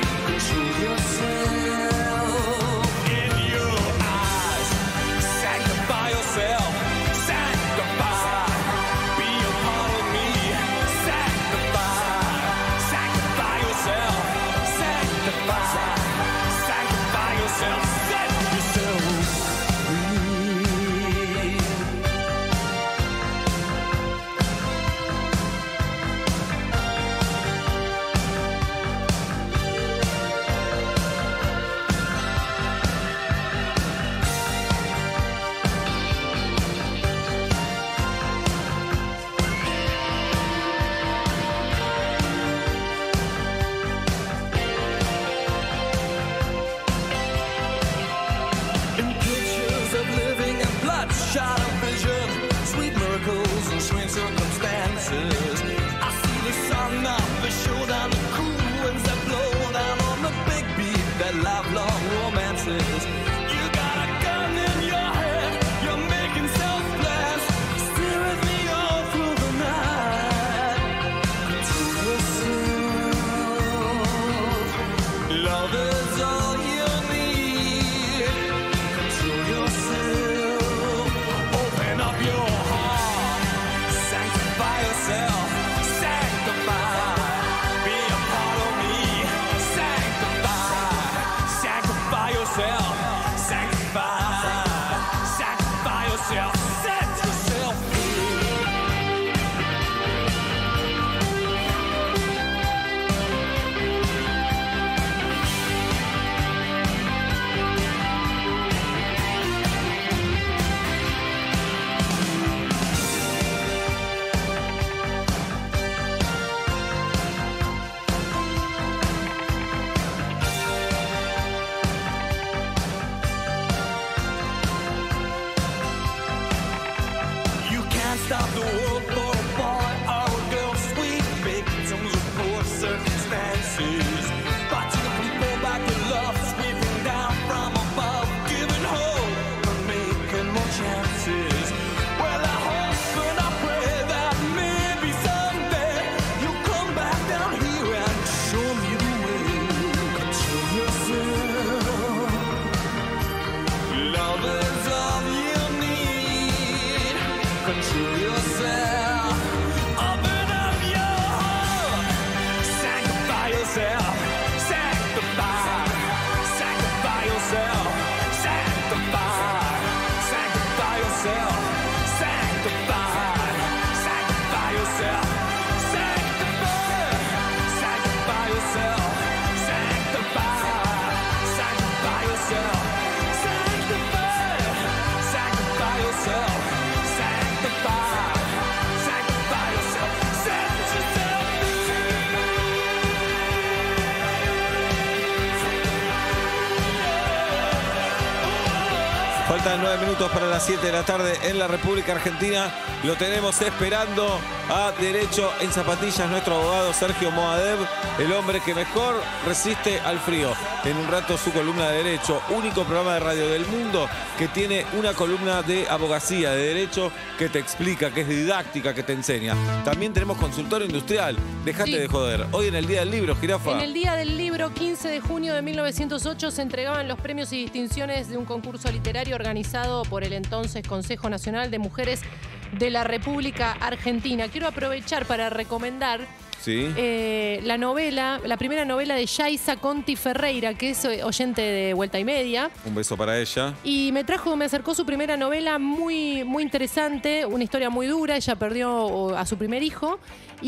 stop the world for a boy or a girl, sweet victims of poor circumstances. Watching them pull back your love, sweeping down from above, giving hope and making more chances. Well, I hope and I pray that maybe someday you'll come back down here and show me the way. Control yourself. Love is all you need. Control yourself. nueve minutos para las siete de la tarde en la República Argentina. Lo tenemos esperando a Derecho en Zapatillas, nuestro abogado Sergio Moadev, el hombre que mejor resiste al frío. En un rato su columna de Derecho, único programa de radio del mundo que tiene una columna de abogacía, de Derecho, que te explica, que es didáctica, que te enseña. También tenemos consultorio industrial. Dejate Sí. de joder. Hoy en el Día del Libro, Jirafa. En el Día del Libro, quince de junio de mil novecientos ocho, se entregaban los premios y distinciones de un concurso literario organizado por el entonces Consejo Nacional de Mujeres de la República Argentina. Quiero aprovechar para recomendar Sí. eh, la novela, la primera novela de Yaisa Conti Ferreira, que es eh, oyente de Vuelta y Media. Un beso para ella. Y me trajo, me acercó su primera novela muy, muy interesante, una historia muy dura. Ella perdió a su primer hijo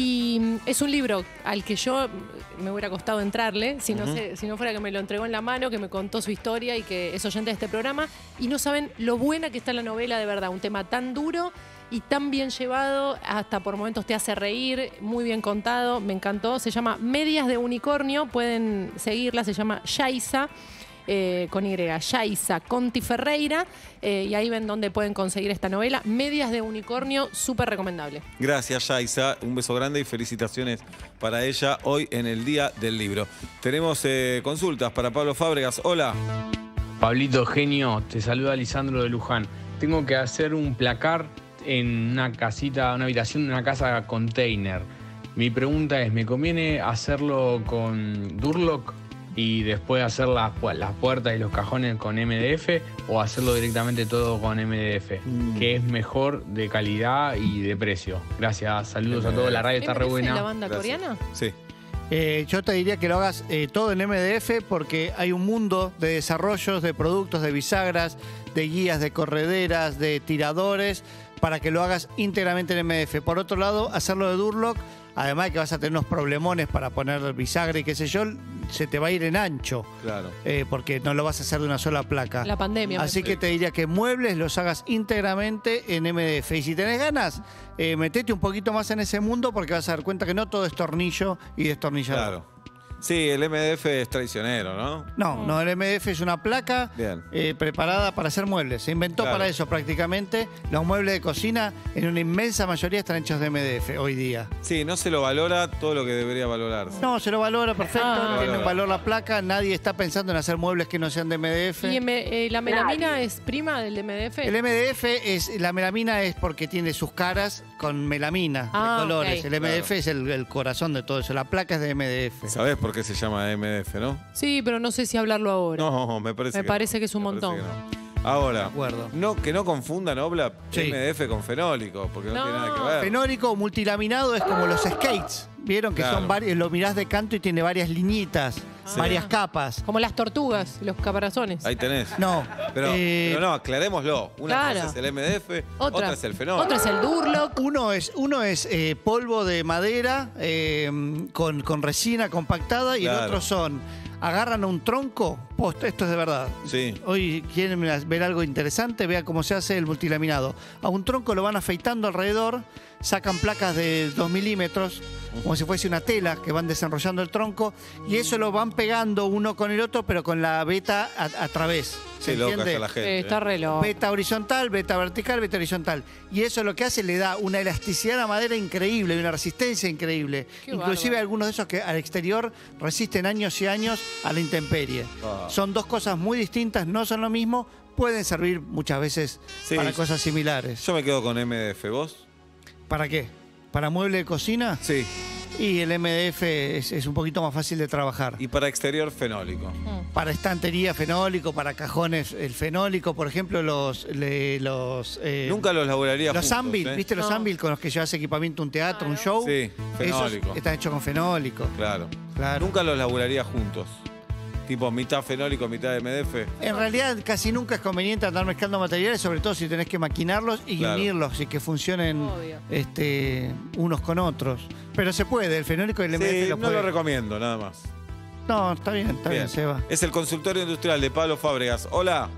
y mm, es un libro al que yo me hubiera costado entrarle si no, Ujú. sé, si no fuera que me lo entregó en la mano, que me contó su historia y que es oyente de este programa. Y no saben lo buena que está la novela, de verdad. Un tema tan duro y tan bien llevado, hasta por momentos te hace reír, muy bien contado, me encantó. Se llama Medias de Unicornio, pueden seguirla, se llama Yaisa. Eh, con Y, Yaisa Conti Ferreira, eh, y ahí ven dónde pueden conseguir esta novela. Medias de Unicornio, súper recomendable. Gracias, Yaisa. Un beso grande y felicitaciones para ella hoy en el Día del Libro. Tenemos eh, consultas para Pablo Fábregas. Hola. Pablito, genio, te saluda Lisandro de Luján. Tengo que hacer un placar en una casita, una habitación de una casa container. Mi pregunta es, ¿me conviene hacerlo con Durlock y después hacer las, pu- las puertas y los cajones con M D F o hacerlo directamente todo con M D F? Mm. ¿Qué es mejor de calidad y de precio? Gracias, saludos a todos, la radio está re ¿M D F buena. la banda coreana? Sí. Eh, yo te diría que lo hagas eh, todo en M D F porque hay un mundo de desarrollos, de productos, de bisagras, de guías, de correderas, de tiradores, para que lo hagas íntegramente en M D F. Por otro lado, hacerlo de Durlock, además de que vas a tener unos problemones para poner bisagra y qué sé yo, se te va a ir en ancho. Claro. Eh, porque no lo vas a hacer de una sola placa. La pandemia. Así que te diría que muebles los hagas íntegramente en M D F. Y si tenés ganas, eh, metete un poquito más en ese mundo porque vas a dar cuenta que no todo es tornillo y destornillador. Claro. Sí, el M D F es traicionero, ¿no? No, no, el M D F es una placa Bien. eh, preparada para hacer muebles. Se inventó Claro. para eso prácticamente. Los muebles de cocina, en una inmensa mayoría, están hechos de M D F hoy día. Sí, no se lo valora todo lo que debería valorarse. No, se lo valora perfecto, Ah. tiene Valora. un valor la placa. Nadie está pensando en hacer muebles que no sean de M D F. ¿Y eh, la melamina es prima del M D F? El M D F es, la melamina es porque tiene sus caras con melamina Ah, de colores. ok. El M D F Claro. es el, el corazón de todo eso. La placa es de M D F. ¿Sabés por qué se llama M D F, no? Sí, pero no sé si hablarlo ahora. No, me parece Me que parece no. que es un Me parece montón. que no. Ahora, acuerdo. no, que no confundan, Obla, Sí. M D F con fenólico, porque no, No. tiene nada que ver. Fenólico o multilaminado es como los skates. Vieron que Claro. son varios, lo mirás de canto y tiene varias liñitas, Sí. varias capas. Como las tortugas, los caparazones. Ahí tenés. No, Pero, eh, pero no, aclarémoslo. Una Claro. cosa es el M D F, otra, Otra. es el fenólico. Otro es el Durlock. Uno es, uno es eh, polvo de madera eh, con, con resina compactada y el Claro. otro son, agarran un tronco, post, esto es de verdad. Sí. Hoy quieren ver algo interesante, vean cómo se hace el multilaminado. A un tronco lo van afeitando alrededor, sacan placas de dos milímetros, como si fuese una tela, que van desenrollando el tronco, y eso lo van pegando uno con el otro, pero con la beta a, a través. ¿Se Qué loca entiende? está la gente. Eh, está ¿eh? re loco. Beta horizontal, beta vertical, beta horizontal. Y eso lo que hace le da una elasticidad a la madera increíble y una resistencia increíble. Qué Inclusive bárbaro. algunos de esos que al exterior resisten años y años a la intemperie. Ah. Son dos cosas muy distintas, no son lo mismo, pueden servir muchas veces Sí. para cosas similares. Yo me quedo con M D F, ¿vos? ¿Para qué? ¿Para mueble de cocina? Sí. Y el M D F es, es un poquito más fácil de trabajar. Y para exterior, fenólico. Para estantería, fenólico, para cajones, el fenólico, por ejemplo, los... le- los eh, Nunca los laburaría Los juntos, Anvil, ¿eh? ¿viste los No. Anvil con los que llevas equipamiento, un teatro, un show? Sí, fenólico. Esos están hechos con fenólico. Claro. Claro. Nunca los laburaría juntos. Tipo mitad fenólico, mitad M D F. En realidad casi nunca es conveniente andar mezclando materiales, sobre todo si tenés que maquinarlos y Claro. unirlos y que funcionen Obvio. este, unos con otros. Pero se puede, el fenólico y el M D F Sí, lo no puede. lo recomiendo, nada más. No, está bien, está bien, Seba. Es el consultorio industrial de Pablo Fábregas. Hola.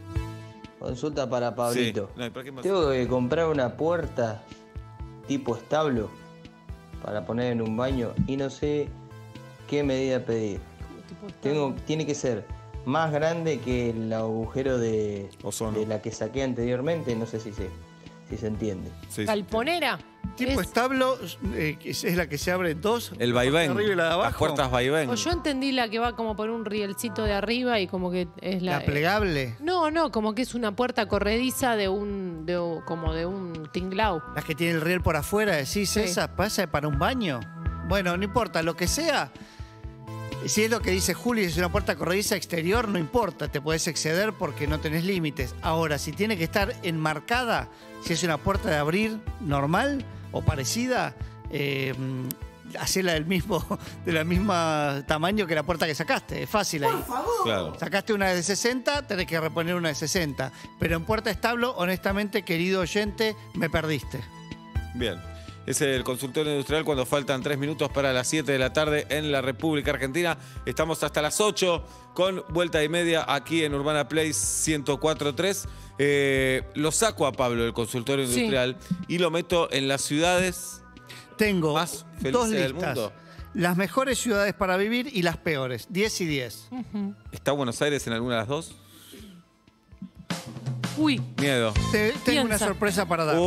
Consulta para Pablito. Sí. No, ¿para qué más? Tengo que comprar una puerta tipo establo para poner en un baño y no sé qué medida pedir. Tengo, tiene que ser más grande que el agujero de, de la que saqué anteriormente, no sé si se, si se entiende. Galponera. Tipo Es- establo eh, es, es la que se abre en dos. El la vaivén. de arriba y la de abajo. Las puertas vaivén. O yo entendí la que va como por un rielcito de arriba y como que es la. La plegable. No, no, como que es una puerta corrediza de un. De, un- como de un tinglao. Las que tiene el riel por afuera, decís, Sí. esa pasa para un baño. Bueno, no importa, lo que sea. Si es lo que dice Juli, si es una puerta corrediza exterior, no importa, te puedes exceder porque no tenés límites. Ahora, si tiene que estar enmarcada, si es una puerta de abrir normal o parecida, eh, hacela del mismo, de la misma tamaño que la puerta que sacaste. Es fácil ahí. Claro. Sacaste una de sesenta, tenés que reponer una de sesenta. Pero en puerta establo, honestamente, querido oyente, me perdiste. Bien. Es el consultorio industrial cuando faltan tres minutos para las siete de la tarde en la República Argentina. Estamos hasta las ocho con vuelta y media aquí en Urbana Play ciento cuatro punto tres. Eh, lo saco a Pablo del consultorio Sí. industrial y lo meto en las ciudades Tengo más felices dos del listas. mundo. Las mejores ciudades para vivir y las peores. diez y diez. ¿Está Buenos Aires en alguna de las dos? Uy. Miedo. Te- tengo una Piensa. sorpresa para darles.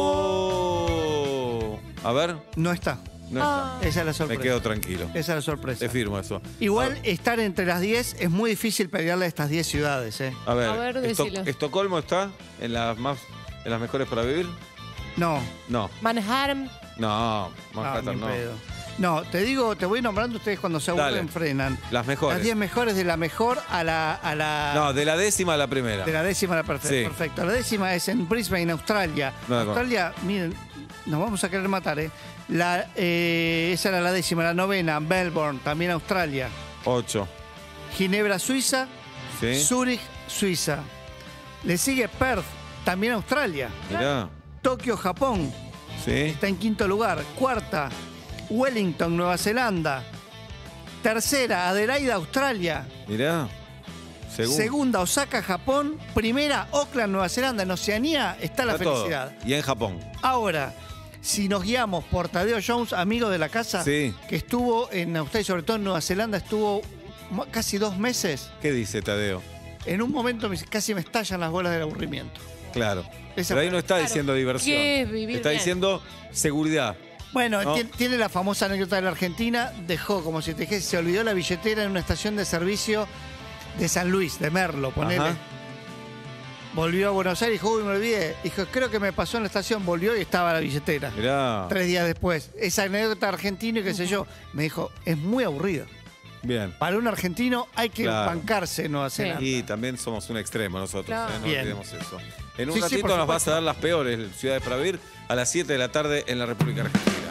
Oh. A ver. No está. No está. Esa es la sorpresa. Me quedo tranquilo. Esa es la sorpresa. Te firmo eso. Igual estar entre las diez es muy difícil pelearle a estas diez ciudades. ¿eh? A ver, A ver, Esto- decilo. ¿Estocolmo está en las más en las mejores para vivir? No. No. Manhattan. No, Ah, Manhattan ni no. pedo. No, te digo, te voy nombrando ustedes cuando se aburren, Dale. frenan. Las mejores. Las diez mejores de la mejor a la, a la No, de la décima a la primera. de la décima a la perfecta. Sí. Perfecto. La décima es en Brisbane, Australia. No, de acuerdo. Australia, miren, nos vamos a querer matar, ¿eh? La, eh, esa era la décima, la novena, Melbourne, también Australia. Ocho. Ginebra, Suiza. Sí. Zúrich, Suiza. Le sigue Perth, también Australia. Mirá. Tokio, Japón. Sí. Está en quinto lugar. Cuarta, Wellington, Nueva Zelanda. Tercera, Adelaida, Australia. Mirá. Segundo. Segunda, Osaka, Japón. Primera, Auckland, Nueva Zelanda. En Oceanía está la Está todo. felicidad. Y en Japón. Ahora, si nos guiamos por Tadeo Jones, amigo de la casa, Sí. que estuvo en Australia y sobre todo en Nueva Zelanda, estuvo ma- casi dos meses. ¿Qué dice Tadeo? En un momento me- casi me estallan las bolas del aburrimiento. Claro. Esa Pero ahí fue- no está Claro. diciendo diversión. ¿Qué es vivir Está bien? diciendo seguridad. Bueno, ¿No? tien- tiene la famosa anécdota de la Argentina, dejó, como si te dijese, se olvidó la billetera en una estación de servicio de San Luis, de Merlo, ponele. Ajá. Volvió a Buenos Aires y dijo, uy, me olvidé. Dijo, creo que me pasó en la estación, volvió y estaba la billetera. Mirá. Tres días después. Esa anécdota argentina y qué sé yo, me dijo, es muy aburrido. Bien. Para un argentino hay que Claro. bancarse en Nueva Zelanda. Y también somos un extremo nosotros, Claro. ¿eh? No Bien. olvidemos eso. En un Sí, sí, ratito por nos vas supuesto. a dar las peores ciudades para vivir a las siete de la tarde en la República Argentina.